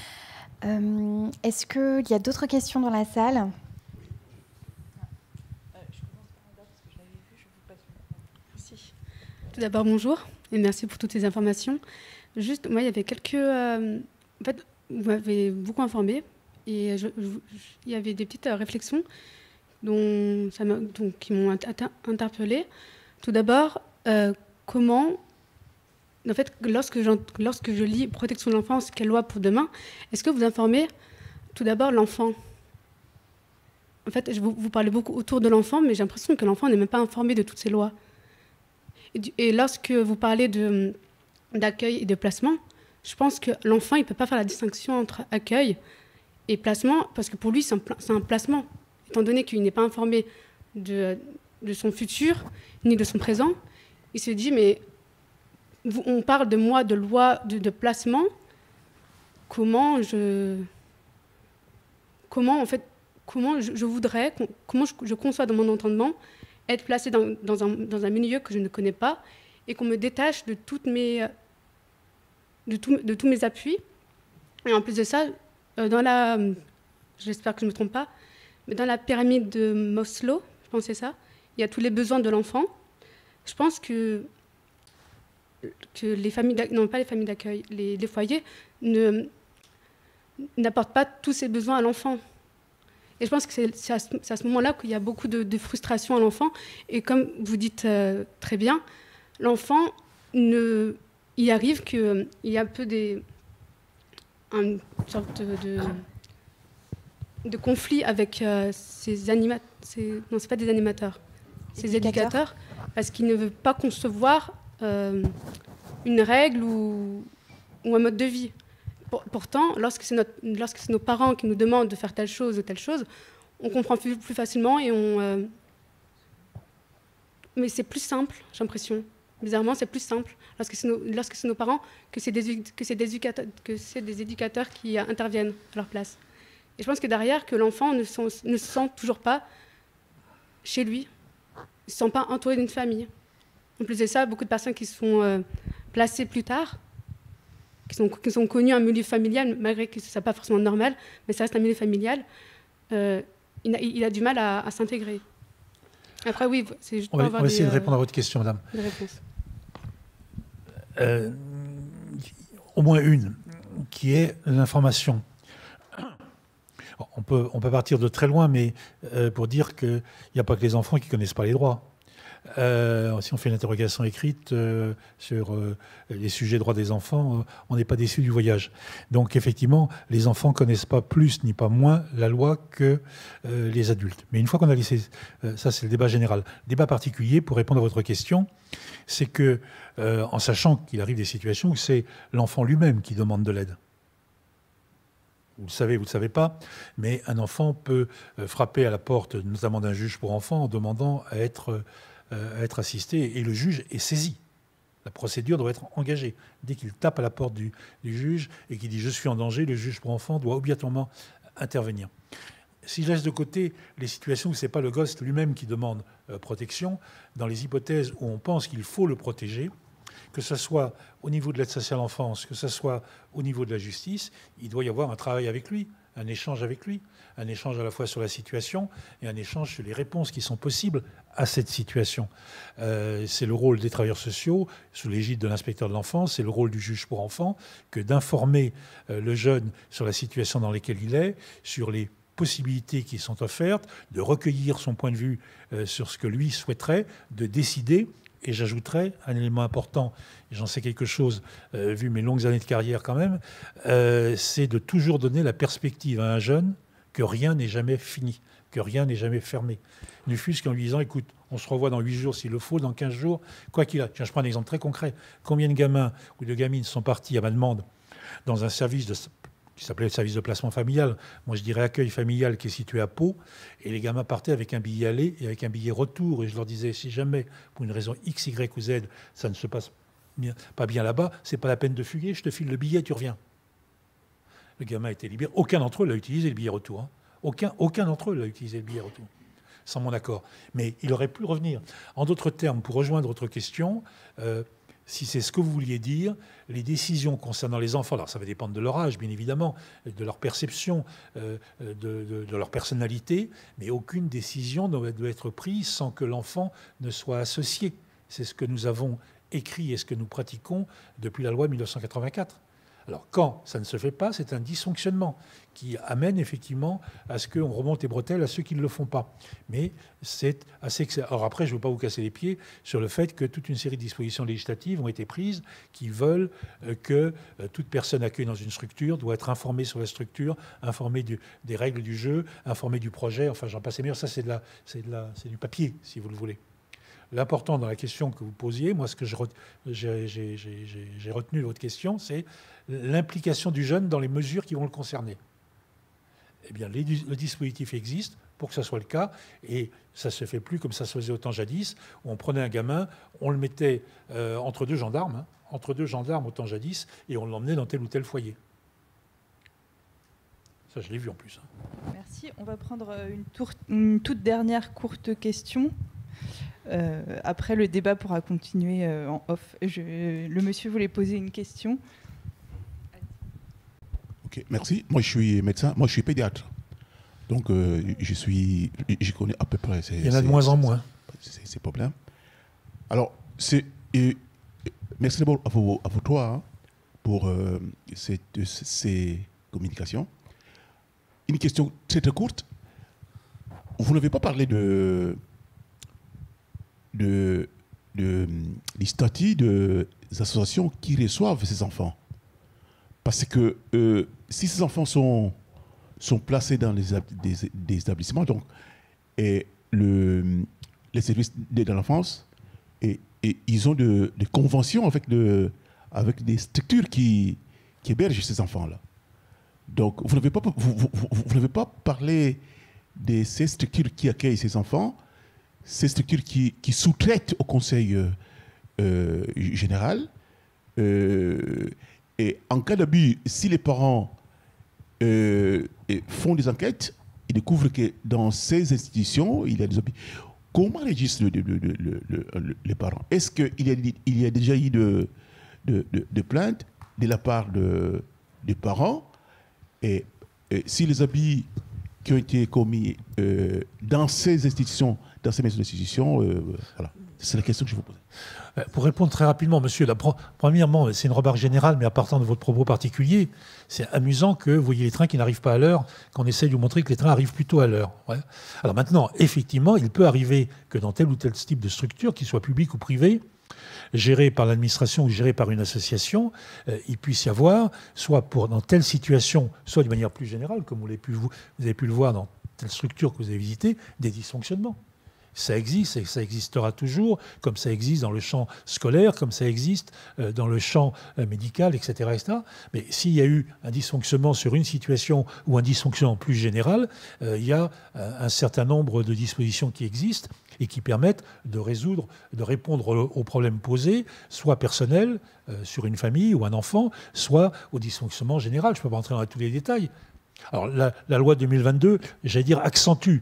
Est-ce qu'il y a d'autres questions dans la salle ? Tout d'abord, bonjour et merci pour toutes ces informations. Juste, moi, il y avait quelques... en fait, vous m'avez beaucoup informé et il y avait des petites réflexions qui m'ont interpellée. Tout d'abord, comment... En fait, lorsque je lis Protection de l'enfance, quelle loi pour demain, est-ce que vous informez tout d'abord l'enfant ? En fait, vous parlez beaucoup autour de l'enfant, mais j'ai l'impression que l'enfant n'est même pas informé de toutes ces lois. Et lorsque vous parlez d'accueil et de placement, je pense que l'enfant, il ne peut pas faire la distinction entre accueil et placement, parce que pour lui, c'est un placement. Étant donné qu'il n'est pas informé de son futur, ni de son présent, il se dit, mais on parle de moi, de loi, de placement, comment je voudrais, comment je conçois dans mon entendement être placé dans un milieu que je ne connais pas et qu'on me détache de tous mes appuis. Et en plus de ça, j'espère que je ne me trompe pas, mais dans la pyramide de Maslow, je pense que c'est ça, il y a tous les besoins de l'enfant. Je pense que les familles non pas les familles d'accueil, les foyers n'apportent pas tous ces besoins à l'enfant. Et je pense que c'est à ce moment-là qu'il y a beaucoup de frustration à l'enfant. Et comme vous dites très bien, l'enfant, il arrive qu'il y a un peu une sorte de conflit avec ces animateurs. Non, ce pas des animateurs, ces éducateurs, parce qu'ils ne veulent pas concevoir une règle ou un mode de vie. Pourtant, lorsque c'est nos parents qui nous demandent de faire telle chose ou telle chose, on comprend plus facilement et mais c'est plus simple, j'ai l'impression. Bizarrement, c'est plus simple lorsque c'est nos parents que c'est des éducateurs qui interviennent à leur place. Et je pense que derrière, que l'enfant ne se sent toujours pas chez lui, ne se sent pas entouré d'une famille. En plus de ça, beaucoup de personnes qui sont placées plus tard, qui sont connus un milieu familial, malgré que ce ne soit pas forcément normal, mais ça reste un milieu familial, il a du mal à s'intégrer. Après, oui, c'est juste on va essayer de répondre à votre question, madame. Des réponses. Au moins une, qui est l'information. On peut partir de très loin, mais pour dire qu'il n'y a pas que les enfants qui ne connaissent pas les droits. Si on fait une interrogation écrite sur les sujets droits des enfants, on n'est pas déçu du voyage. Donc effectivement, les enfants ne connaissent pas plus ni pas moins la loi que les adultes. Mais une fois qu'on a laissé... ça, c'est le débat général. Le débat particulier, pour répondre à votre question, c'est que, en sachant qu'il arrive des situations où c'est l'enfant lui-même qui demande de l'aide. Vous le savez, vous ne le savez pas, mais un enfant peut frapper à la porte, notamment d'un juge pour enfants, en demandant à être assisté, et le juge est saisi. La procédure doit être engagée. Dès qu'il tape à la porte du juge et qu'il dit « je suis en danger », le juge pour enfants doit obligatoirement intervenir. Si je laisse de côté les situations où ce n'est pas le gosse lui-même qui demande protection, dans les hypothèses où on pense qu'il faut le protéger, que ce soit au niveau de l'aide sociale à l'enfance, que ce soit au niveau de la justice, il doit y avoir un travail avec lui, un échange avec lui, un échange à la fois sur la situation et un échange sur les réponses qui sont possibles à cette situation. C'est le rôle des travailleurs sociaux, sous l'égide de l'inspecteur de l'enfance, c'est le rôle du juge pour enfants, que d'informer le jeune sur la situation dans laquelle il est, sur les possibilités qui sont offertes, de recueillir son point de vue sur ce que lui souhaiterait, de décider. Et j'ajouterais un élément important, et j'en sais quelque chose, vu mes longues années de carrière quand même, c'est de toujours donner la perspective à un jeune que rien n'est jamais fini, que rien n'est jamais fermé. Ne fût-ce qu'en lui disant, écoute, on se revoit dans 8 jours s'il le faut, dans 15 jours, quoi qu'il a. Tiens, je prends un exemple très concret. Combien de gamins ou de gamines sont partis à ma demande dans un service qui s'appelait le service de placement familial, moi je dirais accueil familial, qui est situé à Pau, et les gamins partaient avec un billet aller et avec un billet retour, et je leur disais, si jamais, pour une raison X, Y ou Z, ça ne se passe pas bien là-bas, c'est pas la peine de fuguer, je te file le billet, tu reviens. Le gamin était libéré, aucun d'entre eux l'a utilisé le billet retour, hein. Aucun d'entre eux l'a utilisé le billet retour, sans mon accord, mais il aurait pu revenir. En d'autres termes, pour rejoindre votre question, si c'est ce que vous vouliez dire, les décisions concernant les enfants, alors ça va dépendre de leur âge, bien évidemment, de leur perception, de leur personnalité, mais aucune décision ne doit être prise sans que l'enfant ne soit associé. C'est ce que nous avons écrit et ce que nous pratiquons depuis la loi de 1984. Alors quand ça ne se fait pas, c'est un dysfonctionnement qui amène effectivement à ce qu'on remonte les bretelles à ceux qui ne le font pas. Mais c'est assez... Alors après, je ne veux pas vous casser les pieds sur le fait que toute une série de dispositions législatives ont été prises qui veulent que toute personne accueillie dans une structure doit être informée sur la structure, informée des règles du jeu, informée du projet, enfin j'en passe et meilleur, ça c'est du papier, si vous le voulez. L'important dans la question que vous posiez, moi ce que j'ai retenu de votre question, c'est l'implication du jeune dans les mesures qui vont le concerner. Eh bien, le dispositif existe pour que ça soit le cas, et ça ne se fait plus comme ça se faisait au temps jadis, où on prenait un gamin, on le mettait entre deux gendarmes au temps jadis, et on l'emmenait dans tel ou tel foyer. Ça, je l'ai vu en plus. Merci. On va prendre une toute dernière courte question. Après, le débat pourra continuer en off. Le monsieur voulait poser une question. Ok, merci. Moi, je suis médecin. Moi, je suis pédiatre. Donc, je connais à peu près. Il y en a de moins en moins. Ces problèmes. Alors, merci d'abord à vous trois hein, pour ces communications. Une question très très courte. Vous n'avez pas parlé des statuts des associations qui reçoivent ces enfants. Parce que si ces enfants sont placés dans des établissements, donc, et les services d'aide à l'enfance, et ils ont des conventions avec des structures qui hébergent ces enfants-là. Donc, vous n'avez pas parlé de ces structures qui accueillent ces enfants, ces structures qui sous-traitent au Conseil général. Et en cas d'abus, si les parents font des enquêtes, ils découvrent que dans ces institutions, il y a des abus. Comment réagissent les parents? Est-ce qu'il y a déjà eu de plaintes de la part des parents? Et si les abus qui ont été commis dans ces institutions, dans ces maisons d'institutions, voilà. C'est la question que je vous pose. Pour répondre très rapidement, monsieur, premièrement, c'est une remarque générale, mais à partir de votre propos particulier, c'est amusant que vous voyez les trains qui n'arrivent pas à l'heure, qu'on essaye de vous montrer que les trains arrivent plutôt à l'heure. Ouais. Alors maintenant, effectivement, il peut arriver que dans tel ou tel type de structure, qu'il soit public ou privé, géré par l'administration ou géré par une association, il puisse y avoir, soit dans telle situation, soit de manière plus générale, comme vous avez pu le voir dans telle structure que vous avez visitée, des dysfonctionnements. Ça existe et ça existera toujours, comme ça existe dans le champ scolaire, comme ça existe dans le champ médical, etc., etc. Mais s'il y a eu un dysfonctionnement sur une situation ou un dysfonctionnement plus général, il y a un certain nombre de dispositions qui existent et qui permettent de résoudre, de répondre aux problèmes posés, soit personnels, sur une famille ou un enfant, soit au dysfonctionnement général. Je ne peux pas rentrer dans tous les détails. Alors la loi 2022, j'allais dire, accentue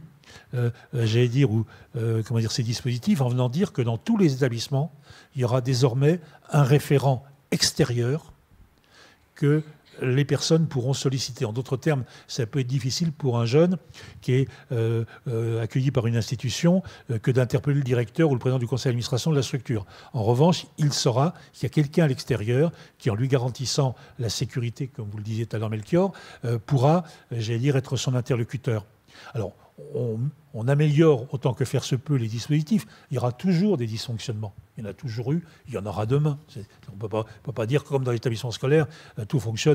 ces dispositifs en venant dire que dans tous les établissements, il y aura désormais un référent extérieur que les personnes pourront solliciter. En d'autres termes, ça peut être difficile pour un jeune qui est accueilli par une institution que d'interpeller le directeur ou le président du conseil d'administration de la structure. En revanche, il saura qu'il y a quelqu'un à l'extérieur qui, en lui garantissant la sécurité, comme vous le disiez tout à l'heure, Melchior, pourra, être son interlocuteur. Alors, on améliore autant que faire se peut les dispositifs. Il y aura toujours des dysfonctionnements. Il y en a toujours eu, il y en aura demain. On ne peut pas dire que comme dans l'établissement scolaire, tout fonctionne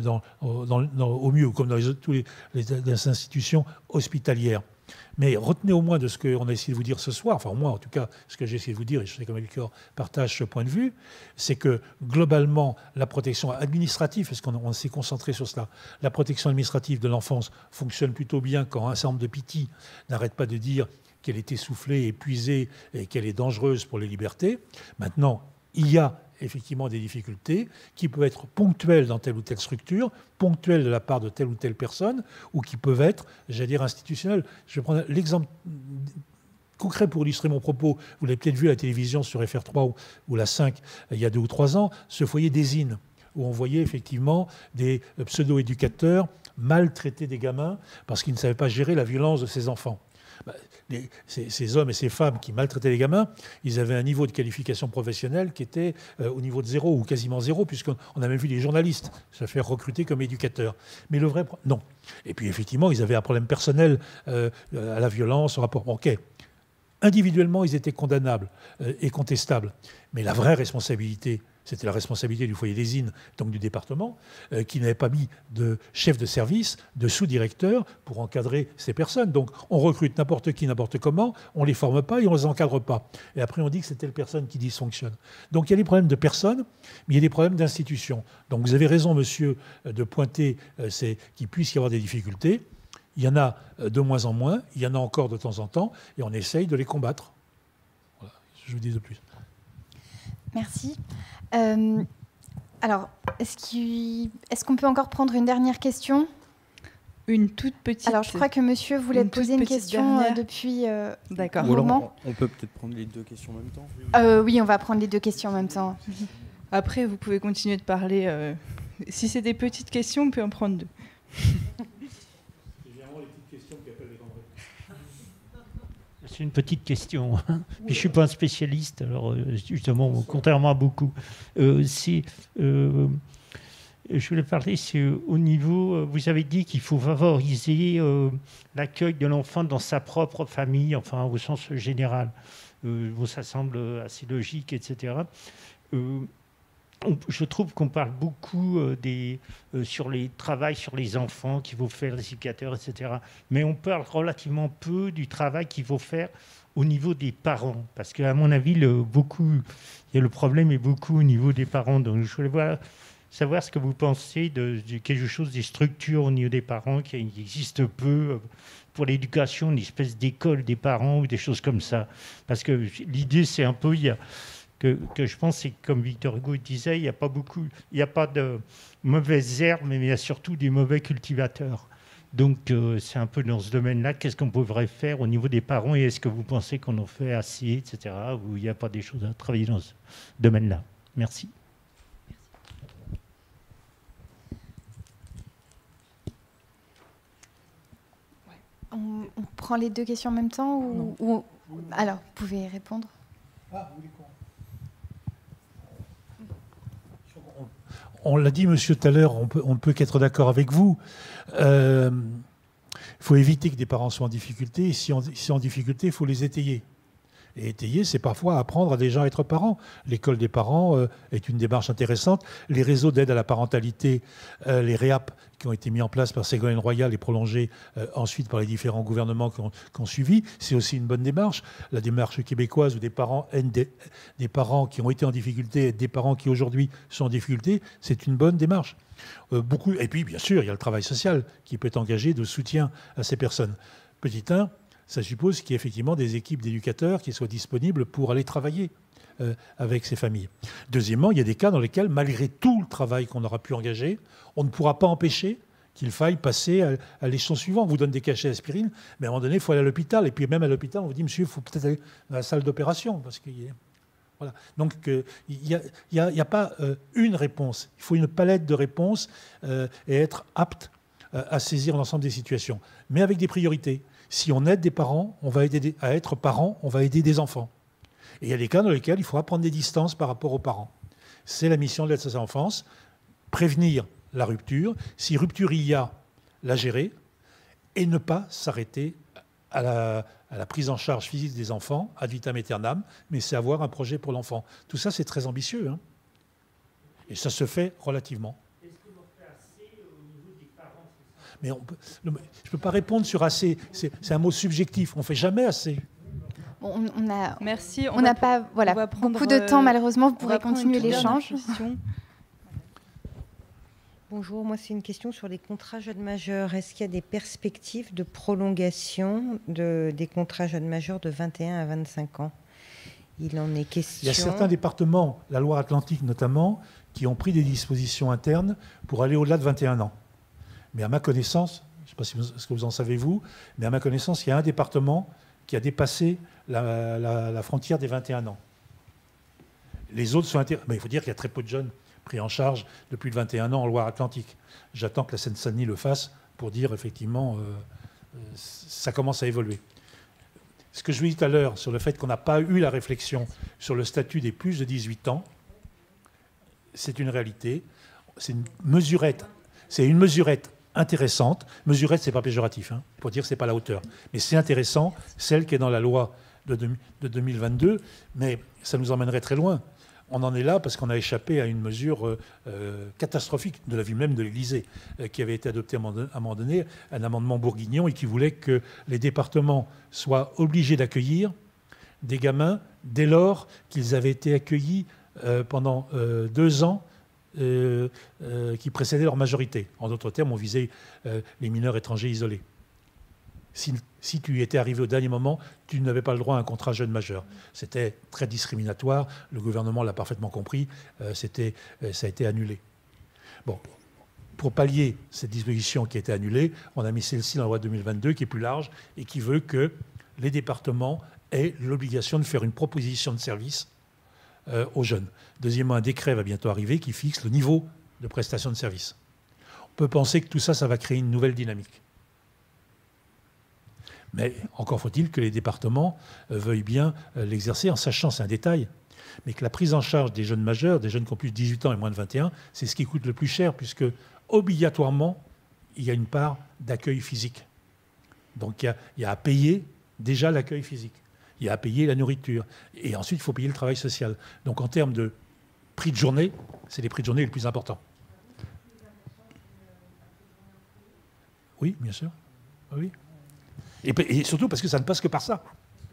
au mieux, ou comme dans toutes les institutions hospitalières. Mais retenez au moins de ce qu'on a essayé de vous dire ce soir, enfin moi en tout cas, ce que j'ai essayé de vous dire, et je sais que Melchior partage ce point de vue, c'est que globalement, la protection administrative, parce qu'on s'est concentré sur cela, la protection administrative de l'enfance fonctionne plutôt bien quand un certain nombre de petits n'arrêtent pas de dire qu'elle est essoufflée, épuisée et qu'elle est dangereuse pour les libertés. Maintenant, il y a effectivement des difficultés qui peuvent être ponctuelles dans telle ou telle structure, ponctuelles de la part de telle ou telle personne, ou qui peuvent être, institutionnelles. Je vais prendre l'exemple concret pour illustrer mon propos. Vous l'avez peut-être vu à la télévision sur FR3 ou la 5 il y a 2 ou 3 ans, ce foyer d'Ésine, où on voyait effectivement des pseudo-éducateurs maltraiter des gamins parce qu'ils ne savaient pas gérer la violence de ces enfants. Ces hommes et ces femmes qui maltraitaient les gamins, ils avaient un niveau de qualification professionnelle qui était au niveau de 0 ou quasiment 0, puisqu'on a même vu des journalistes se faire recruter comme éducateurs. Mais le vrai... Non. Et puis effectivement, ils avaient un problème personnel à la violence, au rapport... OK. Individuellement, ils étaient condamnables et contestables. Mais la vraie responsabilité, c'était la responsabilité du foyer des Innes, donc du département, qui n'avait pas mis de chef de service, de sous-directeur pour encadrer ces personnes. Donc on recrute n'importe qui, n'importe comment, on ne les forme pas et on ne les encadre pas. Et après on dit que c'est telle personne qui dysfonctionne. Donc il y a des problèmes de personnes, mais il y a des problèmes d'institutions. Donc vous avez raison, monsieur, de pointer qu'il puisse y avoir des difficultés. Il y en a de moins en moins, il y en a encore de temps en temps, et on essaye de les combattre. Voilà, je vous dis de plus. Merci. Alors, est-ce qu'on peut encore prendre une dernière question ? Une toute petite. Alors, je crois que monsieur voulait poser une question depuis un moment. On peut peut-être prendre les 2 questions en même temps. Oui, on va prendre les 2 questions en même temps. Après, vous pouvez continuer de parler. Si c'est des petites questions, on peut en prendre 2. C'est une petite question. Puis je ne suis pas un spécialiste, alors justement, contrairement à beaucoup. Je voulais parler, c'est au niveau... Vous avez dit qu'il faut favoriser l'accueil de l'enfant dans sa propre famille, enfin au sens général. Ça semble assez logique, etc. Je trouve qu'on parle beaucoup sur les travail sur les enfants qu'il faut faire, les éducateurs, etc. Mais on parle relativement peu du travail qu'il faut faire au niveau des parents. Parce qu'à mon avis, le problème est beaucoup au niveau des parents. Donc je voulais savoir ce que vous pensez de quelque chose des structures au niveau des parents qui existent peu pour l'éducation, une espèce d'école des parents ou des choses comme ça. Parce que l'idée, c'est un peu... Que je pense, c'est comme Victor Hugo disait, il n'y a pas de mauvaises herbes, mais il y a surtout des mauvais cultivateurs. Donc c'est un peu dans ce domaine-là, qu'est-ce qu'on pourrait faire au niveau des parents et est-ce que vous pensez qu'on en fait assez, etc., ou il n'y a pas des choses à travailler dans ce domaine-là. Merci. On prend les 2 questions en même temps ou... Alors, vous pouvez répondre. Ah, vous voulez on l'a dit, monsieur, tout à l'heure, on ne peut qu'être d'accord avec vous. Il faut éviter que des parents soient en difficulté. Et si en difficulté, il faut les étayer. Et étayer, c'est parfois apprendre à des gens à être parents. L'école des parents est une démarche intéressante. Les réseaux d'aide à la parentalité, les REAP, qui ont été mis en place par Ségolène Royal et prolongés ensuite par les différents gouvernements qui ont suivi, c'est aussi une bonne démarche. La démarche québécoise où des parents aident des parents qui ont été en difficulté, des parents qui aujourd'hui sont en difficulté, c'est une bonne démarche. Et puis, bien sûr, il y a le travail social qui peut être engagé de soutien à ces personnes. Petit 1, ça suppose qu'il y ait effectivement des équipes d'éducateurs qui soient disponibles pour aller travailler avec ces familles. Deuxièmement, il y a des cas dans lesquels, malgré tout le travail qu'on aura pu engager, on ne pourra pas empêcher qu'il faille passer à l'échelon suivant. On vous donne des cachets d'aspirine, mais à un moment donné, il faut aller à l'hôpital. Et puis même à l'hôpital, on vous dit, monsieur, il faut peut-être aller dans la salle d'opération. Parce que, voilà. Donc, il n'y a pas une réponse. Il faut une palette de réponses et être apte à saisir l'ensemble des situations. Mais avec des priorités. Si on aide des parents, on va aider à être parents, on va aider des enfants. Et il y a des cas dans lesquels il faut prendre des distances par rapport aux parents. C'est la mission de l'aide sociale à l'enfance, prévenir la rupture. Si rupture il y a, la gérer et ne pas s'arrêter à la prise en charge physique des enfants, ad vitam aeternam, mais c'est avoir un projet pour l'enfant. Tout ça, c'est très ambitieux. Hein, et ça se fait relativement. Mais je ne peux pas répondre sur assez. C'est un mot subjectif. On ne fait jamais assez. Merci. On n'a pas beaucoup de temps, malheureusement. Vous pourrez continuer l'échange. Bonjour, moi c'est une question sur les contrats jeunes majeurs. Est-ce qu'il y a des perspectives de prolongation des contrats jeunes majeurs de 21 à 25 ans? Il en est question. Il y a certains départements, la Loire-Atlantique notamment, qui ont pris des dispositions internes pour aller au-delà de 21 ans. Mais à ma connaissance, je ne sais pas ce que vous en savez vous, mais à ma connaissance, il y a un département qui a dépassé la frontière des 21 ans. Les autres sont mais il faut dire qu'il y a très peu de jeunes pris en charge de plus de 21 ans en Loire-Atlantique. J'attends que la Seine-Saint-Denis le fasse pour dire effectivement ça commence à évoluer. Ce que je vous dis tout à l'heure sur le fait qu'on n'a pas eu la réflexion sur le statut des plus de 18 ans, c'est une réalité. C'est une mesurette. C'est une mesurette intéressante. Mesurette, ce n'est pas péjoratif, hein, pour dire que ce n'est pas la hauteur. Mais c'est intéressant, celle qui est dans la loi de 2022, mais ça nous emmènerait très loin. On en est là parce qu'on a échappé à une mesure catastrophique de la vue même de l'Élysée, qui avait été adoptée à un moment donné, un amendement bourguignon, et qui voulait que les départements soient obligés d'accueillir des gamins dès lors qu'ils avaient été accueillis pendant 2 ans qui précédaient leur majorité. En d'autres termes, on visait les mineurs étrangers isolés. Si tu étais arrivé au dernier moment, tu n'avais pas le droit à un contrat jeune majeur. C'était très discriminatoire. Le gouvernement l'a parfaitement compris. Ça a été annulé. Bon, pour pallier cette disposition qui a été annulée, on a mis celle-ci dans la loi 2022, qui est plus large et qui veut que les départements aient l'obligation de faire une proposition de service aux jeunes. Deuxièmement, un décret va bientôt arriver qui fixe le niveau de prestation de service. On peut penser que tout ça, ça va créer une nouvelle dynamique. Mais encore faut-il que les départements veuillent bien l'exercer en sachant, c'est un détail, mais que la prise en charge des jeunes majeurs, des jeunes qui ont plus de 18 ans et moins de 21, c'est ce qui coûte le plus cher, puisque obligatoirement, il y a une part d'accueil physique. Donc il y a à payer déjà l'accueil physique. Il y a à payer la nourriture. Et ensuite, il faut payer le travail social. Donc en termes de prix de journée, c'est les prix de journée les plus importants. Oui, bien sûr. Oui. Et surtout parce que ça ne passe que par ça.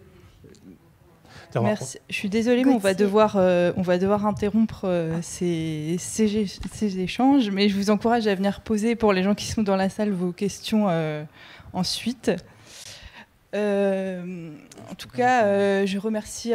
Merci. Je suis désolée, mais on va devoir interrompre ces échanges. Mais je vous encourage à venir poser, pour les gens qui sont dans la salle, vos questions ensuite. En tout cas, je remercie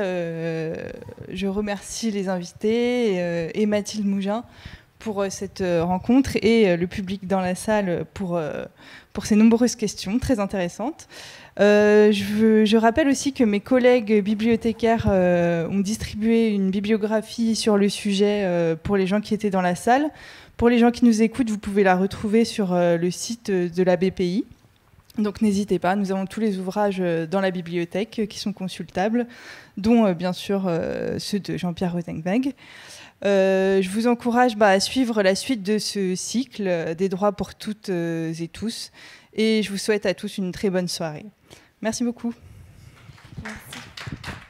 les invités et Mathilde Mougin pour cette rencontre et le public dans la salle pour ces nombreuses questions très intéressantes. Je rappelle aussi que mes collègues bibliothécaires ont distribué une bibliographie sur le sujet pour les gens qui étaient dans la salle. Pour les gens qui nous écoutent, vous pouvez la retrouver sur le site de la BPI. Donc n'hésitez pas, nous avons tous les ouvrages dans la bibliothèque qui sont consultables, dont bien sûr ceux de Jean-Pierre Rothenberg. Je vous encourage à suivre la suite de ce cycle des droits pour toutes et tous. Et je vous souhaite à tous une très bonne soirée. Merci beaucoup. Merci.